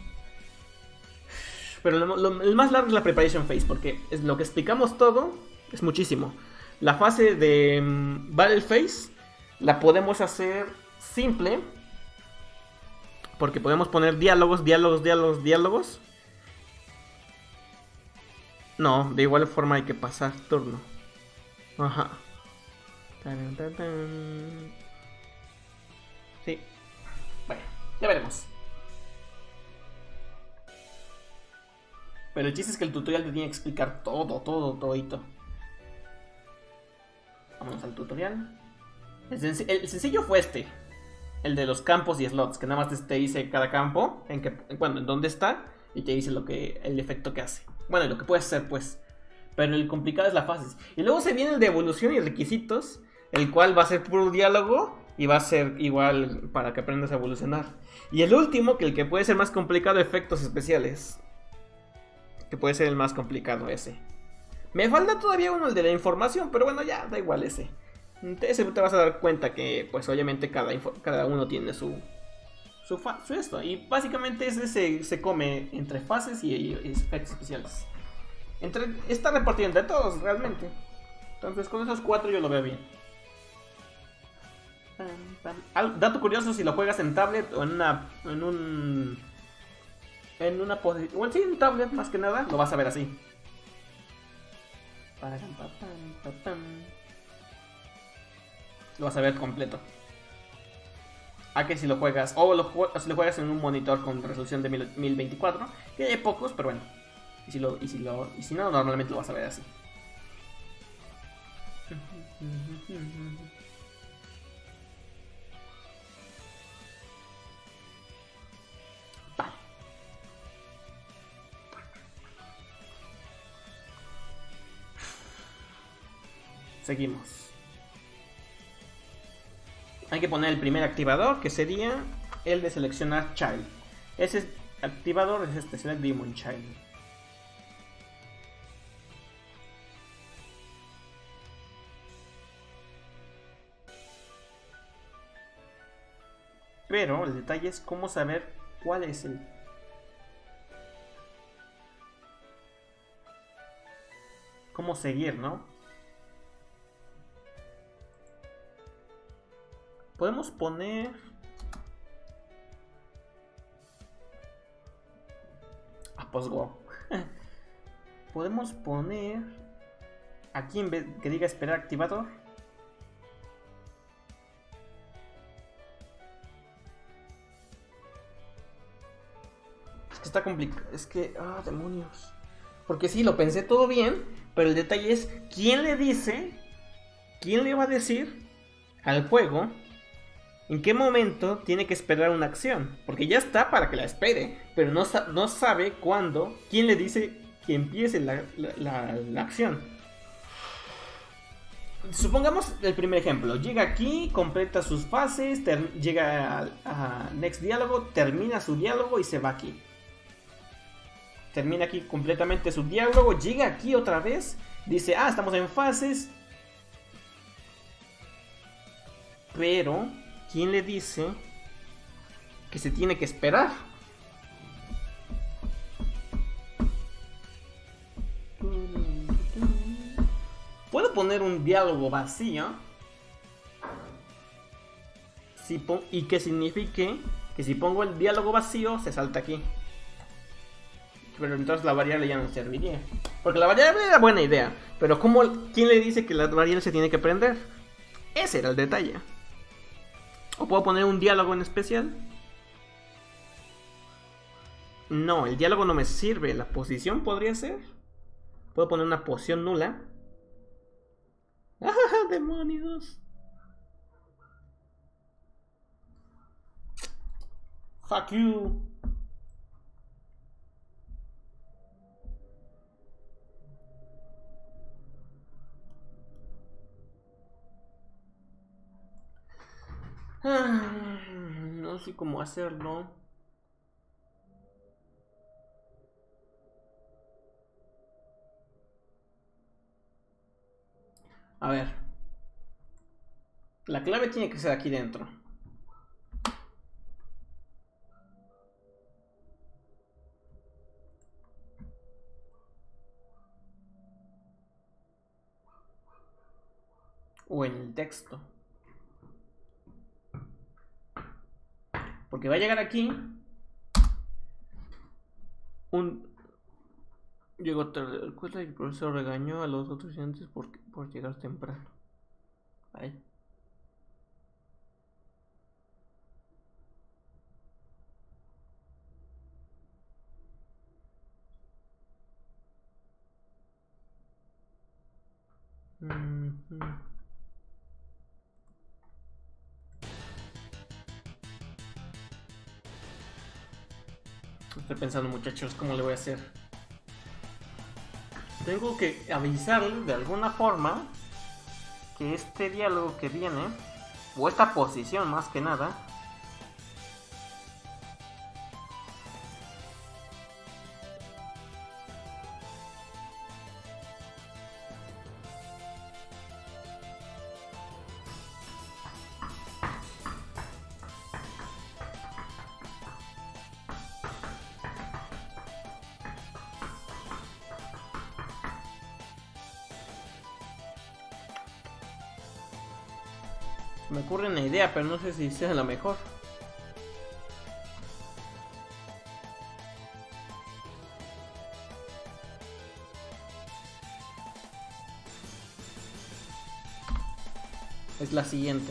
Pero el más largo es la preparation phase, porque es lo que explicamos todo, es muchísimo. La fase de battle phase la podemos hacer simple, porque podemos poner diálogos. No, de igual forma hay que pasar turno. Ajá. Sí. Bueno, ya veremos. Pero el chiste es que el tutorial te tiene que explicar todito. Vámonos al tutorial. El sencillo fue este. El de los campos y slots, que nada más te dice cada campo, en dónde está, y te dice el efecto que hace. Bueno, y lo que puedes hacer, pues. Pero el complicado es la fase. Y luego se viene el de evolución y requisitos, el cual va a ser puro diálogo y va a ser igual para que aprendas a evolucionar. Y el último, el que puede ser más complicado, efectos especiales, que puede ser el más complicado ese. Me falta todavía uno, el de la información, pero bueno, ya, da igual ese. Ese te vas a dar cuenta que, pues obviamente cada uno tiene su esto. Y básicamente ese se come entre fases y efectos especiales. Está repartido entre todos, realmente. Entonces con esos 4 yo lo veo bien. Dato curioso: si lo juegas en tablet o en una posición, bueno, sí, en tablet más que nada, lo vas a ver así. Lo vas a ver completo. A que si lo juegas, si lo juegas en un monitor con resolución de 1024, que hay pocos, pero bueno. Y si no, normalmente lo vas a ver así. Vale. Seguimos. Hay que poner el primer activador, que sería el de seleccionar Child. Ese activador es este, Select Demon Child. Pero el detalle es cómo saber cuál es el... cómo seguir, ¿no? Podemos poner... pues wow. Podemos poner... aquí en vez que diga esperar activador. Es que está complicado. Es que... demonios. Porque sí, lo pensé todo bien, pero el detalle es ¿quién le dice? ¿Quién le va a decir al juego ¿En qué momento tiene que esperar una acción? Porque ya está para que la espere, pero no sabe cuándo. ¿Quién le dice que empiece la acción? Supongamos el primer ejemplo. Llega aquí, completa sus fases, llega a Next Diálogo, termina su diálogo y se va aquí. Termina aquí completamente su diálogo, llega aquí otra vez, dice, estamos en fases. Pero, ¿quién le dice que se tiene que esperar? Puedo poner un diálogo vacío. Y que signifique que si pongo el diálogo vacío, se salta aquí. Pero entonces la variable ya no serviría. Porque la variable era buena idea. Pero ¿quién le dice que la variable se tiene que prender? Ese era el detalle. ¿O puedo poner un diálogo en especial? No, el diálogo no me sirve. La posición podría ser. Puedo poner una posición nula. ¡Ah, demonios! Fuck you. No sé cómo hacerlo. A ver. La clave tiene que ser aquí dentro. O en el texto. Porque va a llegar aquí. Llegó tarde a la escuela y el profesor regañó a los otros estudiantes por llegar temprano. Ahí. Estoy pensando, muchachos, ¿cómo le voy a hacer? Tengo que avisarle de alguna forma que este diálogo que viene, o esta posición más que nada, me ocurre una idea, pero no sé si sea la mejor. Es la siguiente.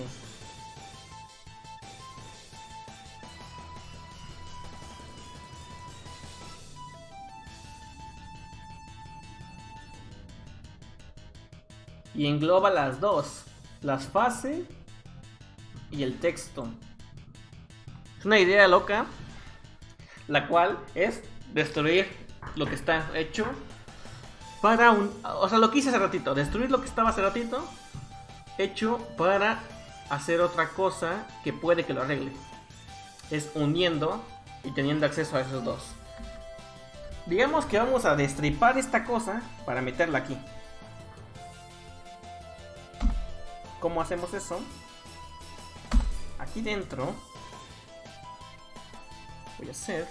Y engloba las dos, las fases y el texto. Es una idea loca, la cual es destruir lo que está hecho para o sea, lo que hice hace ratito, destruir lo que estaba hace ratito, hecho para hacer otra cosa que puede que lo arregle. Es uniendo y teniendo acceso a esos dos. Digamos que vamos a destripar esta cosa para meterla aquí. ¿Cómo hacemos eso? Aquí dentro voy a hacer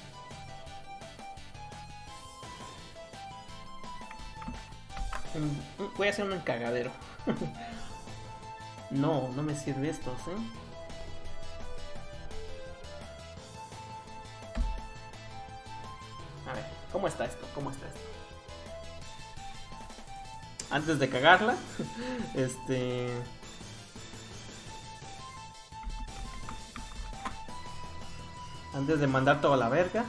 un encagadero. No me sirve esto, ¿sí? A ver, ¿cómo está esto? Antes de cagarla, antes de mandar toda la verga.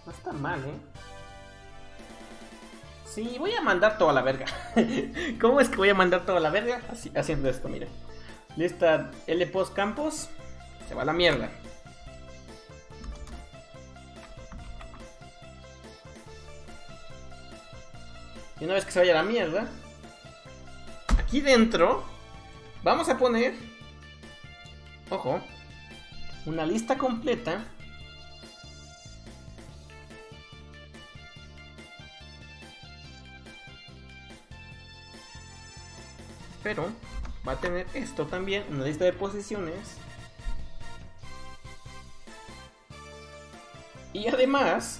No está mal, ¿eh? Sí, voy a mandar todo a la verga. ¿Cómo es que voy a mandar todo a la verga? Así, haciendo esto, miren. Lista L post campos. Se va a la mierda. Y una vez que se vaya a la mierda, aquí dentro vamos a poner, ojo, una lista completa pero va a tener esto también, una lista de posiciones. Y además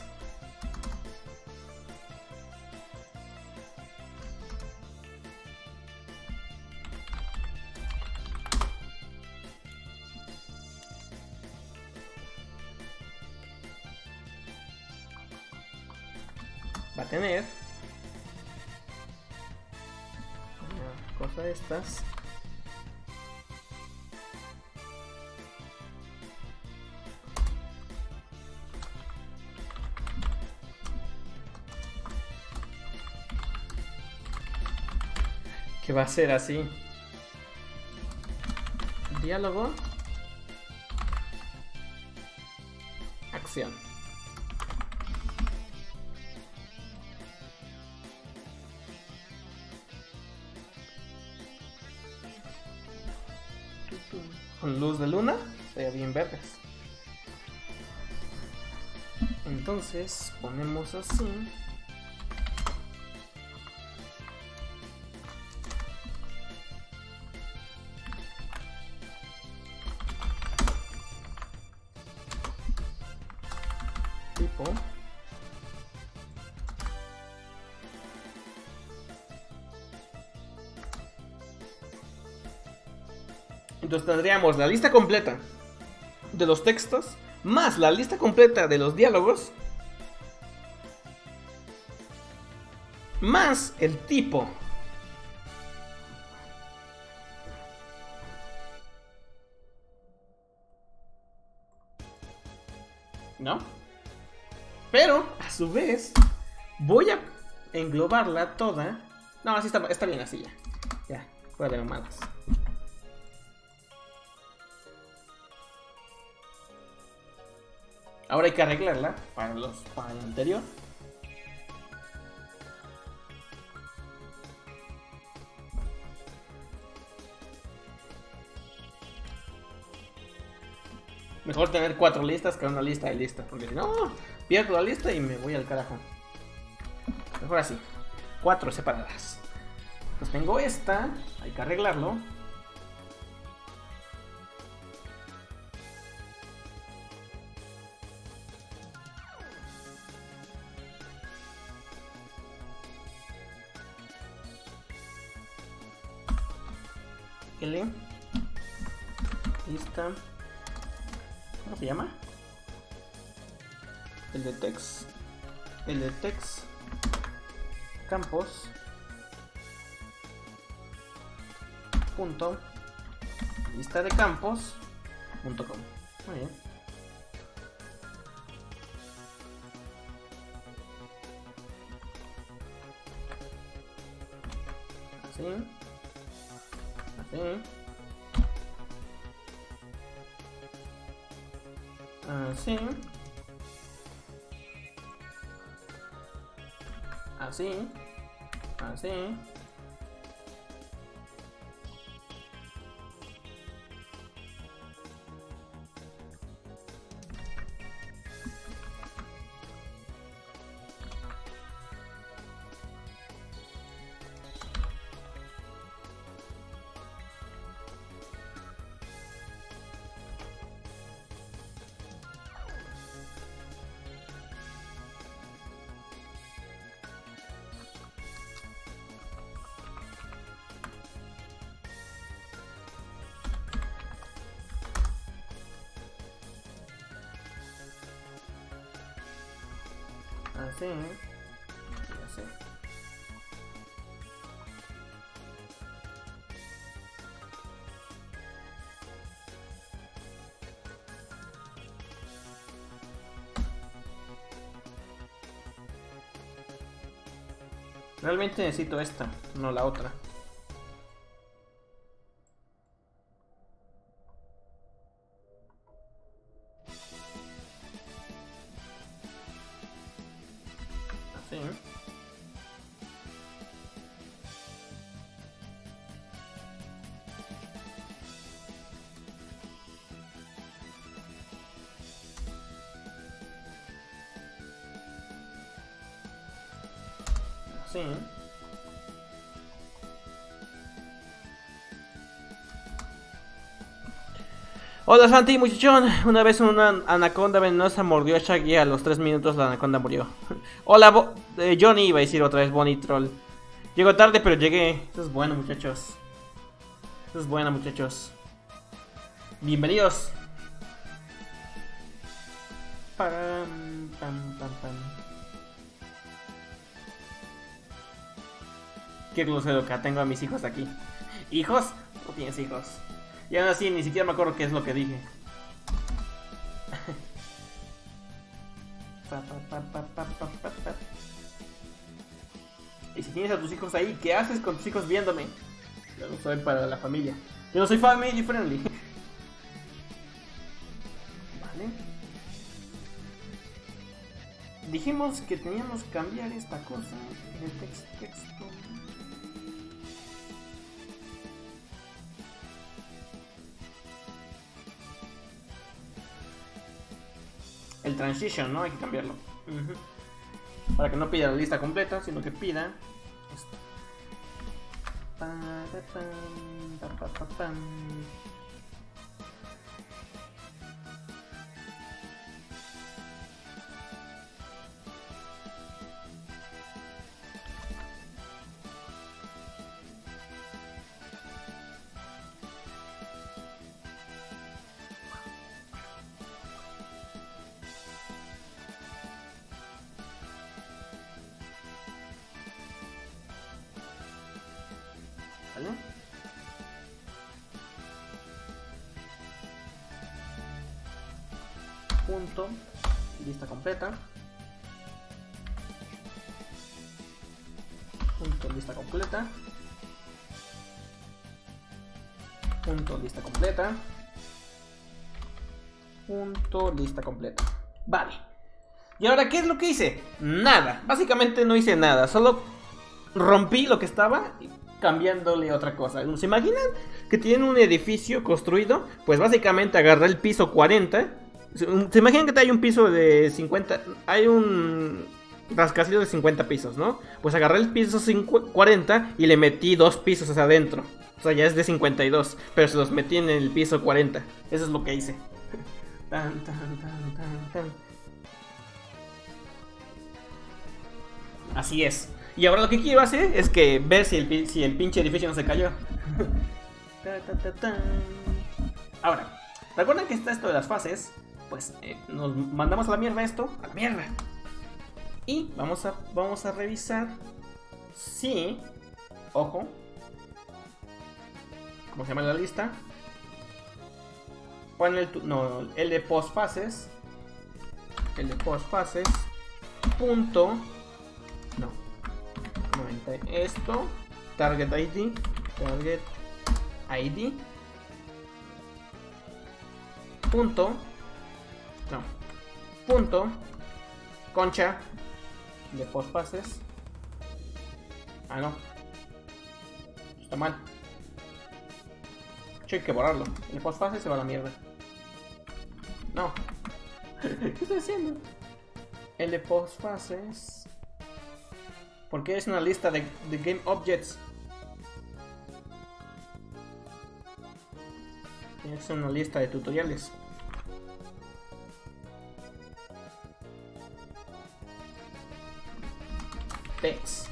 va a tener una cosa de estas. Que va a ser así. Diálogo. Acción. Con luz de luna, se ve bien verdes. Entonces ponemos así. Tipo. Entonces tendríamos la lista completa de los textos, más la lista completa de los diálogos, más el tipo. ¿No? Pero, a su vez, voy a englobarla toda. No, así está bien, así ya. Ya, fuera de mamadas. Ahora hay que arreglarla para el anterior. Mejor tener 4 listas que una lista de listas, porque si no, pierdo la lista y me voy al carajo. Mejor así, 4 separadas. Pues tengo esta, hay que arreglarlo. L, lista, ¿cómo se llama? El de text, campos, punto, lista de campos, punto com. Muy bien. Así. Así. Así. Así. Así. Así. Realmente necesito esta, no la otra. Así. Así. Hola Santi, muchachón. Una vez una anaconda venenosa mordió a Shaggy. A los 3 minutos la anaconda murió. Hola Johnny, iba a decir otra vez Bonnie Troll. Llego tarde pero llegué. Eso es bueno, muchachos. Eso es bueno, muchachos. Bienvenidos. Pam, pam, pam, pam. Qué grosero que tengo a mis hijos aquí. ¿Hijos? No tienes hijos. Y aún así ni siquiera me acuerdo qué es lo que dije. Y si tienes a tus hijos ahí, ¿qué haces con tus hijos viéndome? Yo no soy para la familia. Yo no soy family friendly. Vale. Dijimos que teníamos que cambiar esta cosa de texto. El transition, ¿no? Hay que cambiarlo. Para que no pida la lista completa, sino que pida esto. ¿Vale? Punto, lista completa. Punto, lista completa. Punto, lista completa. Punto, lista completa. Vale. ¿Y ahora qué es lo que hice? Nada. Básicamente no hice nada. Solo rompí lo que estaba cambiándole otra cosa. ¿Se imaginan que tienen un edificio construido? Pues básicamente agarré el piso 40. ¿Se imaginan que hay un piso de 50? Hay un rascacielos de 50 pisos, ¿no? Pues agarré el piso 40 y le metí 2 pisos hacia adentro. O sea, ya es de 52, pero se los metí en el piso 40. Eso es lo que hice. Tan, tan, tan, tan, tan. Así es. Y ahora lo que quiero hacer es que ver si el pinche edificio no se cayó. Ahora, recuerden que está esto de las fases. Pues nos mandamos a la mierda esto. A la mierda. Y vamos a revisar si... Ojo. ¿Cómo se llama la lista? Pon el de postfases. El de postfases. Punto. No. 90. Esto. Target ID. Target ID. Punto. No. Punto. Concha. De postfases. Ah, no. Está mal. Hay que borrarlo. El postfases se va a la mierda. No. ¿Qué estoy haciendo? El de postfases. Porque es una lista de game objects. Tiene que ser una lista de tutoriales. Text.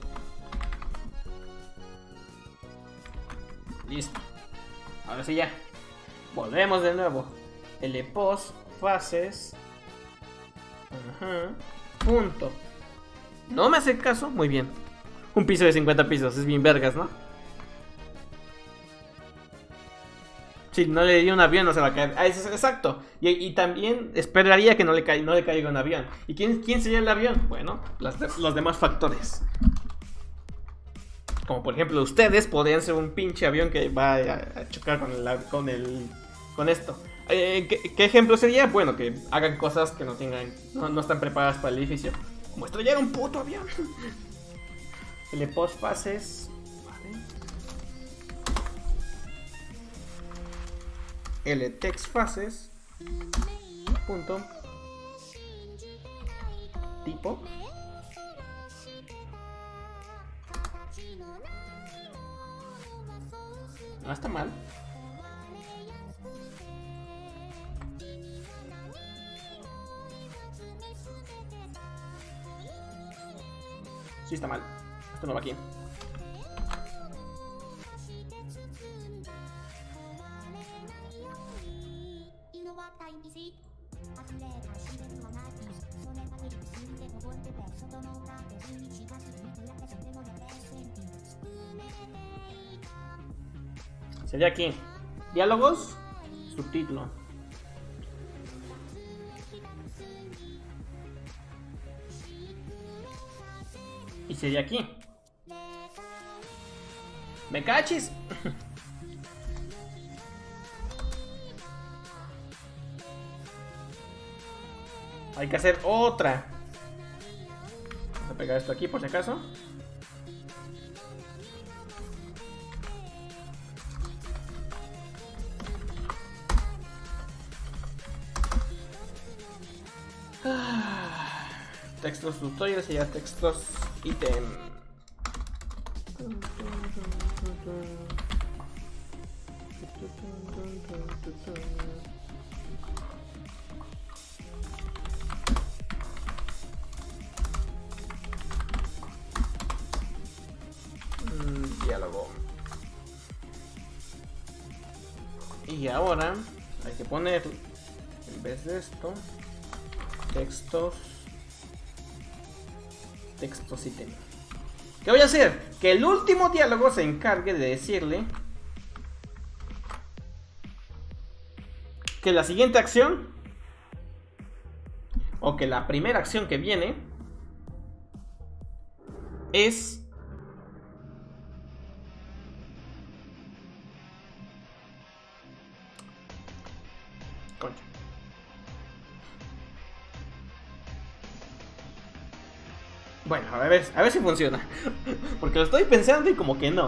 Listo. Ahora sí ya. Volvemos de nuevo. El de postfases. Ajá. Punto. No me hace caso. Muy bien. Un piso de 50 pisos. Es bien vergas, ¿no? Si no le di un avión no se va a caer. Ah, eso es exacto. Y también esperaría que no le caiga un avión. ¿Y quién sería el avión? Bueno, los demás factores. Como por ejemplo ustedes podrían ser un pinche avión que va a chocar con esto. ¿Qué ejemplo sería? Bueno, que hagan cosas que no están preparadas para el edificio. Como estrellar un puto avión. El post fases. Vale. El text fases. Punto. Tipo. No está mal. Sí está mal. Esto no va aquí. Sería aquí. Diálogos. Subtítulo. Y sería aquí. ¿Me cachis? Hay que hacer otra. Vamos a pegar esto aquí por si acaso. Textos tutoriales y ya textos ítem. Diálogo. Y ahora hay que poner, en vez de esto, textos ítem. ¿Qué voy a hacer? Que el último diálogo se encargue de decirle que la siguiente acción, o que la primera acción que viene, es concha. Bueno, a ver si funciona. Porque lo estoy pensando y como que no,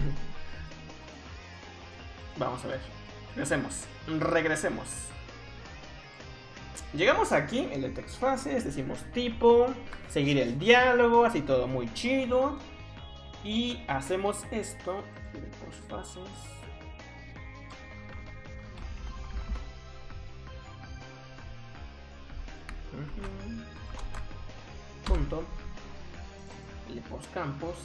Vamos a ver. Regresemos. Llegamos aquí en el text fases, decimos tipo, seguir el diálogo, así todo muy chido. Y hacemos esto, post fases. Punto. Le post campos.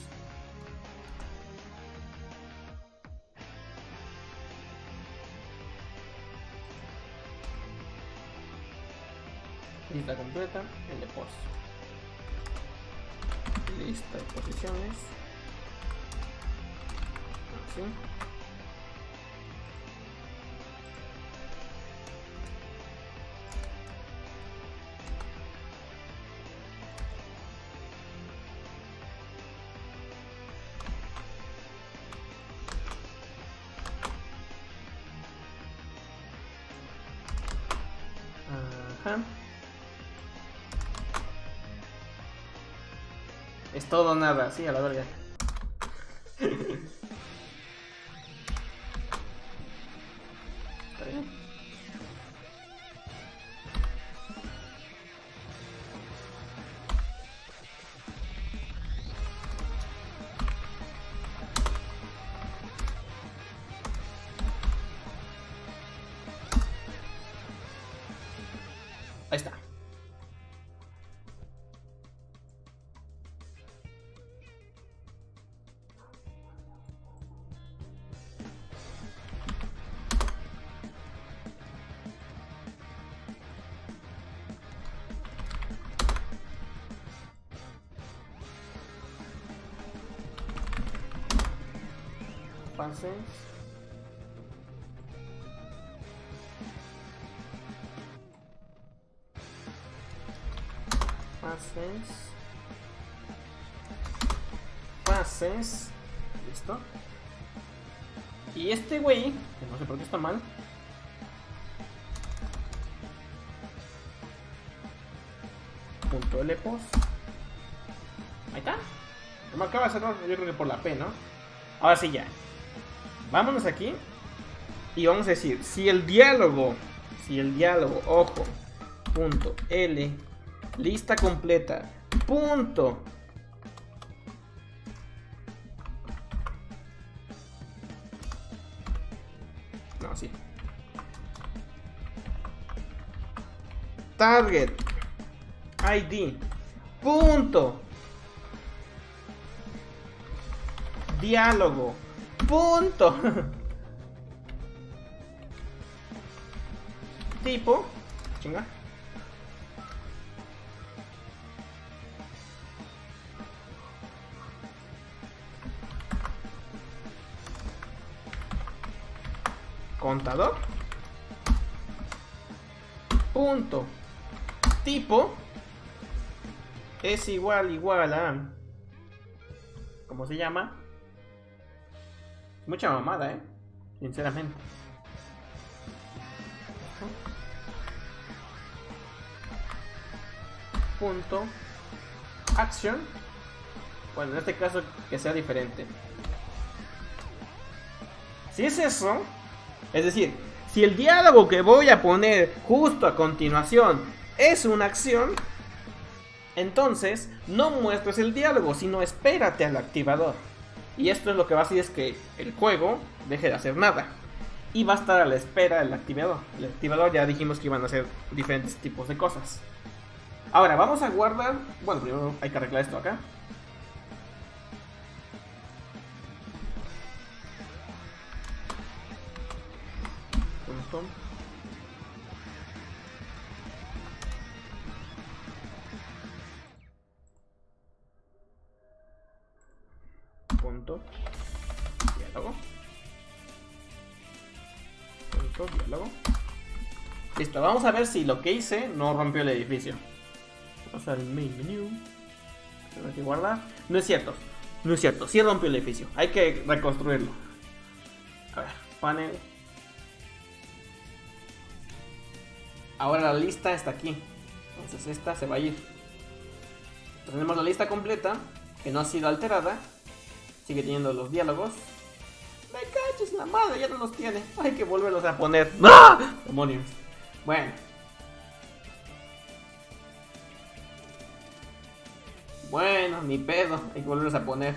Lista completa, el post. Lista de posiciones. Así. Ajá. Es todo o nada, sí, a la verga. Está bien. Ahí está. Fases. Fases. Listo. Y este güey, que no sé por qué está mal. Punto LPOS. Ahí está. No me acaba de hacer, yo creo que por la P, ¿no? Ahora sí ya. Vámonos aquí. Y vamos a decir, si el diálogo, ojo, punto L, lista completa, punto. No, sí. Target ID, punto. Diálogo, punto. Tipo, chinga. Contador. Punto. Tipo es igual a, ¿cómo se llama? Mucha mamada, sinceramente. Punto acción. Bueno, en este caso que sea diferente. Si es eso, es decir, si el diálogo que voy a poner justo a continuación es una acción, entonces no muestres el diálogo, sino espérate al activador. Y esto es lo que va a hacer es que el juego deje de hacer nada y va a estar a la espera del activador. El activador ya dijimos que iban a hacer diferentes tipos de cosas. Ahora vamos a guardar. Bueno, primero hay que arreglar esto acá. Punto. Punto. Diálogo. Punto. Diálogo. Listo, vamos a ver si lo que hice no rompió el edificio. Vamos al main menu. Tengo que guardar. No es cierto. No es cierto. Sí rompió el edificio. Hay que reconstruirlo. A ver. Panel. Ahora la lista está aquí. Entonces esta se va a ir. Tenemos la lista completa. Que no ha sido alterada. Sigue teniendo los diálogos. Me caches la madre. Ya no los tiene. Hay que volverlos a poner. ¡Ah! Demonios. Bueno. Bueno, ni pedo, hay que volverlos a poner.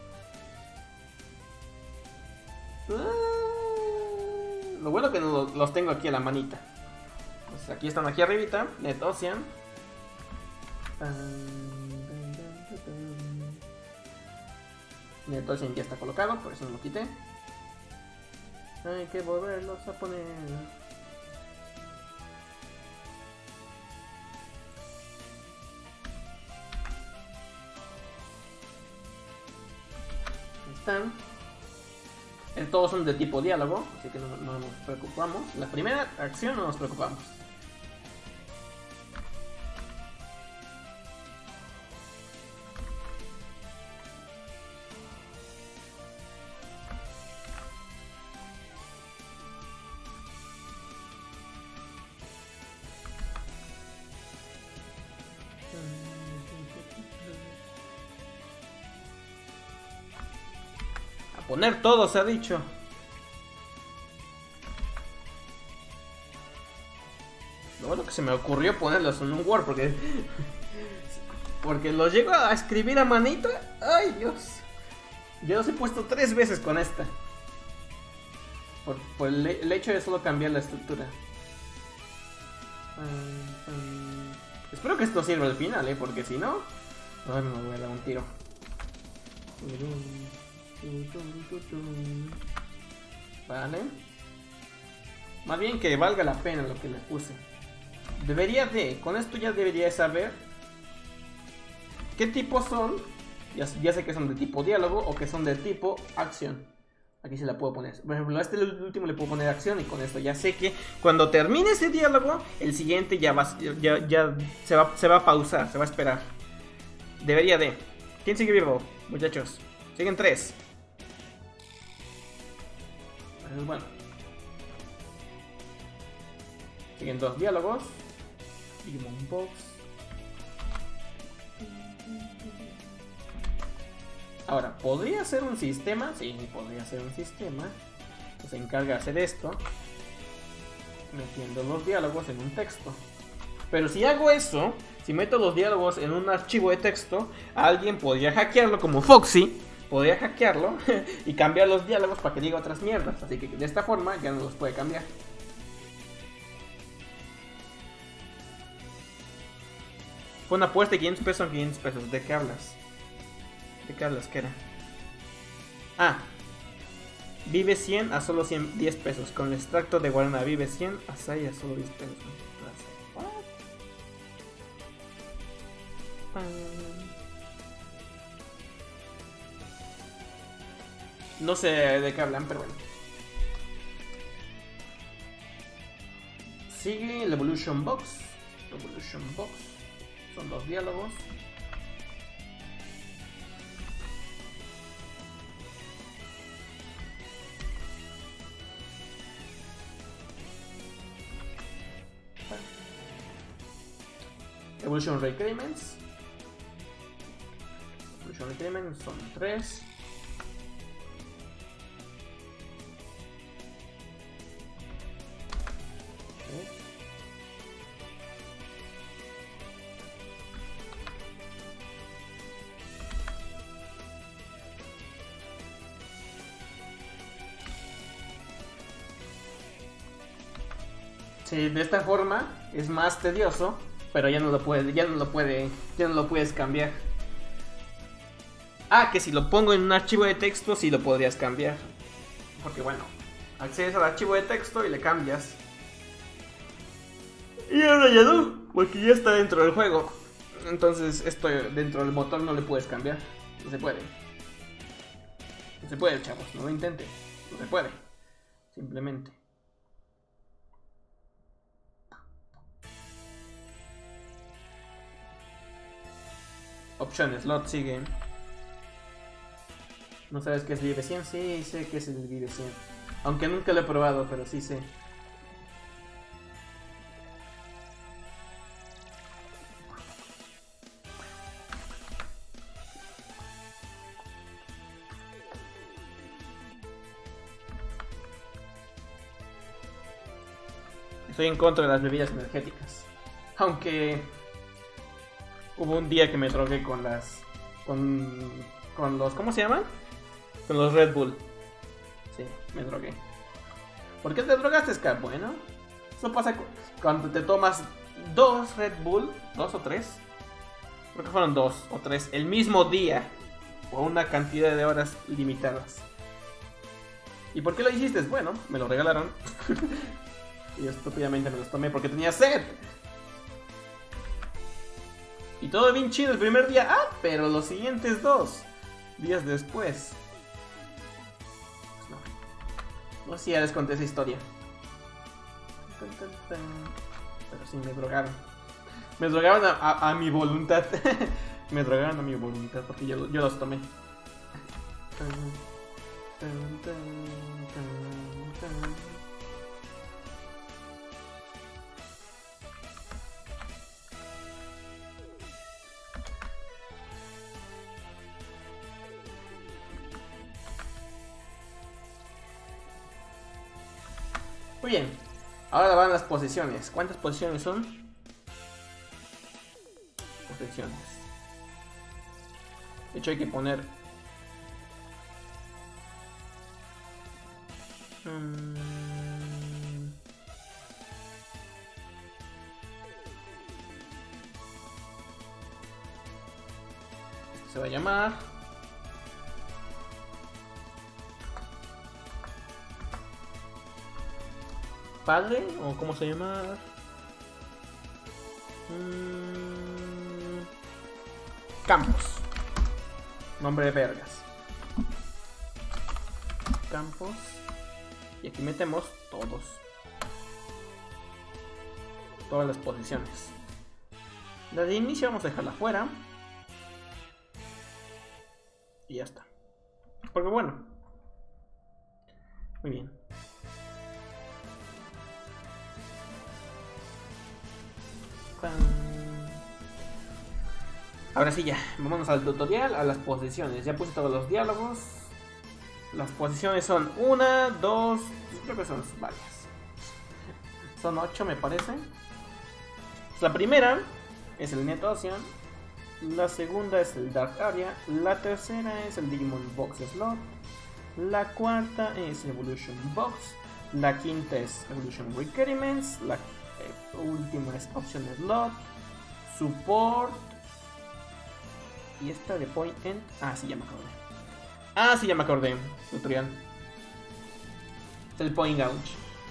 Lo bueno que no los tengo aquí a la manita. Pues aquí están, aquí arribita, NetOcean. NetOcean ya está colocado, por eso no lo quité. Hay que volverlos a poner. Están. Todos son de tipo diálogo, así que no nos preocupamos. La primera acción no nos preocupamos. Poner todo se ha dicho. Lo bueno que se me ocurrió ponerlos en un Word porque los llego a escribir a manita. Ay Dios. Yo los he puesto 3 veces con esta. Por el hecho de solo cambiar la estructura. Espero que esto sirva al final, porque si no, ay, me voy a dar un tiro. Vale. Más bien que valga la pena lo que le puse. Con esto ya debería saber qué tipos son. Ya sé que son de tipo diálogo o que son de tipo acción. Aquí se la puedo poner. Por ejemplo, a este último le puedo poner acción y con esto ya sé que cuando termine ese diálogo, el siguiente ya se va a pausar, se va a esperar. Debería de. ¿Quién sigue vivo, muchachos? Siguen 3, Entonces, bueno. Siguen 2 diálogos. Digimon Box. Ahora, ¿podría ser un sistema? Sí, podría ser un sistema que se encarga de hacer esto, metiendo los diálogos en un texto. Pero si hago eso, si meto los diálogos en un archivo de texto, alguien podría hackearlo como Foxy, podría hackearlo y cambiar los diálogos para que diga otras mierdas. Así que de esta forma ya no los puede cambiar. Fue una apuesta de 500 pesos en 500 pesos. ¿De qué hablas? ¿De qué hablas? ¿Qué era? Ah. Vive 100 a solo 10 pesos. Con el extracto de guarana vive 100 a 6 a solo 10 pesos. No sé de qué hablan, pero bueno. Sigue el Evolution Box. Evolution Box. Son 2 diálogos. Evolution Requirements. Evolution Requirements son 3. Sí, de esta forma es más tedioso, pero ya no lo puedes cambiar. Ah, que si lo pongo en un archivo de texto sí lo podrías cambiar. Porque bueno, accedes al archivo de texto y le cambias. Y ahora ya no, porque ya está dentro del juego. Entonces esto dentro del motor no le puedes cambiar. No se puede. No se puede, chavos, no lo intenten. No se puede. Simplemente. Opciones, slot sigue. ¿No sabes qué es Vive 100? Sí, sé que es el Vive 100. Aunque nunca lo he probado, pero sí sé. Estoy en contra de las bebidas energéticas. Aunque hubo un día que me drogué con las... Con los... ¿Cómo se llaman? Con los Red Bull. Sí, me drogué. ¿Por qué te drogaste, Ska? Bueno, eso pasa cuando te tomas 2 Red Bull, 2 o 3. Creo que fueron 2 o 3 el mismo día. O una cantidad de horas limitadas. ¿Y por qué lo hiciste? Bueno, me lo regalaron. Y estúpidamente me los tomé porque tenía sed. Y todo bien chido el primer día. Ah, pero los siguientes 2 días después. Pues no sé si ya les conté esa historia. Pero sí me drogaron. Me drogaron a mi voluntad. Me drogaron a mi voluntad porque yo los tomé. Muy bien, ahora van las posiciones. ¿Cuántas posiciones son? Posiciones. De hecho hay que poner... Se va a llamar... Padre, o cómo se llama. Campos. Nombre de vergas. Campos. Y aquí metemos todos. Todas las posiciones. La de inicio vamos a dejarla fuera. Y ya está. Porque bueno. Muy bien. Ahora sí ya, vámonos al tutorial, a las posiciones. Ya puse todos los diálogos. Las posiciones son 1, 2, creo que son varias. Son 8 me parece. La primera es el Net Ocean. La segunda es el Dark Area. La tercera es el Digimon Box Slot. La cuarta es Evolution Box. La quinta es Evolution Requirements. La última es Option Slot. Support. Y esta de Point End. Sí, ya me acordé. Sí, ya me acordé. Tutorial. Es el Point Gauge.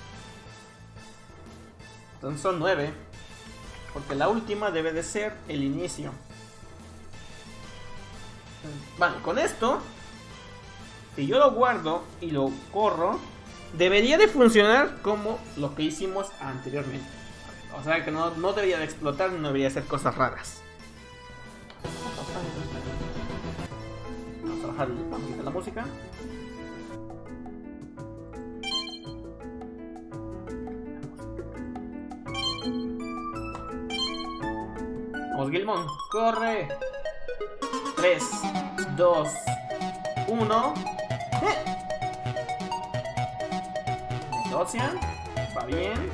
Entonces son 9. Porque la última debe de ser el inicio. Vale, con esto, si yo lo guardo y lo corro, debería de funcionar como lo que hicimos anteriormente. O sea que no debería de explotar, no debería hacer cosas raras. Vamos a bajar un poquito la música. Vamos, Gilmon, corre. 3, 2, 1. Ocean, va bien.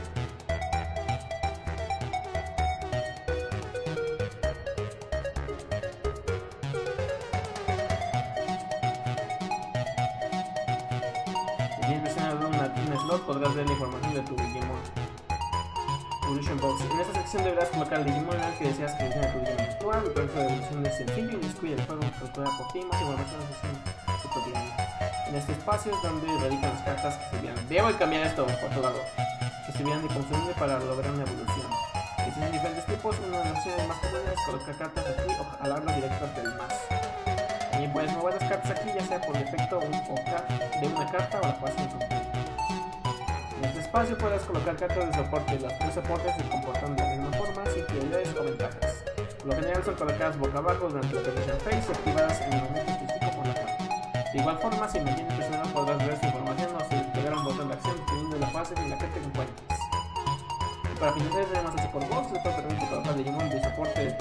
Si tienes presionado un slot, podrás ver la información de tu Digimon. Evolution Box. En esta sección deberás colocar el Digimon en el que deseas que evolucione tu Digimon actual. El proceso de evolución es sencillo y descuida el juego que pueda por ti. Más información en la sección cotidiana. En este espacio es donde radican las cartas que servirán. Debo cambiar esto por todo lado. Que servirán de consumible para lograr una evolución. Existen diferentes tipos. Una de las opciones más comunes es colocar cartas aquí o jalarlas directas del mazo. También puedes mover las cartas aquí, ya sea por defecto de una carta o la puedes encontrar. En este espacio puedes colocar cartas de soporte. Los tres soportes se comportan de la misma forma, sin prioridades o ventajas. Por lo general son colocadas boca abajo durante la position phase y activadas en el momento específico por la carta. De igual forma, si mantienes presionado podrás ver su información o si despegar un botón de acción dependiendo de la fase en la que te encuentres. Y para finalizar tenemos el support box, esto permite colocar Digimon de soporte.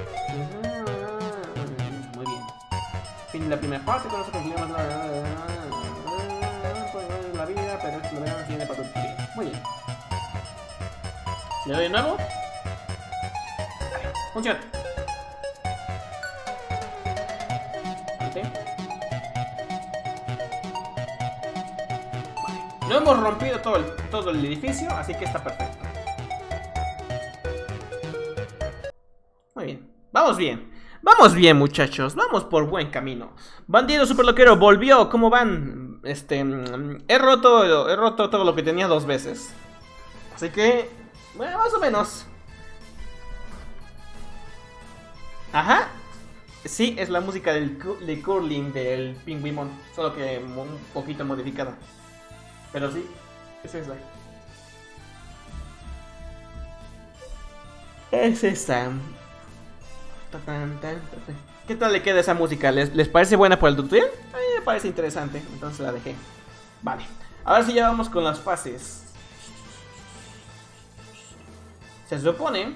Muy bien. Fin de la primera parte, con eso concluimos la vida, pero esto lo verán en el siguiente tutorial. Muy bien. Le doy de nuevo. Funciona. No hemos rompido todo el edificio, así que está perfecto. Muy bien. Vamos bien. Vamos bien, muchachos. Vamos por buen camino. Bandido Superloquero volvió. ¿Cómo van? He roto todo lo que tenía 2 veces. Así que, bueno, más o menos. Ajá. Sí, es la música de Curling del Pingüimon, solo que un poquito modificada. Pero sí, es esa. Es esa. ¿Qué tal le queda esa música? ¿Les parece buena por el tutorial? A mí me parece interesante, entonces la dejé. Vale, ahora sí ya vamos con las fases. Se supone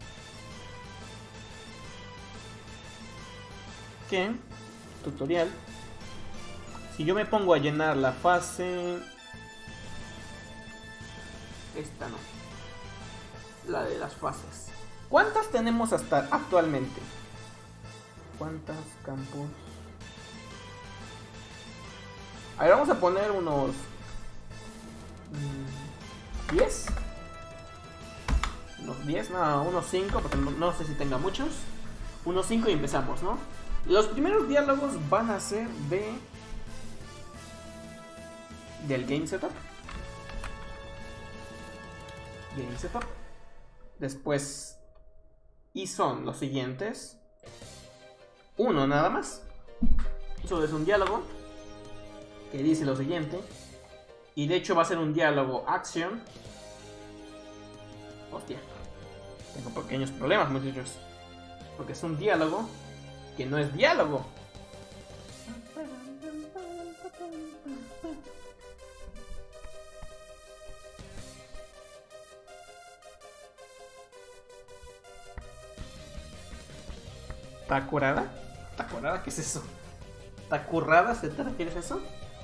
que tutorial, si yo me pongo a llenar la fase, esta no, la de las fases, ¿cuántas tenemos hasta actualmente? ¿Cuántos campos? A ver, vamos a poner unos 10. Unos 10, no, unos 5, porque no sé si tenga muchos. Unos 5 y empezamos, ¿no? Los primeros diálogos van a ser del Game Setup. Game Setup. Después, y son los siguientes. Uno nada más. Eso es un diálogo que dice lo siguiente. Y de hecho va a ser un diálogo acción. Hostia, tengo pequeños problemas, muchachos, porque es un diálogo que no es diálogo. ¿Está curada? ¿Está curada? ¿Qué es eso? ¿Está currada? ¿Se te refieres a eso?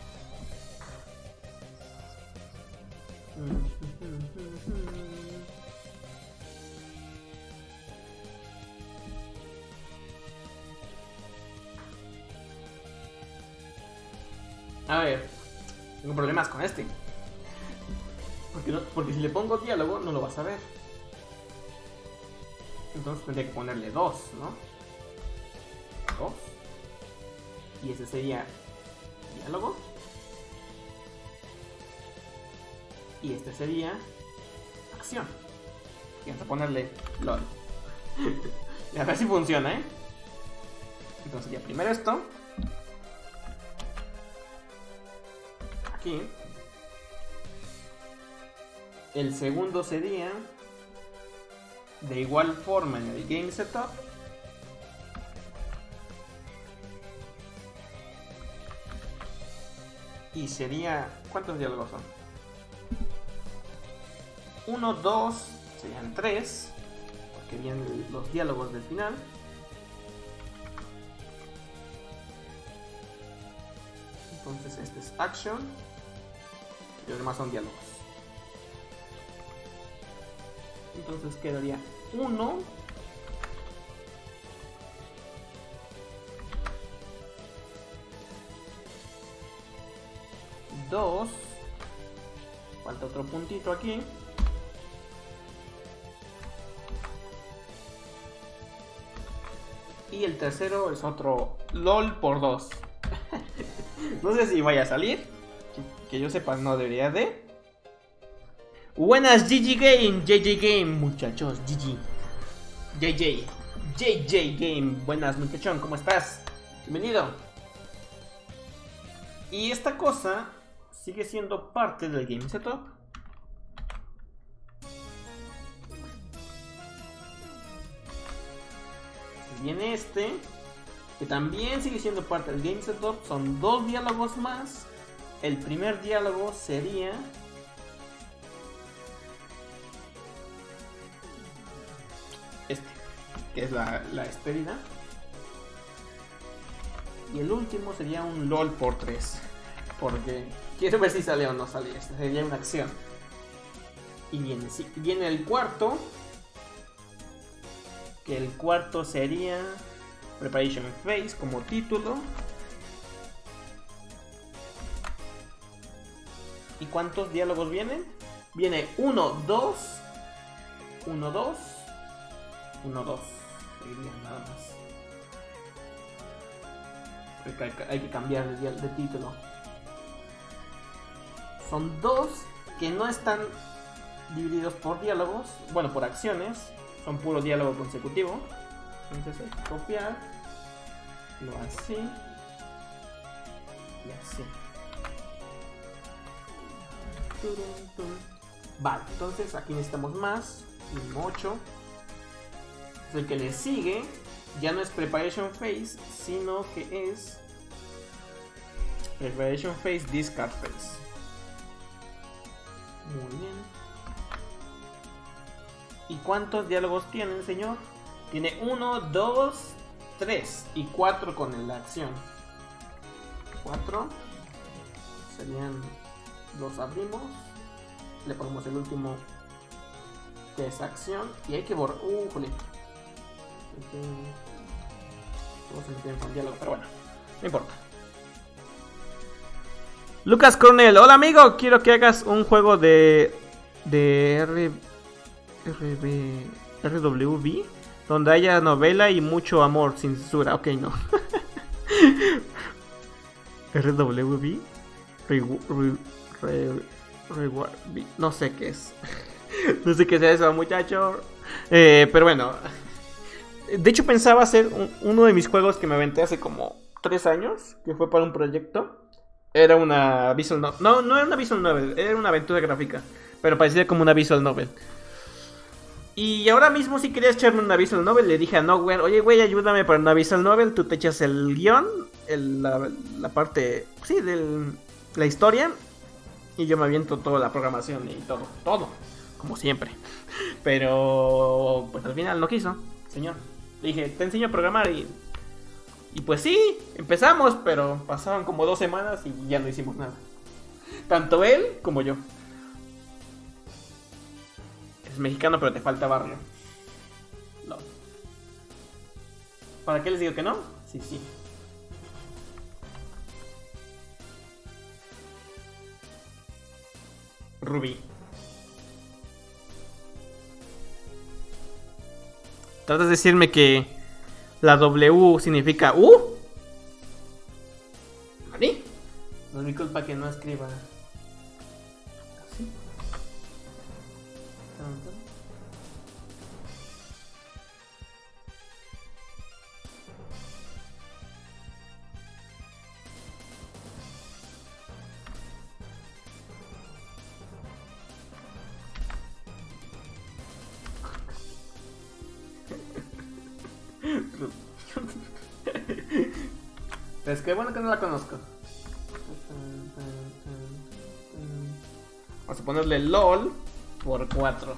A ver, tengo problemas con este. Porque si le pongo diálogo no lo vas a ver. Entonces tendría que ponerle 2, ¿no? 2. Y ese sería diálogo. Y este sería acción. Y vamos a ponerle LOL. Y a ver si funciona, ¿eh? Entonces ya primero esto. Aquí. El segundo sería de igual forma en el game setup. Y sería... ¿cuántos diálogos son? 1, 2, serían 3. Porque vienen los diálogos del final. Entonces este es action. Y los demás son diálogos. Entonces quedaría 1. Dos. Falta otro puntito aquí. Y el tercero es otro LOL por 2. No sé si vaya a salir. Que yo sepa, no debería de. Buenas GG Game, JJ Game, muchachos, GG. JJ Game, buenas muchachón, ¿cómo estás? Bienvenido. Y esta cosa sigue siendo parte del game setup. Viene este, que también sigue siendo parte del game setup. Son 2 diálogos más. El primer diálogo sería... este, que es la despedida. Y el último sería un LOL por 3. Porque quiero ver si sale o no sale. Este sería una acción. Y viene el cuarto. Que el cuarto sería Preparation Phase como título. ¿Y cuántos diálogos vienen? Viene 1, 2, 1, 2, 1, 2. Seguirían nada más. Hay que cambiar de título. Son 2 que no están divididos por diálogos. Bueno, por acciones. Son puro diálogo consecutivo. Entonces hay que copiar. Lo así. Y así. Vale, entonces aquí necesitamos más. Mínimo 8. El que le sigue ya no es Preparation Phase, sino que es Preparation Phase, Discard Phase. Muy bien. ¿Y cuántos diálogos tienen, señor? Tiene 1, 2, 3 y 4 con la acción. 4 serían, los abrimos, le ponemos el último que es acción y hay que borrar. Jole. Vamos a meter con diálogo, pero bueno, no importa. Lucas Cornell, hola amigo, quiero que hagas un juego de RWB donde haya novela y mucho amor sin censura. Ok, no. RWB no sé qué es. No sé qué es eso, muchacho. Pero bueno. De hecho pensaba hacer uno de mis juegos que me aventé hace como 3 años, que fue para un proyecto. Era una visual novel. No era una visual novel, era una aventura gráfica, pero parecía como una visual novel. Y ahora mismo si quería echarme una visual novel, le dije a Nowhere, oye güey, ayúdame para una visual novel, tú te echas el guión, la parte, sí, de la historia, y yo me aviento toda la programación y todo, como siempre. Pero pues al final no quiso, señor. Le dije, te enseño a programar y pues sí, empezamos, pero pasaron como 2 semanas y ya no hicimos nada. Tanto él como yo. Es mexicano, pero te falta barrio. No. ¿Para qué les digo que no? Sí, sí. Ruby. ¿Tratas de decirme que la W significa U? ¿Vale? No es mi culpa que no escriba así. Es que bueno que no la conozco. Vamos a ponerle LOL por 4.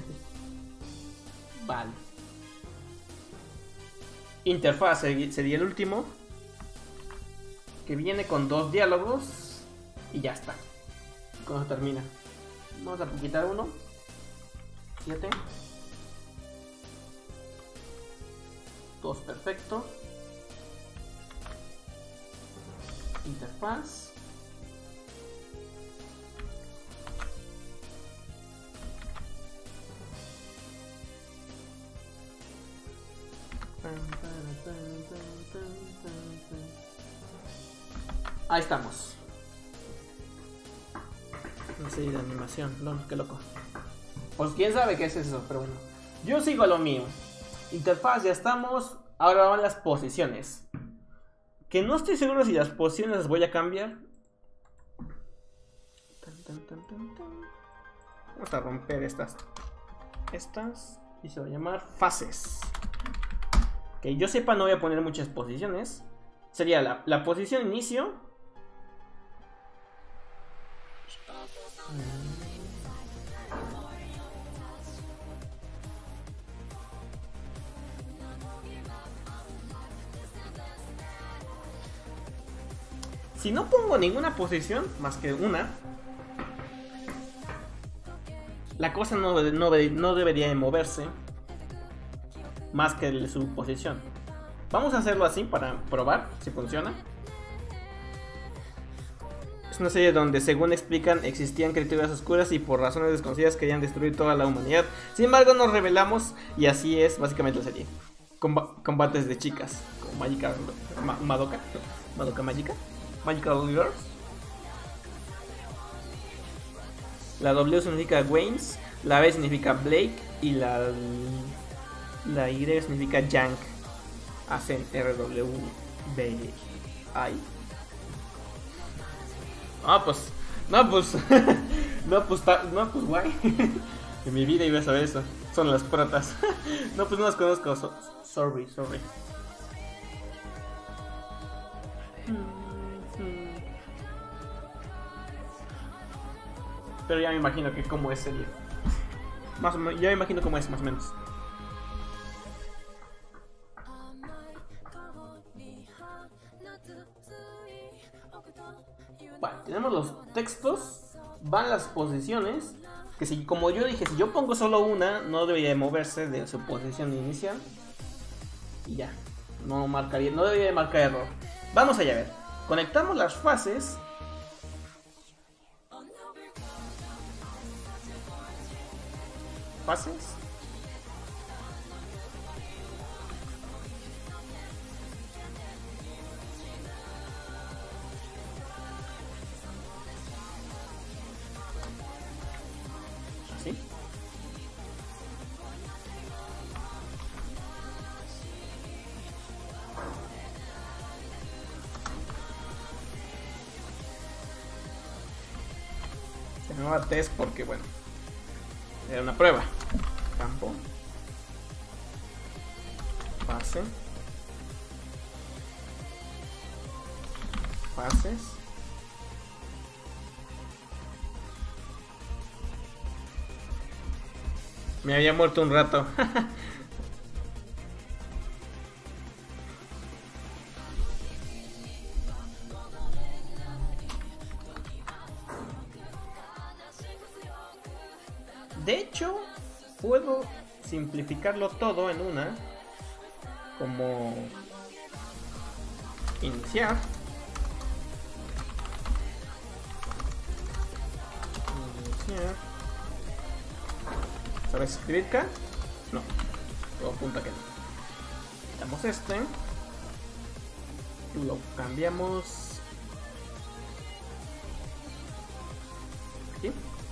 Vale. Interfaz sería el último, que viene con 2 diálogos y ya está. Cuando termina. Vamos a quitar uno. 7. 2, perfecto. Interfaz. Ahí estamos. Una serie de animación, no, qué loco. Pues quién sabe qué es eso, pero bueno. Yo sigo a lo mío. Interfaz, ya estamos. Ahora van las posiciones. Que no estoy seguro si las posiciones las voy a cambiar. Vamos a romper estas. Y se va a llamar fases. Que yo sepa no voy a poner muchas posiciones. Sería la posición inicio. Si no pongo ninguna posición, más que una, la cosa no debería de moverse más que su posición. Vamos a hacerlo así para probar si funciona. Es una serie donde, según explican, existían criaturas oscuras y por razones desconocidas querían destruir toda la humanidad. Sin embargo, nos revelamos y así es básicamente la serie. Combates de chicas, como Madoka Magica. Magical Girls. La W significa Waynes, la B significa Blake y la Y significa Jank. Hacen RWBI. No, pues guay. En mi vida iba a saber eso. Son las protas. No, pues no las conozco. Sorry. Pero ya me imagino que cómo es el... Ya me imagino cómo es, más o menos. Vale, tenemos los textos. Van las posiciones. Que si, como yo dije, si yo pongo solo una, no debería de moverse de su posición inicial. Y ya. No debería de marcar error. Vamos allá a ver. Conectamos las fases. Fases. Así. Se llamaba test porque, bueno, era una prueba. Campo. Fase. Fases. Me había muerto un rato. simplificarlo todo en una, como iniciar, ¿sabes escribir acá? No, todo apunta que no. Quitamos este, lo cambiamos aquí,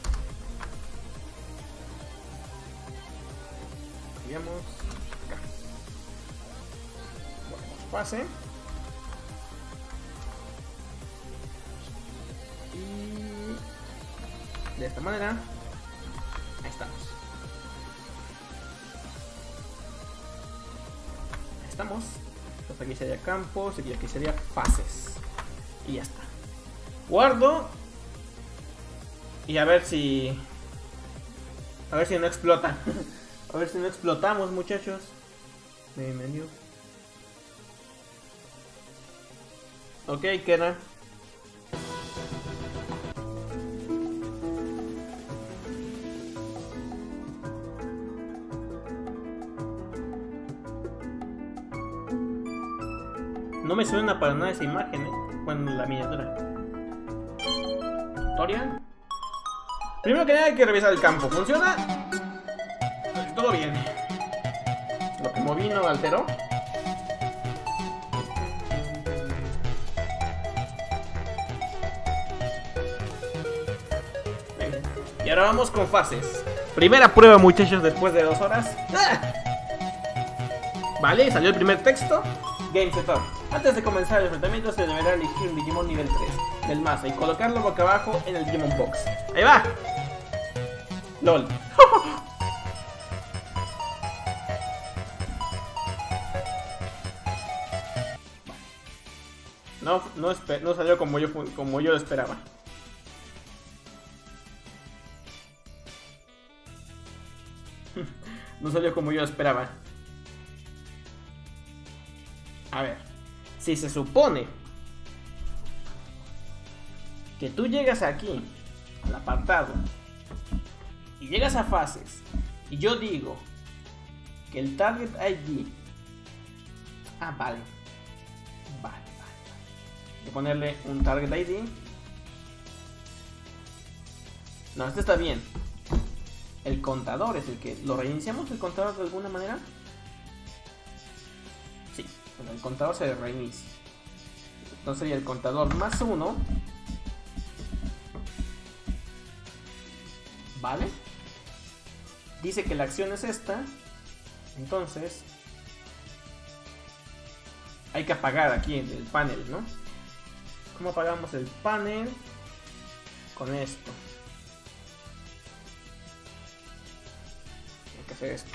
cambiamos acá, ponemos fase y de esta manera, ahí estamos. Estamos. Pues aquí sería campos y aquí sería fases. Y ya está. Guardo. Y a ver si... A ver si no explota. A ver si no explotamos, muchachos. Bienvenido. Ok, queda. No me suena para nada esa imagen, Bueno, la miniatura. Tutorial. Primero que nada hay que revisar el campo. ¿Funciona? Todo bien. Lo que moví no alteró. Venga. Y ahora vamos con fases. Primera prueba, muchachos, después de 2 horas. ¡Ah! Vale, salió el primer texto. Game Setup. Antes de comenzar el enfrentamiento se deberá elegir un Digimon nivel 3 del mazo y colocarlo boca abajo en el Digimon Box. ¡Ahí va! LOL. No salió como yo lo esperaba. No salió como yo lo esperaba. A ver, si se supone que tú llegas aquí, al apartado, y llegas a fases, y yo digo que el Target ID... vale. Hay que ponerle un Target ID. No, este está bien. El contador es el que... ¿Lo reiniciamos el contador de alguna manera? Sí. Bueno, el contador se reinicia. Entonces sería el contador más 1. Vale. Dice que la acción es esta. Entonces hay que apagar aquí en el panel, ¿no? ¿Cómo apagamos el panel? Con esto. Hay que hacer esto.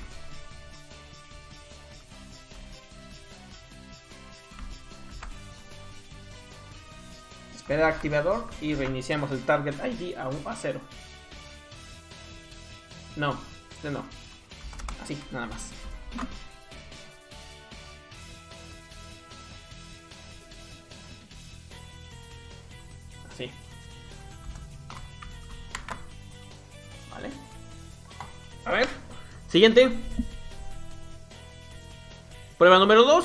Esperar activador y reiniciamos el Target ID a 0. No, este no. Así, nada más. Así. Vale. A ver. Siguiente. Prueba número 2.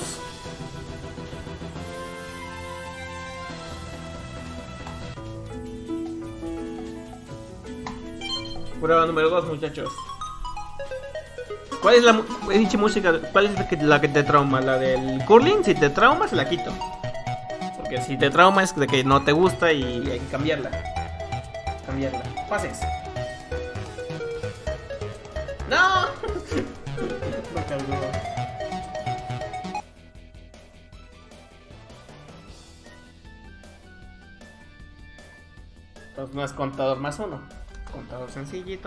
Prueba número 2, muchachos. ¿Cuál es la música? ¿Cuál es la que te trauma? ¿La del curling? Si te trauma, se la quito. Porque si te trauma es de que no te gusta y hay que cambiarla. Pases. ¡No! No cargó. Entonces no es contador más 1. Contador sencillito.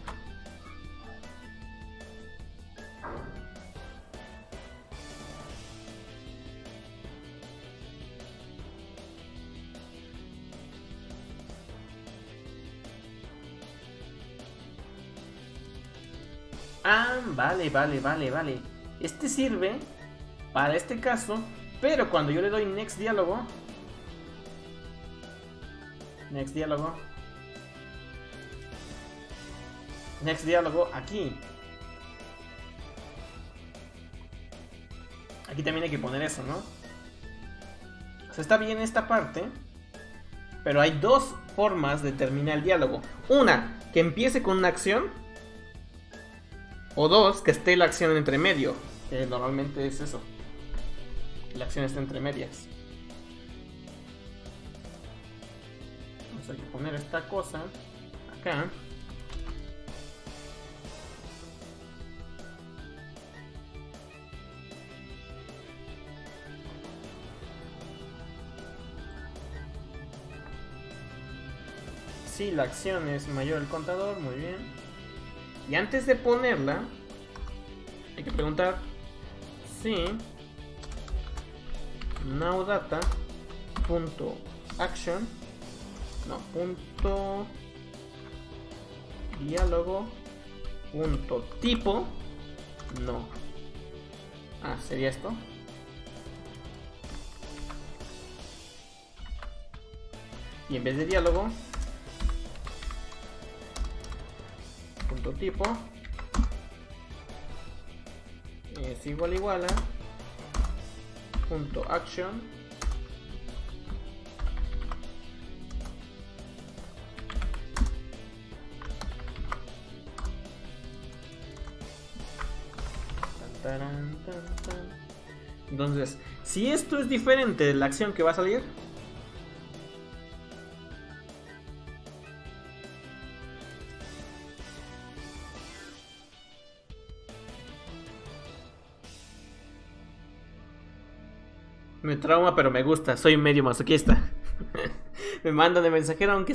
Vale. Este sirve para este caso, pero cuando yo le doy Next Diálogo, aquí, Aquí también hay que poner eso, ¿no? O sea, está bien esta parte, pero hay dos formas de terminar el diálogo. Una, que empiece con una acción. O dos, que esté la acción entre medio. Que normalmente es eso. La acción está entre medias. Entonces hay que poner esta cosa acá. Si la acción es mayor al contador, muy bien. Y antes de ponerla, hay que preguntar si nowData.action, no, punto diálogo, punto tipo, no. Ah, sería esto. Y en vez de diálogo, punto tipo es igual a punto action tan, tan, tan. Entonces, si esto es diferente de la acción que va a salir, me trauma, pero me gusta. Soy medio masoquista. Me mandan de mensajero aunque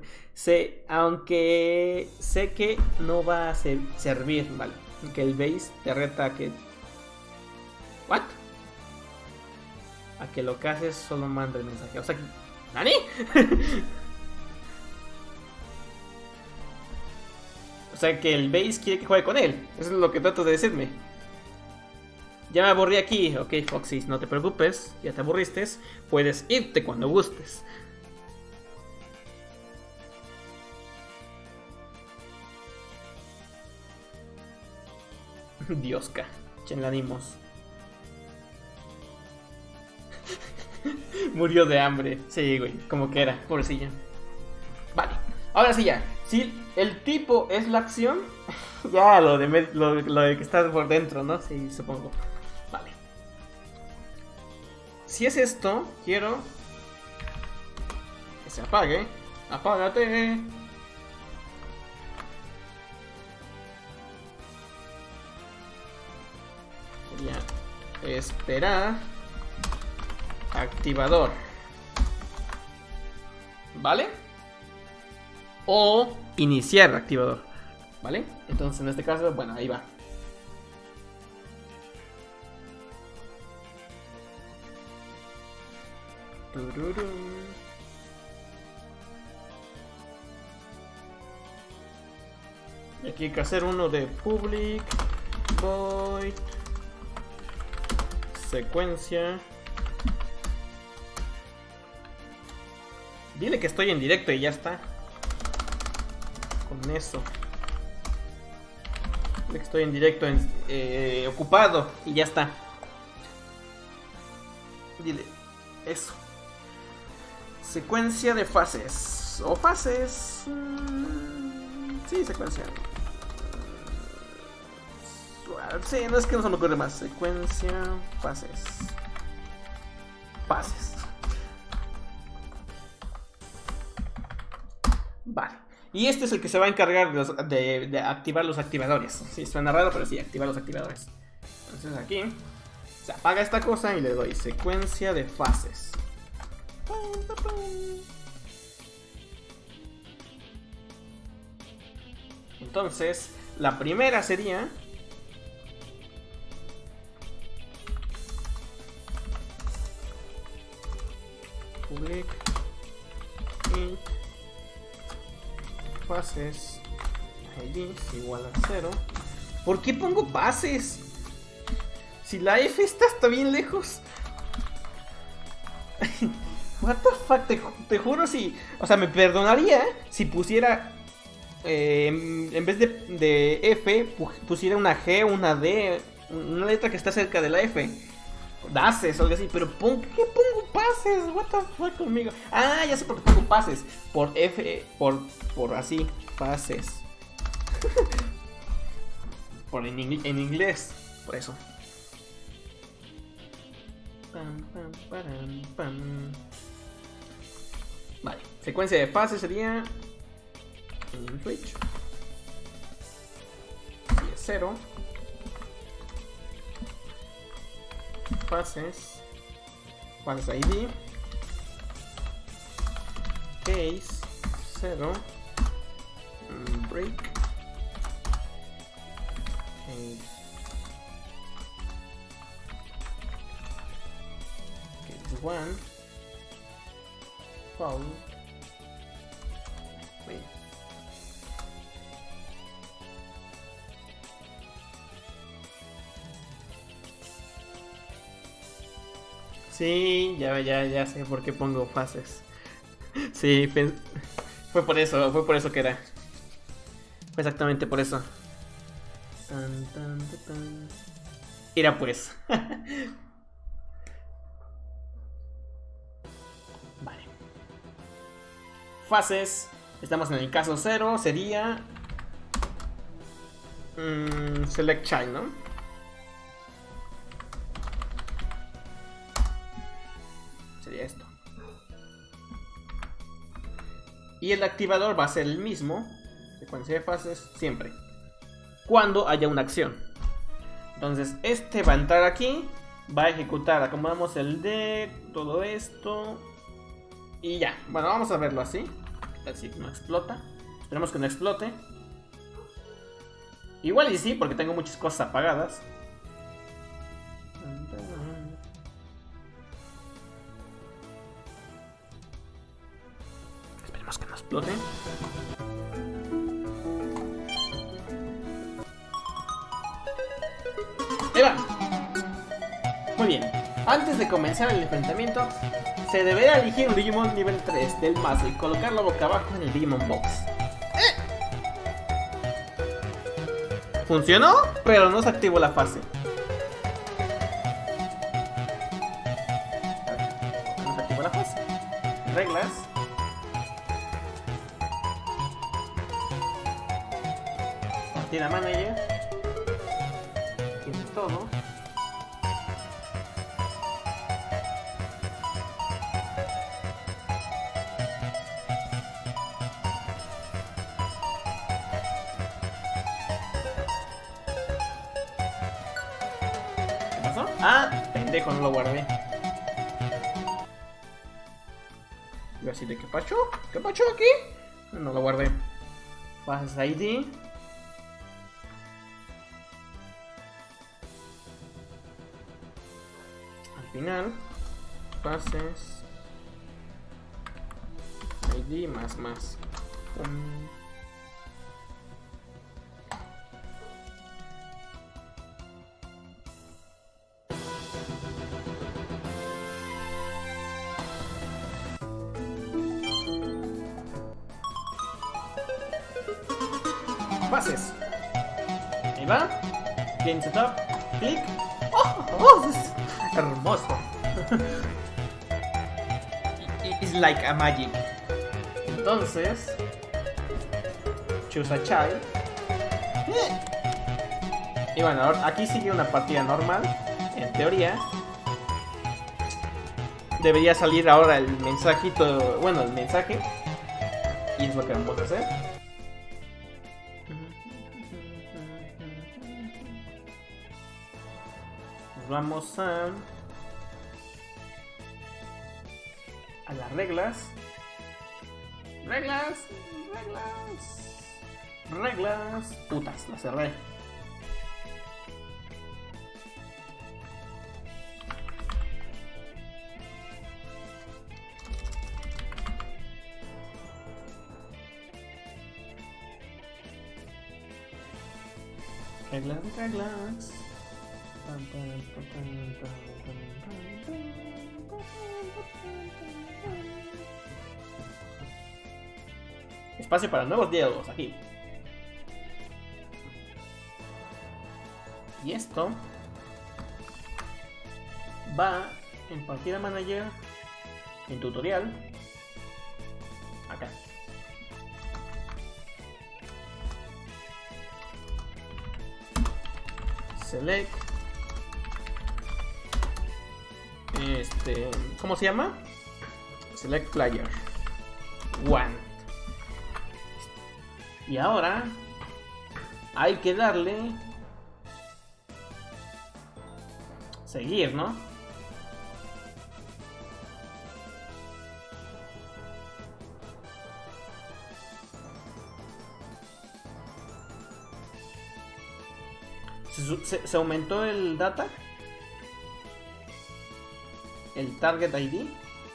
aunque sé que no va a servir, vale. Que el base te reta a que... ¿What? A que lo que haces solo manda el mensaje. O sea que... ¿Nani? O sea que el base quiere que juegue con él. Eso es lo que trato de decirme. Ya me aburrí aquí. Ok, Foxy, no te preocupes. Ya te aburriste. Puedes irte cuando gustes. Diosca. Chenlanimos. Murió de hambre. Sí, güey. Como que era. Pobrecilla. Vale. Ahora sí ya. Si el tipo es la acción. Ya lo de que está por dentro, ¿no? Sí, supongo. Vale. Si es esto, quiero que se apague. Apágate. Sería esperar activador. ¿Vale? O iniciar activador. ¿Vale? Entonces en este caso, bueno, ahí va. Y aquí hay que hacer uno de public void secuencia. Dile que estoy en directo y ya está. Con eso. Dile que estoy en directo, ocupado y ya está. Dile eso. Secuencia de fases. O fases. Sí, secuencia. Sí, no es que no se me ocurre más. Secuencia, fases. Fases. Vale. Y este es el que se va a encargar de activar los activadores. Sí, suena raro, pero sí, activar los activadores. Entonces aquí se apaga esta cosa y le doy secuencia de fases. Entonces, la primera sería public int fases id es igual a 0. ¿Por qué pongo pases? Si la F está hasta bien lejos. What the fuck, te juro si... O sea, me perdonaría si pusiera... en vez de F, pusiera una G o una D. Una letra que está cerca de la F. Daces o algo así, pero ¿por qué pongo pases? What the fuck conmigo. Ah, ya sé por qué pongo pases. Por F, por así, pases. Por en inglés, por eso. Pam, pam, param, pam. Vale, secuencia de fases sería un switch. Y es 0. Fases ID, case 0, break, case 1, fall, wait. Sí, ya sé por qué pongo fases. Sí, fue por eso que era. Fue exactamente por eso. Tan, tan, tan, tan. Era pues. Vale. Fases. Estamos en el caso 0. Sería select child, ¿no? Sería esto. Y el activador va a ser el mismo. Secuencia de fases siempre. Cuando haya una acción. Entonces este va a entrar aquí. Va a ejecutar. Acomodamos el deck. Todo esto. Y ya. Bueno, vamos a verlo así. A ver si no explota. Esperemos que no explote. Igual y sí, porque tengo muchas cosas apagadas. Esperemos que no explote. Ahí va. Muy bien. Antes de comenzar el enfrentamiento, se deberá elegir un Digimon nivel 3 del mazo y colocarlo boca abajo en el Digimon Box. Funcionó, pero no se activó la fase. No se activó la fase. Reglas. Partida Manager. Tiene todo. Ah, pendejo, no lo guardé. Iba a decir de qué pacho aquí. No lo guardé. Fases ID. Al final, fases ID más. Fases. Ahí va. Game setup. Clic. ¡Oh! Es hermoso. It's like a magic. Entonces, choose a child. Y bueno, aquí sigue una partida normal. En teoría, debería salir ahora el mensajito. Bueno, el mensaje. Y es lo que vamos a hacer. Vamos a las reglas. Putas, la cerré. Reglas. Espacio para nuevos diálogos aquí. Y esto va en partida manager, en tutorial, acá. Select. ¿Cómo se llama? Select player. One. Y ahora hay que darle seguir, ¿no? Se aumentó el data, el target ID,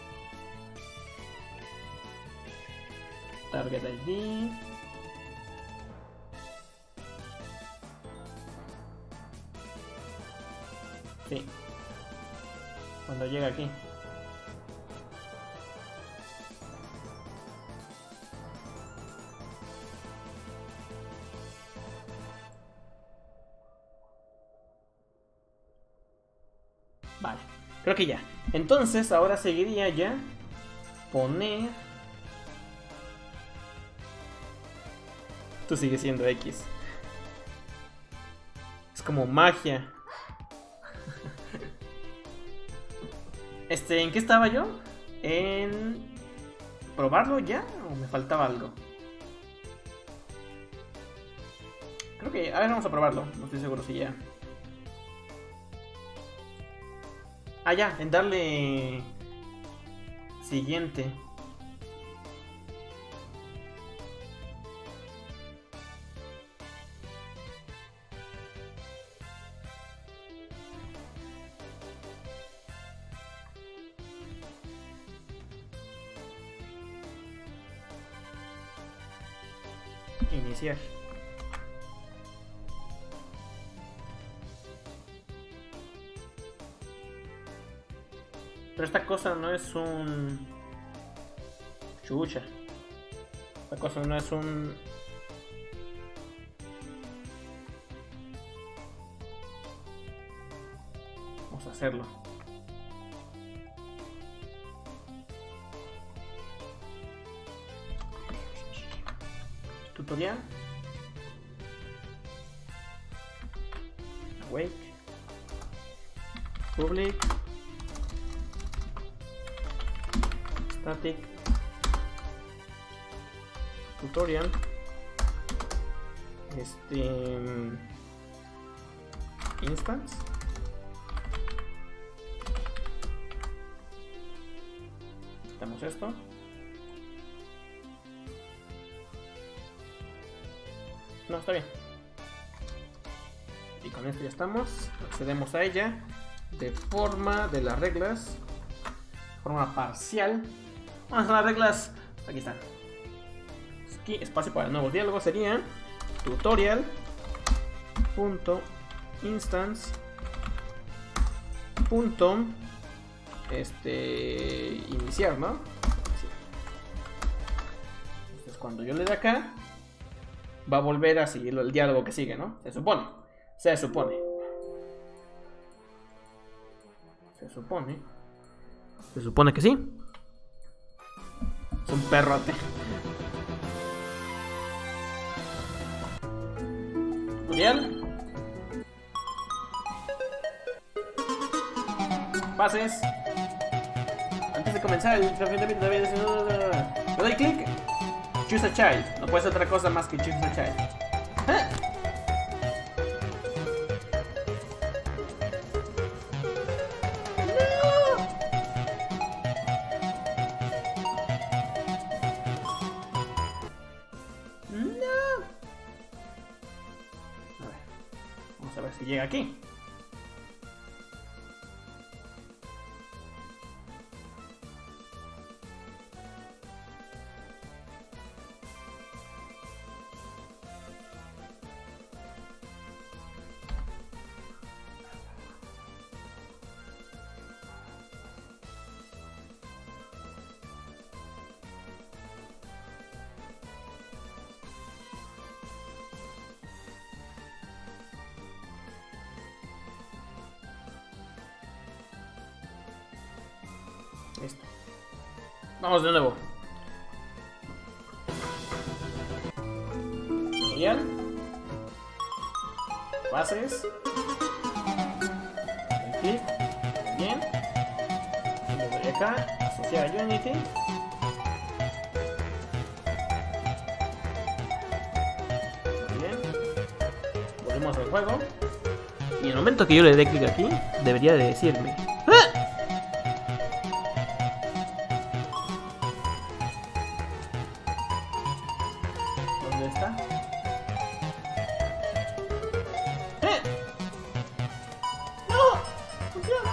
sí, cuando llega aquí. Vale, creo que ya. Entonces ahora seguiría ya poner... Esto sigue siendo X. Es como magia. ¿En qué estaba yo? ¿En probarlo ya? ¿O me faltaba algo? Creo que... A ver, vamos a probarlo. No estoy seguro si ya... Ah, ya, en darle siguiente. Iniciar. Pero esta cosa no es un... Chucha. Esta cosa no es un... Vamos a hacerlo. Tutorial. Awake. Public. Static. Tutorial. Instance. Quitamos esto. No, está bien. Y con esto ya estamos. Accedemos a ella de forma de las reglas, de forma parcial. Vamos a las reglas. Aquí están. Aquí espacio para nuevos diálogos sería tutorial punto instance punto iniciar, ¿no? Sí. Entonces cuando yo le dé acá va a volver a seguir el diálogo que sigue, ¿no? Se supone. Se supone. Se supone. Se supone que sí. Es un perrote. Tutorial. Pases. Antes de comenzar el enfrentamiento le doy clic. Choose a child. No puede ser otra cosa más que choose a child. ¿Eh? No. A ver. Vamos a ver si llega aquí. Listo. Vamos de nuevo. Tutorial. Bases. Clic. Bien. Lo voy acá. Asociar a Unity. Bien. Volvemos al juego. Y en el momento que yo le dé clic aquí, debería de decirme. ¿Dónde está? ¡No! ¡Funciona!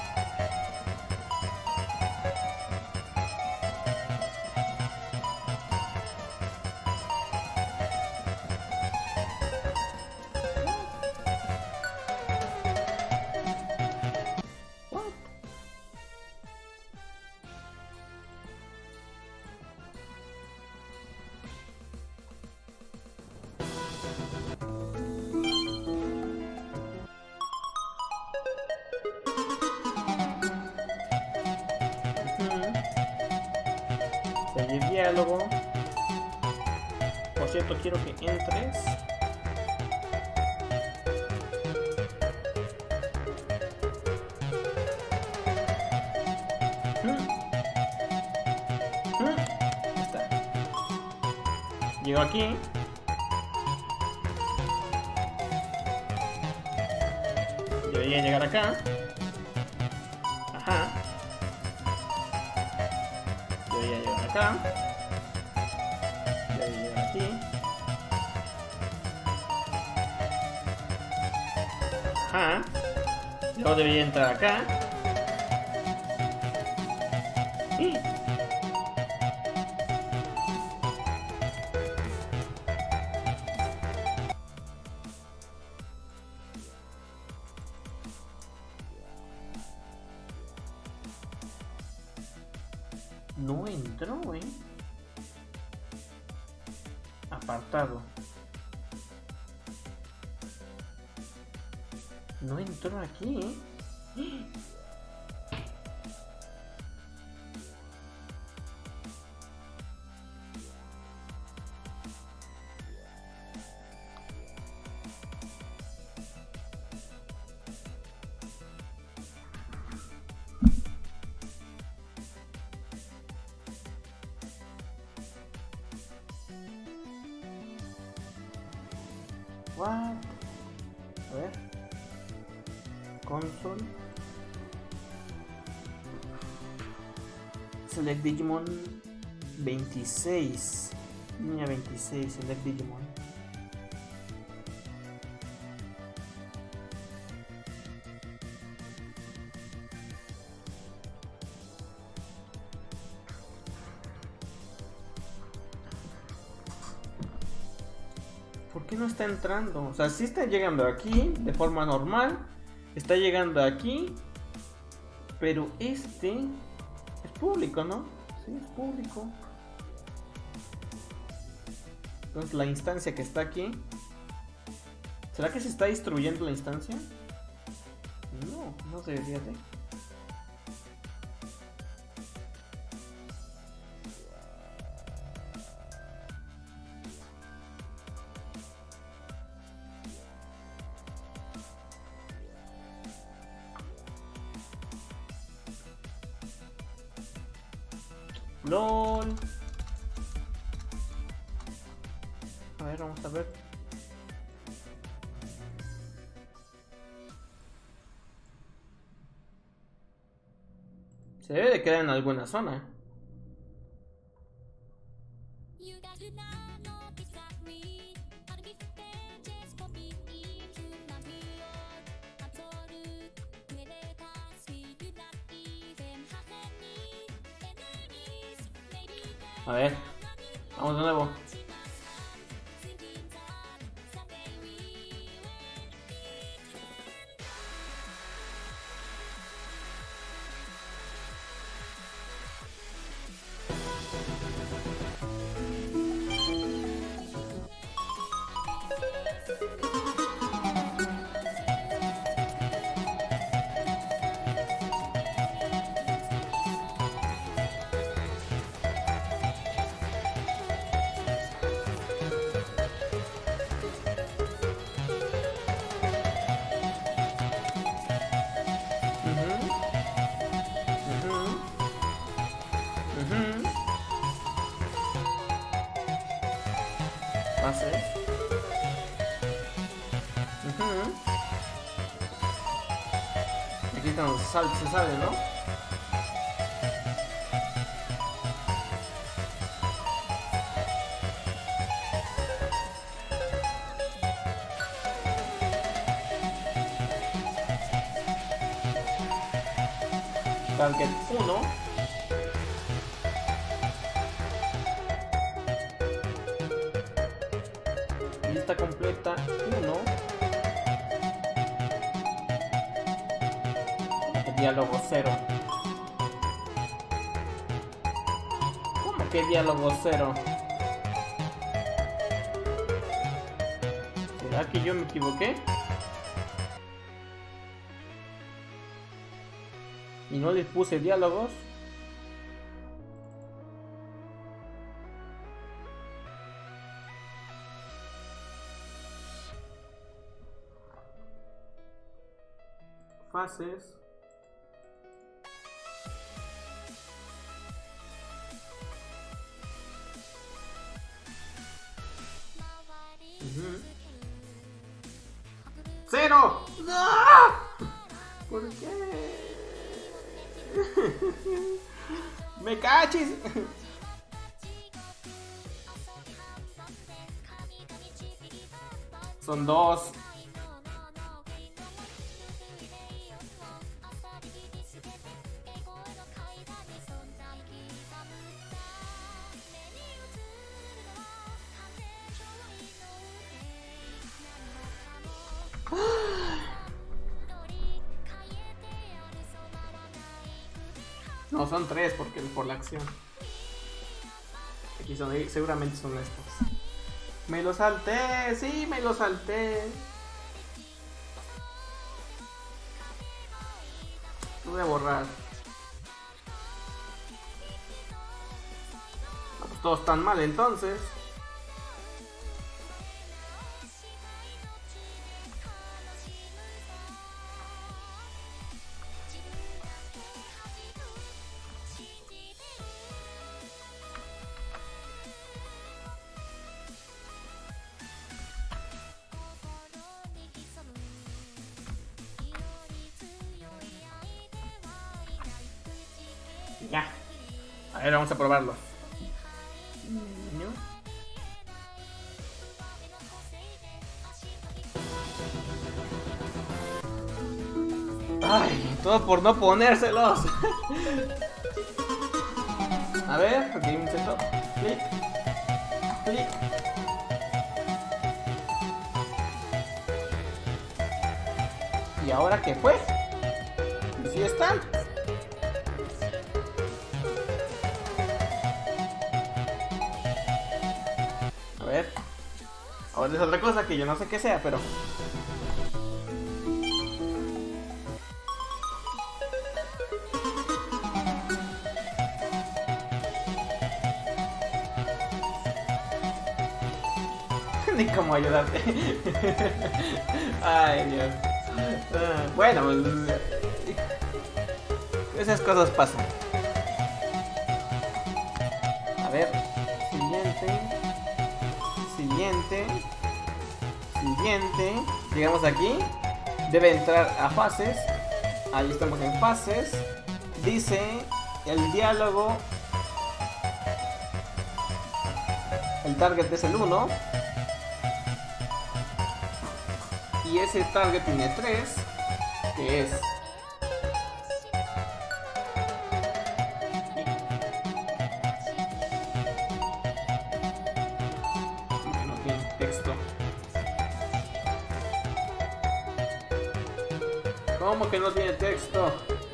What? Seguir diálogo. Por cierto, quiero que entres. Ahí está. Llego aquí. Debería llegar acá. Ajá. Debería llegar acá. Debería llegar aquí. Ajá. Luego debería entrar acá. ¡Y! No entró, Apartado. No entró aquí, What? A ver. Console. Select Digimon 26. Línea 26. Select Digimon. ¿Por qué no está entrando? O sea, sí está llegando aquí de forma normal. Está llegando aquí. Pero este es público, ¿no? Sí, es público. Entonces la instancia que está aquí. ¿Será que se está destruyendo la instancia? No, no debería de. LOL. A ver, vamos a ver. Se debe de quedar en alguna zona. A ver, vamos de nuevo. Fases. Aquí cuando se sale, ¿no? Target 1. Lista completa 1. Diálogo 0. ¿Cómo que diálogo 0? ¿Será que yo me equivoqué? Y no les puse diálogos. Fases. ¡Cero! ¡No! ¿Por qué? ¡Me cachis! Son 2. No, son 3 porque por la acción. Aquí son, seguramente son estos. ¡Me lo salté! ¡Sí, me lo salté! Lo voy a borrar. No, pues todos están mal entonces. Ya. A ver, vamos a probarlo. Ay, todo por no ponérselos. A ver, aquí un seto. Clic. Clic. ¿Y ahora qué fue? ¿Y si están? A ver. Ahora es otra cosa que yo no sé qué sea, pero... ni cómo ayudarte. Ay, Dios. Bueno, pues, esas cosas pasan. A ver, siguiente. Siguiente. Siguiente. Llegamos aquí. Debe entrar a fases. Ahí estamos en fases. Dice el diálogo. El target es el 1. Y ese target tiene 3, que es no tiene texto. ¿Cómo que no tiene texto?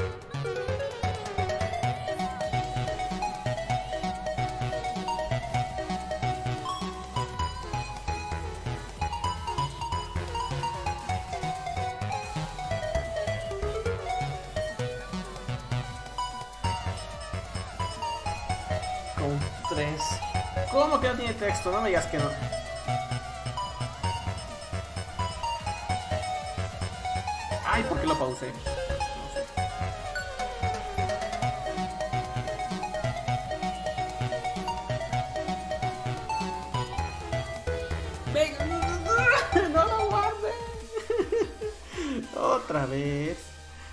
Con 3. ¿Cómo que no tiene texto? No me digas que no. Ay, ¿por qué lo pausé? No sé. Otra vez.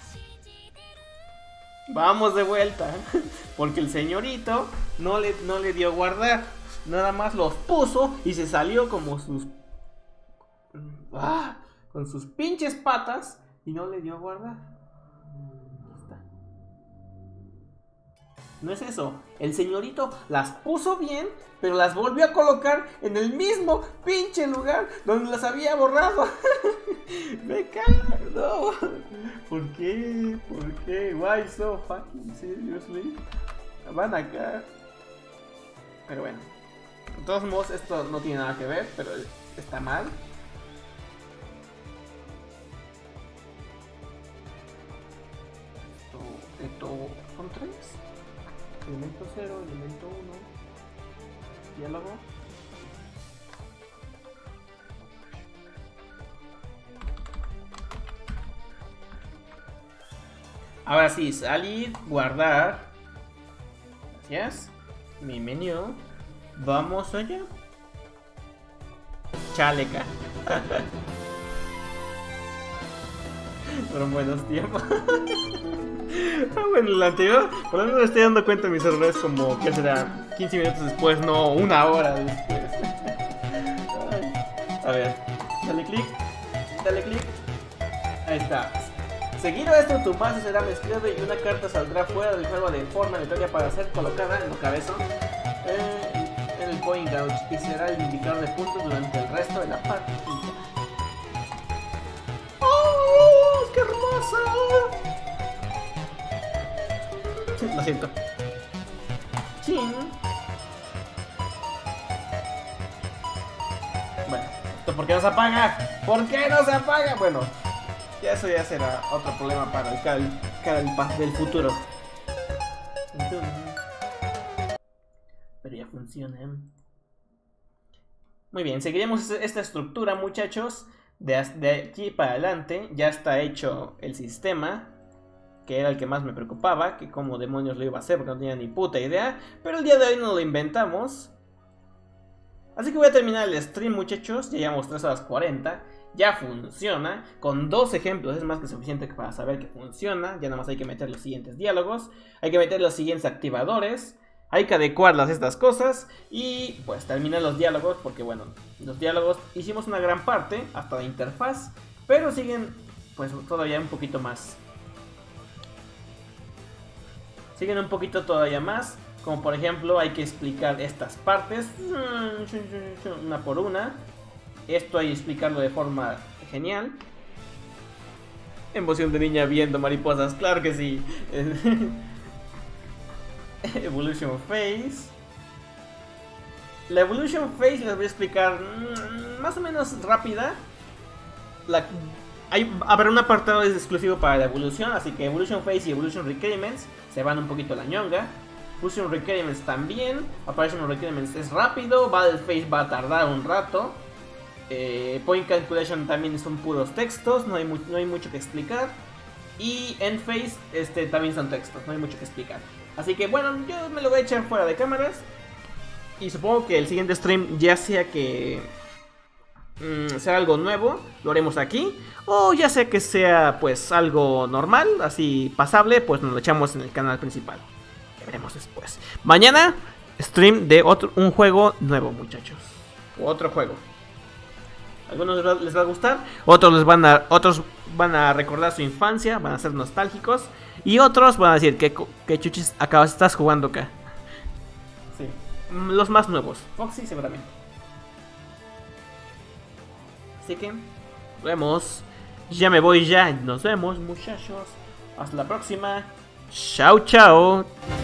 Vamos de vuelta. Porque el señorito no le dio guardar. Nada más los puso y se salió como sus... con sus pinches patas. Y no le dio guardar. No es eso, el señorito las puso bien, pero las volvió a colocar en el mismo pinche lugar donde las había borrado. Me cago, no. ¿Por qué? ¿Por qué? Why so fucking seriously? Van acá. Pero bueno, de todos modos esto no tiene nada que ver, pero está mal. Esto son 3. Elemento 0, elemento 1, diálogo. Ahora sí, salir, guardar. Gracias. Mi menú. Vamos allá. Chaleca. Fueron buenos tiempos. Bueno, el anterior, por lo menos me estoy dando cuenta de mis errores como, ¿qué será? 15 minutos después, no, 1 hora después. A ver, dale clic, ahí está. Seguido esto, tu base será mezclado y una carta saldrá fuera del juego de forma aleatoria para ser colocada en el cabezón en el point gauge y será el indicador de puntos durante el resto de la partida. ¡Oh, qué hermoso! Lo siento. Chin. Bueno, ¿esto por qué no se apaga? ¿Por qué no se apaga? Bueno, eso ya será otro problema para el cara del futuro. Pero ya funciona. Muy bien, seguiremos esta estructura, muchachos. De aquí para adelante ya está hecho el sistema, que era el que más me preocupaba, que cómo demonios lo iba a hacer porque no tenía ni puta idea, pero el día de hoy nos lo inventamos. Así que voy a terminar el stream, muchachos. Ya llevamos 3 horas 40, ya funciona, con 2 ejemplos es más que suficiente para saber que funciona. Ya nada más hay que meter los siguientes diálogos, hay que meter los siguientes activadores, hay que adecuarlas estas cosas y pues terminar los diálogos, porque bueno, los diálogos hicimos una gran parte hasta la interfaz, pero siguen pues todavía un poquito más. Siguen un poquito todavía más, como por ejemplo hay que explicar estas partes una por una. Esto hay que explicarlo de forma genial. Emoción de niña viendo mariposas, claro que sí. Evolution Phase. La Evolution Phase les voy a explicar más o menos rápida. Habrá un apartado exclusivo para la evolución, así que Evolution Phase y Evolution Requirements se van un poquito a la ñonga. Evolution Requirements también. Apparition Requirements es rápido. Battle Phase va a tardar un rato. Point Calculation también son puros textos, no hay mucho que explicar. Y End Phase también son textos, no hay mucho que explicar. Así que bueno, yo me lo voy a echar fuera de cámaras. Y supongo que el siguiente stream, ya sea que sea algo nuevo, lo haremos aquí. O ya sea que sea pues algo normal, así pasable, pues nos lo echamos en el canal principal. Ya veremos después. Mañana, stream de un juego nuevo, muchachos. Otro juego. Algunos les va a gustar, otros van a recordar su infancia, van a ser nostálgicos. Y otros van a decir que chuchis estás jugando acá. Sí, los más nuevos, Foxy seguramente. Así que, nos vemos. Ya me voy ya, nos vemos muchachos. Hasta la próxima. Chao, chao.